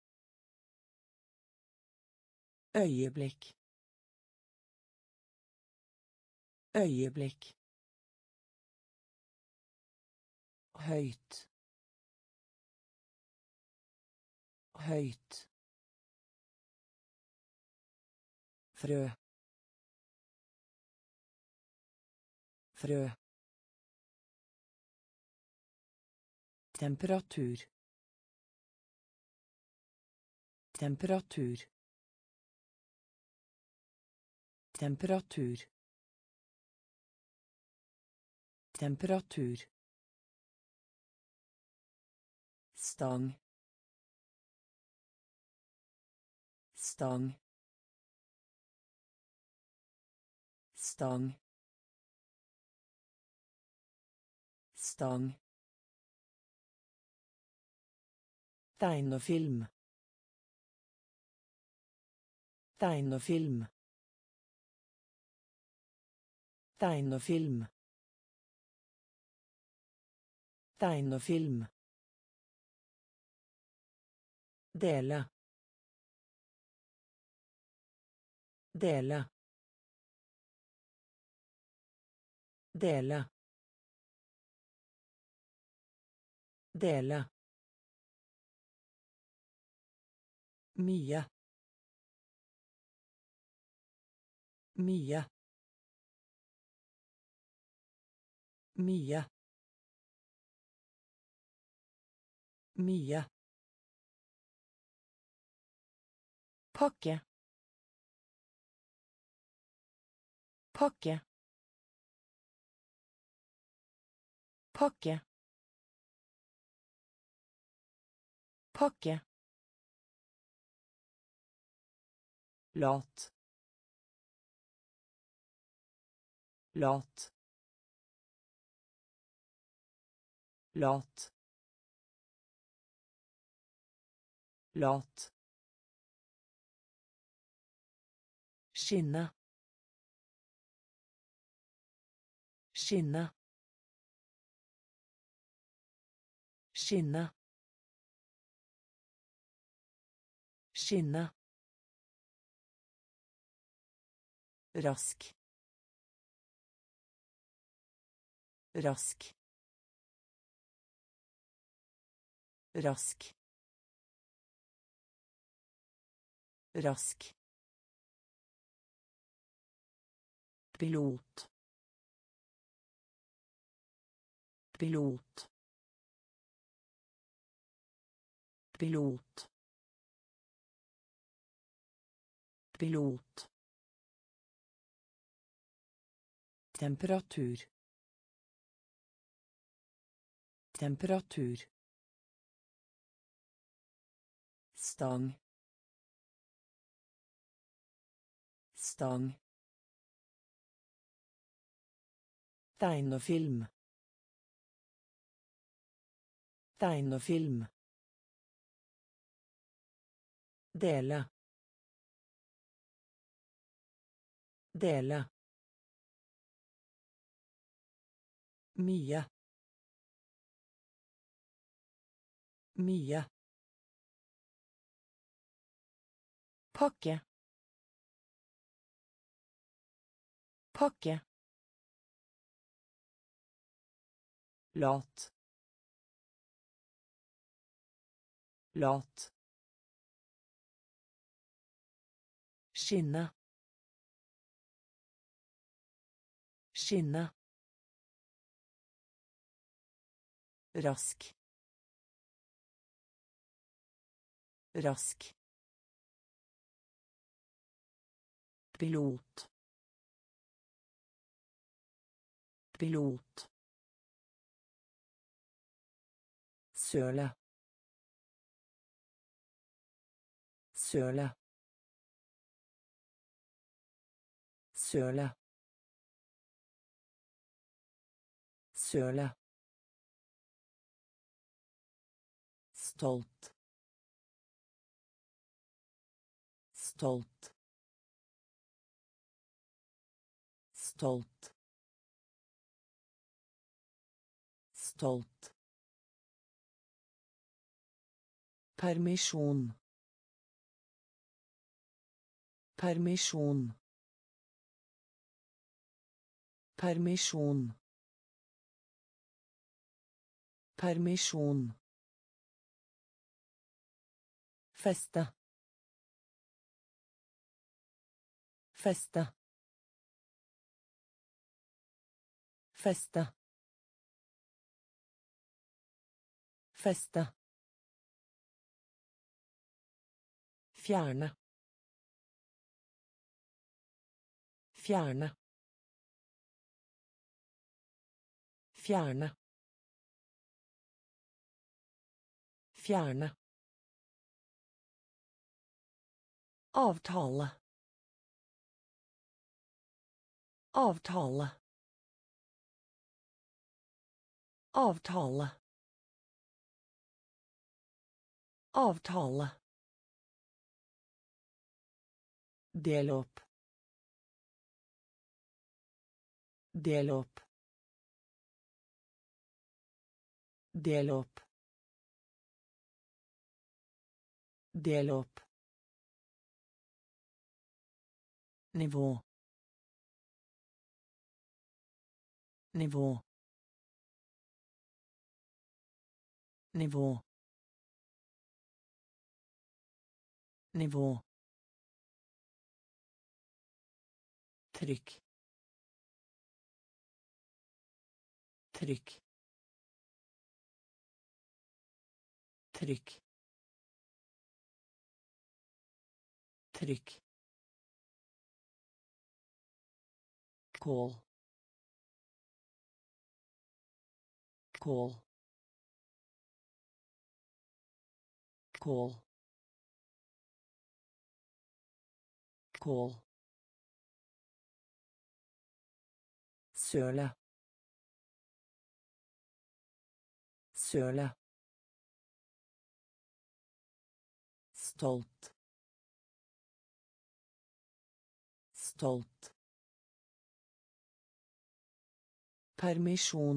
Speaker 1: Øyeblikk. Øyeblikk. Høyt. Høyt. Frø. Frø. Temperatur. Temperatur. Temperatur. Temperatur. Stang. Stang. Stang. Stang. Tegnefilm. Tegnefilm. Tegnefilm. Tegnefilm. Dele. Dele. Dele. Dele. Mye. Mye. Mye. Mye. Pakke. Pakke. Pakke. Pakke. Lat. Lat. Lat. Lat. Skinne. Skinne. Skinne. Skinne. Rask. Rask. Rask. Rask. Pilot. Pilot. Pilot. Pilot. Temperatur. Temperatur. Stang. Stang. Tegnefilm. Tegnefilm. Dele. Dele. Mye. Mye. Pakke. Pakke. Lat. Lat. Skinne. Skinne. Rask. Rask. Pilot. Pilot. Søle. Søle. Søle. Søle. Stolt. Stolt. Stolt. Stolt. Permisjon. Permisjon. Permisjon. Permisjon. Feste. Feste. Feste. Feste. Fjerne. Fjerne. Fjerne. Fjerne. Avtale. Avtale. Avtale. Avtale. Del opp. Del opp. Del opp. Del opp. Nivå. Nivå. Nivå. Nivå. Trykk. Trykk. Trykk. Trykk. Kål. Kål. Kål. Kål. Søle. Søle. Stolt. Stolt. Permisjon.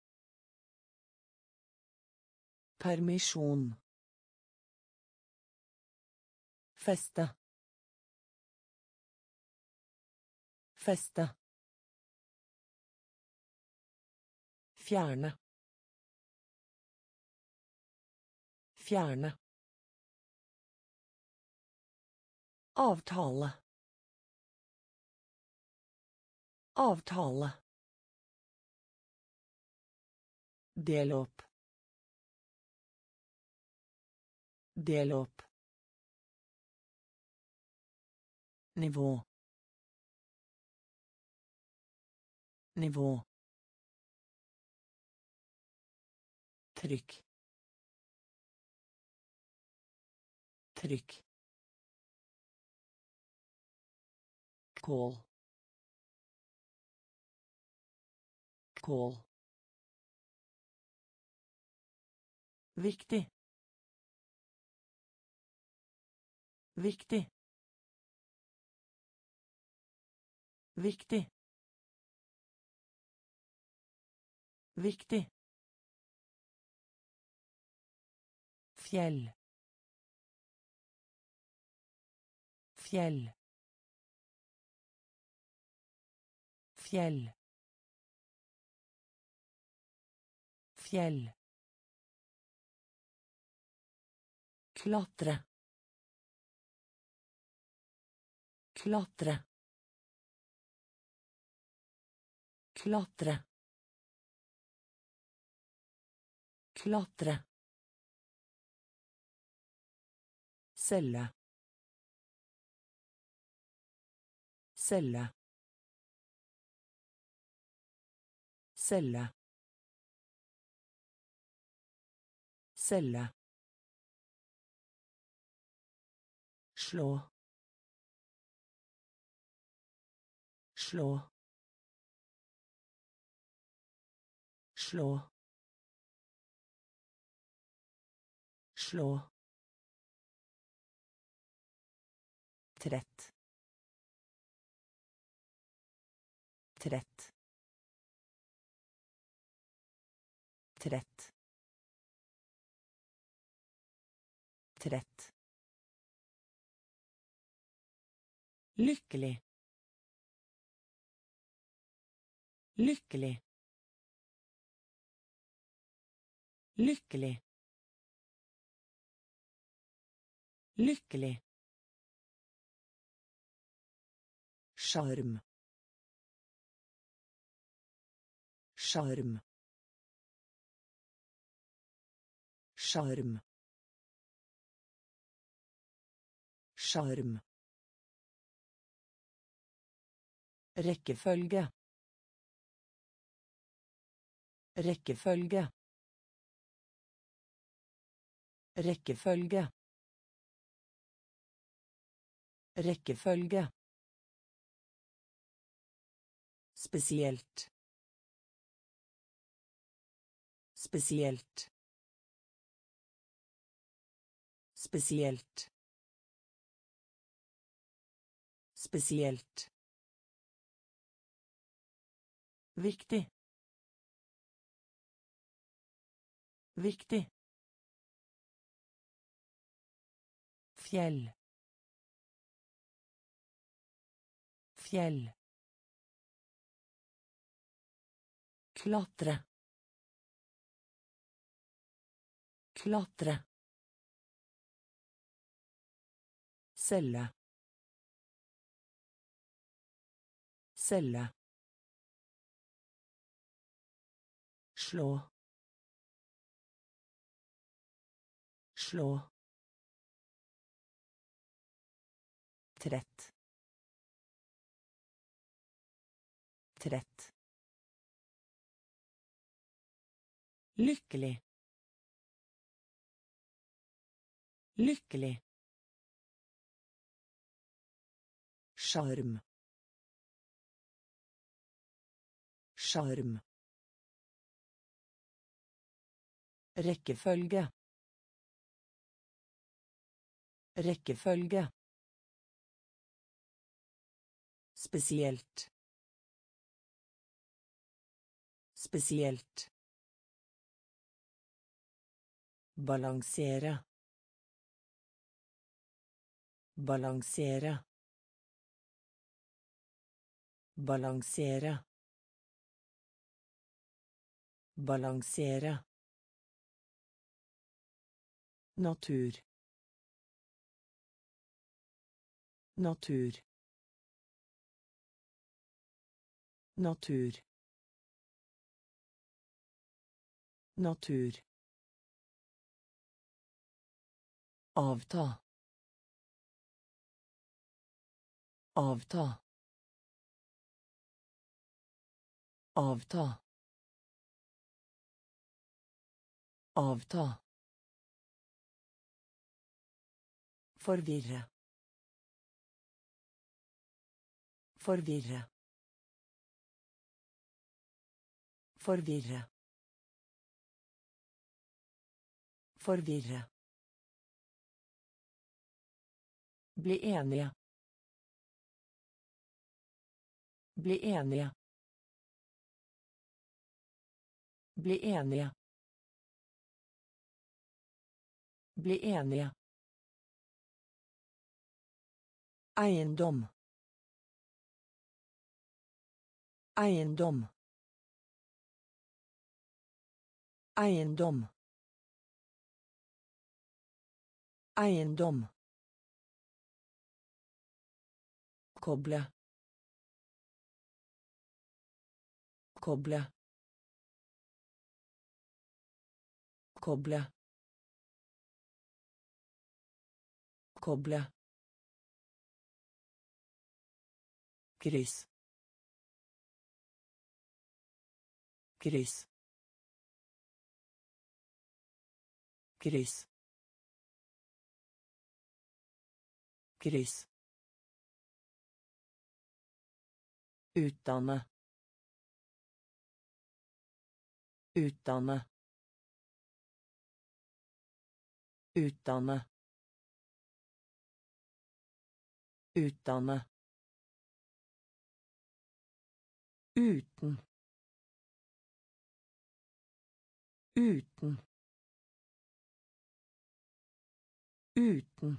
Speaker 1: Permisjon. Feste. Feste. Fjerne. Fjerne. Avtale. Avtale. Del opp. Del opp. Nivå. Nivå. Trykk. Trykk. Kål. Kål. Viktig. Viktig. Viktig. Viktig. Fjell. Fjell. Fjell. Fjell. Klatre. Klatre. Klatre. Klatre. Celle. Celle. Celle. Celle. slå slå slå slå trett trett trett trett lykkelig lykkelig lykkelig lykkelig sjarm sjarm sjarm sjarm rekkefølge rekkefølge rekkefølge rekkefølge spesielt spesielt spesielt spesielt viktig viktig fjell fjell klatre klatre celle celle slå slå trett trett lykkelig lykkelig sjarm sjarm rekkefølge rekkefølge spesielt spesielt balansere balansere balansere balansere natur natur natur natur avta avta avta avta forvirre forvirre forvirre forvirre bli enige bli enige bli enige bli enige eiendom eiendom eiendom eiendom koble koble koble koble kryss kryss kryss Kryss. Utdanne. Utdanne. Utdanne. Utdanne. Uten. Uten. Uten.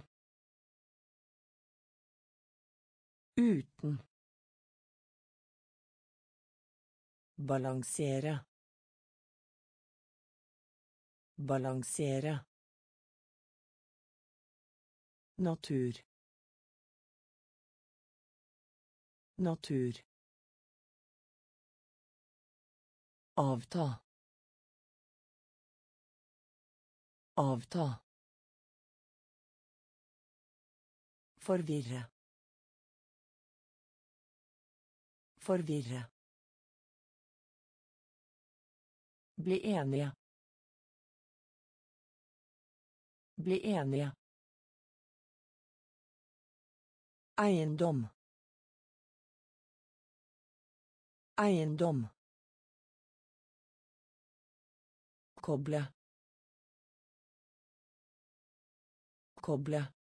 Speaker 1: Uten. Balansere. Balansere. Natur. Natur. Avta. Avta. Forvirre. Forvirre. Bli enige. Bli enige. Eiendom. Eiendom. Koble. Koble.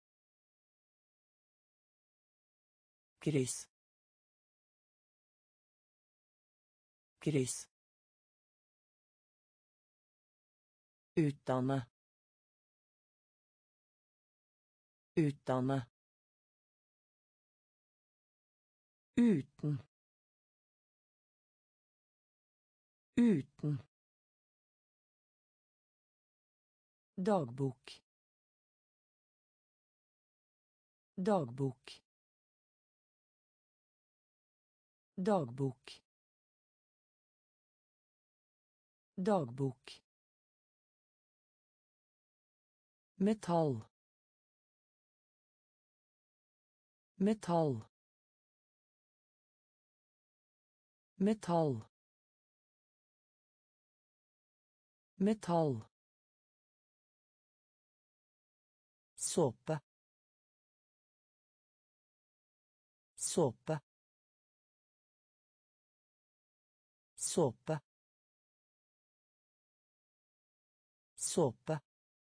Speaker 1: Kryss. Kryss. Utdanne. Utdanne. Uten. Uten. Dagbok. Dagbok. Dagbok. Dagbok. Metall. Metall. Metall. Metall. Såpe. Såpe. Såpe. Såpe.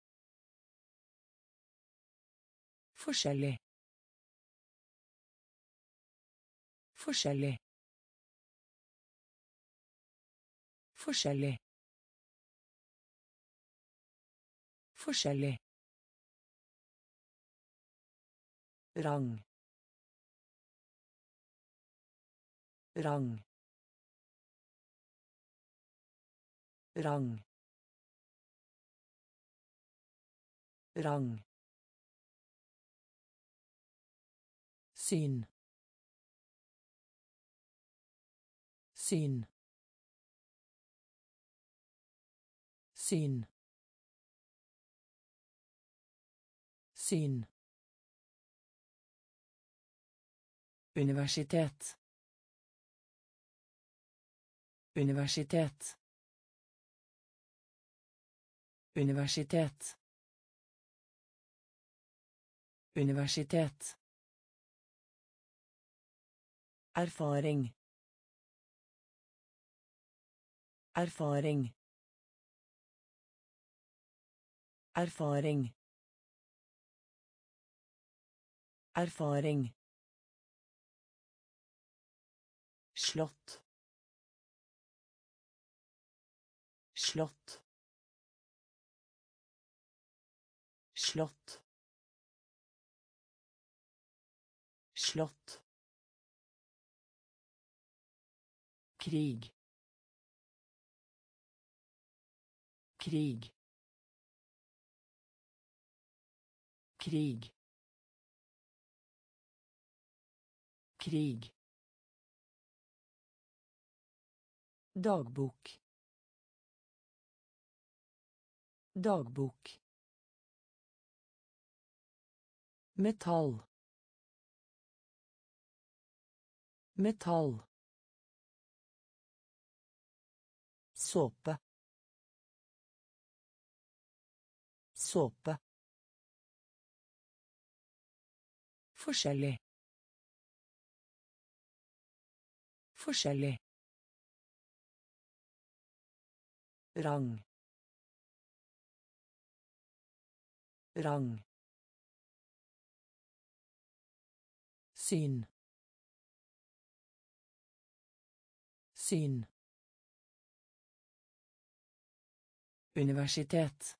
Speaker 1: Forskjellig. Forskjellig. Forskjellig. Forskjellig. Rang. Rang. Rang. Rang. Syn. Syn. Syn. Syn. Universitet. Universitet. Universitet. Universitet. Erfaring. Erfaring. Erfaring. Erfaring. Slott. Slott. Slott. Slott. Krig. Krig. Krig. Krig. Dagbok. Dagbok. Metall. Metall. Såpe. Såpe. Forskjellig. Forskjellig. Rang. Rang. Syn. Syn. Universitet.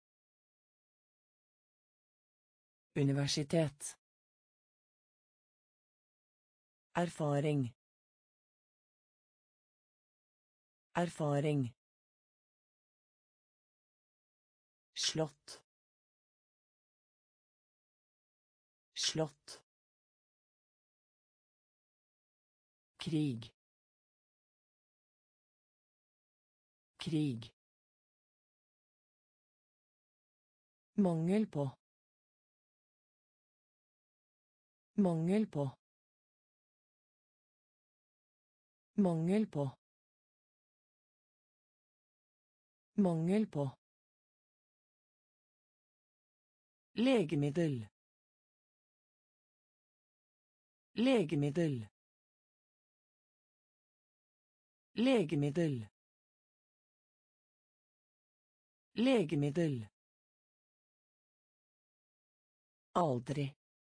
Speaker 1: Universitet. Erfaring. Erfaring. Slott. Slott. Krig. Krig. Mangel på. Mangel på. Mangel på. Mangel på. Legemiddel. Legemiddel. Legemiddel. Legemiddel. Aldri.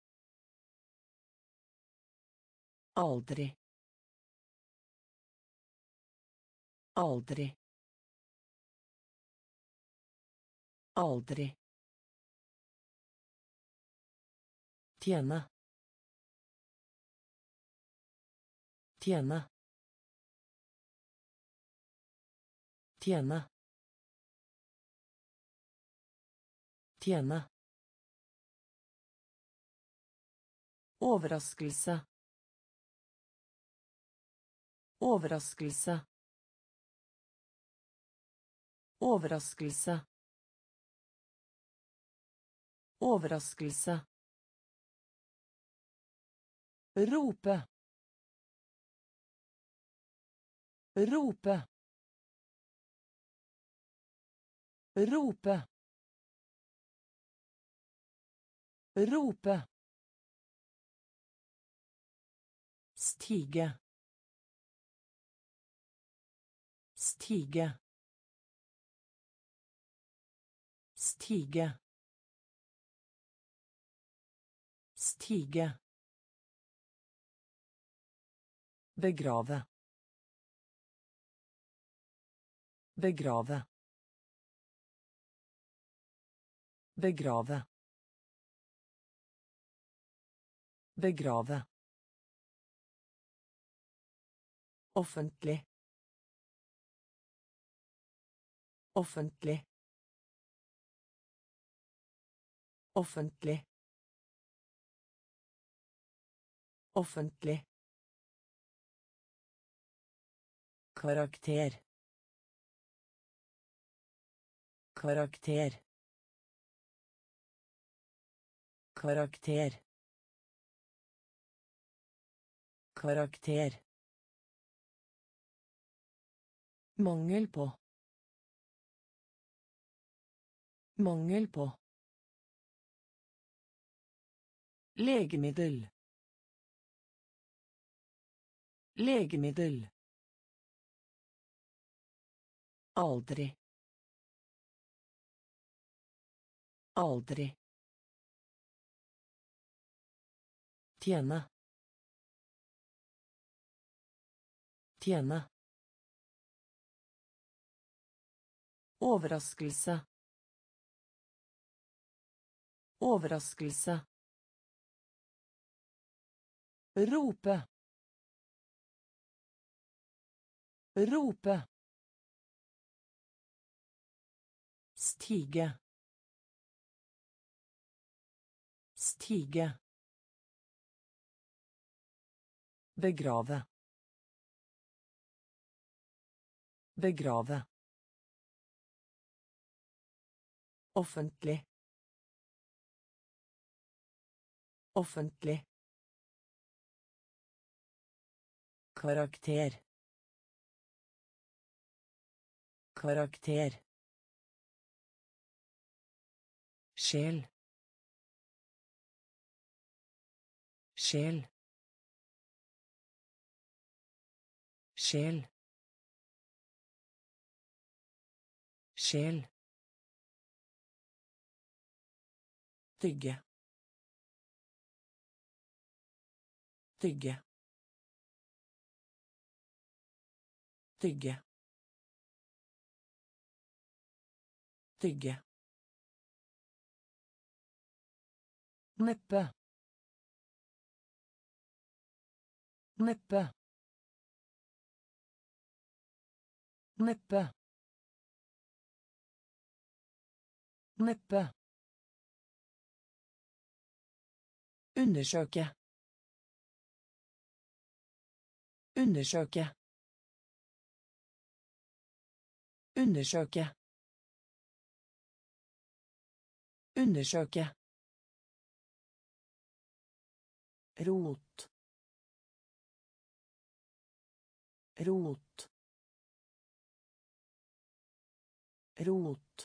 Speaker 1: Aldri. Aldri. Aldri. Tjene. Tjene. Tjene. Tjene. Overraskelse. Overraskelse. Overraskelse. Overraskelse. Rope. Rope. Rope. Rope. Stige. Stige. Stige. Stige. Begrave. Begrave. Begrave. Begrave. Offentlig. Offentlig. Offentlig. Offentlig. Karakter. Karakter. Karakter. Karakter. Mangel på. Mangel på. Legemiddel. Legemiddel. Aldri. Aldri. Tjene. Tjene. Overraskelse. Overraskelse. Rope. Rope. Stige. Stige. Begrave. Begrave. Offentlig. Offentlig. Karakter. Karakter. Sjel. Sjel. Sjel. Sjel. Tygge. Tygge. Tygge. Tygge. Neppe. Neppe. Neppe. Neppe. Undersøke. Undersøke. Undersøke. Undersøke. Rot. Rot. Rot.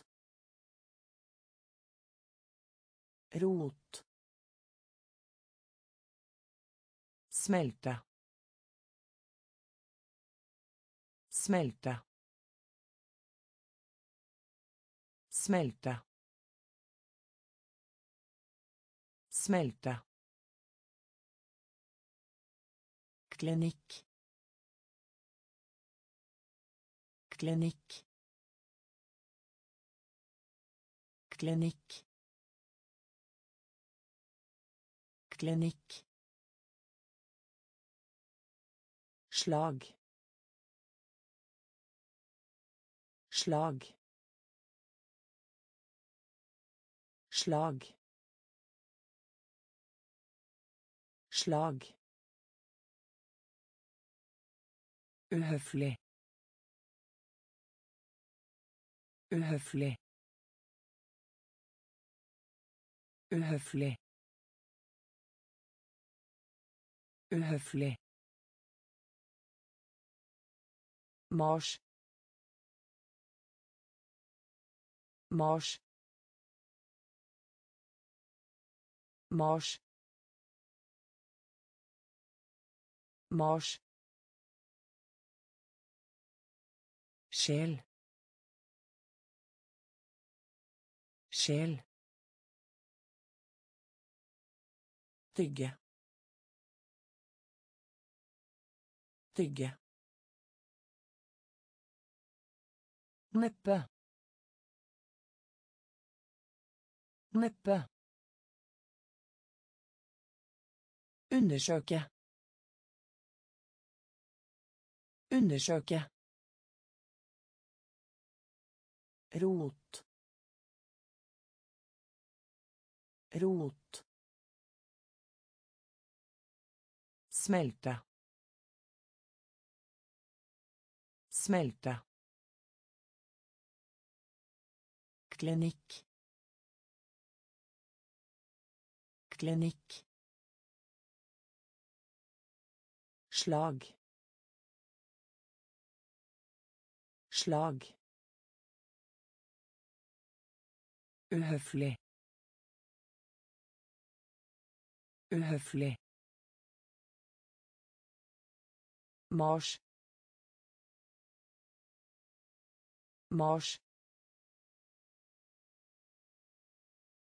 Speaker 1: Rot. Smelte. Smelte. Smelte. Smelte. Klinikk. Klinikk. Klinikk. Klinikk. Slag. Slag. Slag. Slag. Uhøflig. Uhøflig. Uhøflig. Uhøflig. Mars. Mars. Mars. Mars. Sjel. Sjel. Tygge. Tygge. Neppe. Neppe. Undersøke. Undersøke. Rot. Rot. Smelte. Smelte. Klinikk. Klinikk. Slag. Slag. Uhøflig. Uhøflig. Mars. Mars.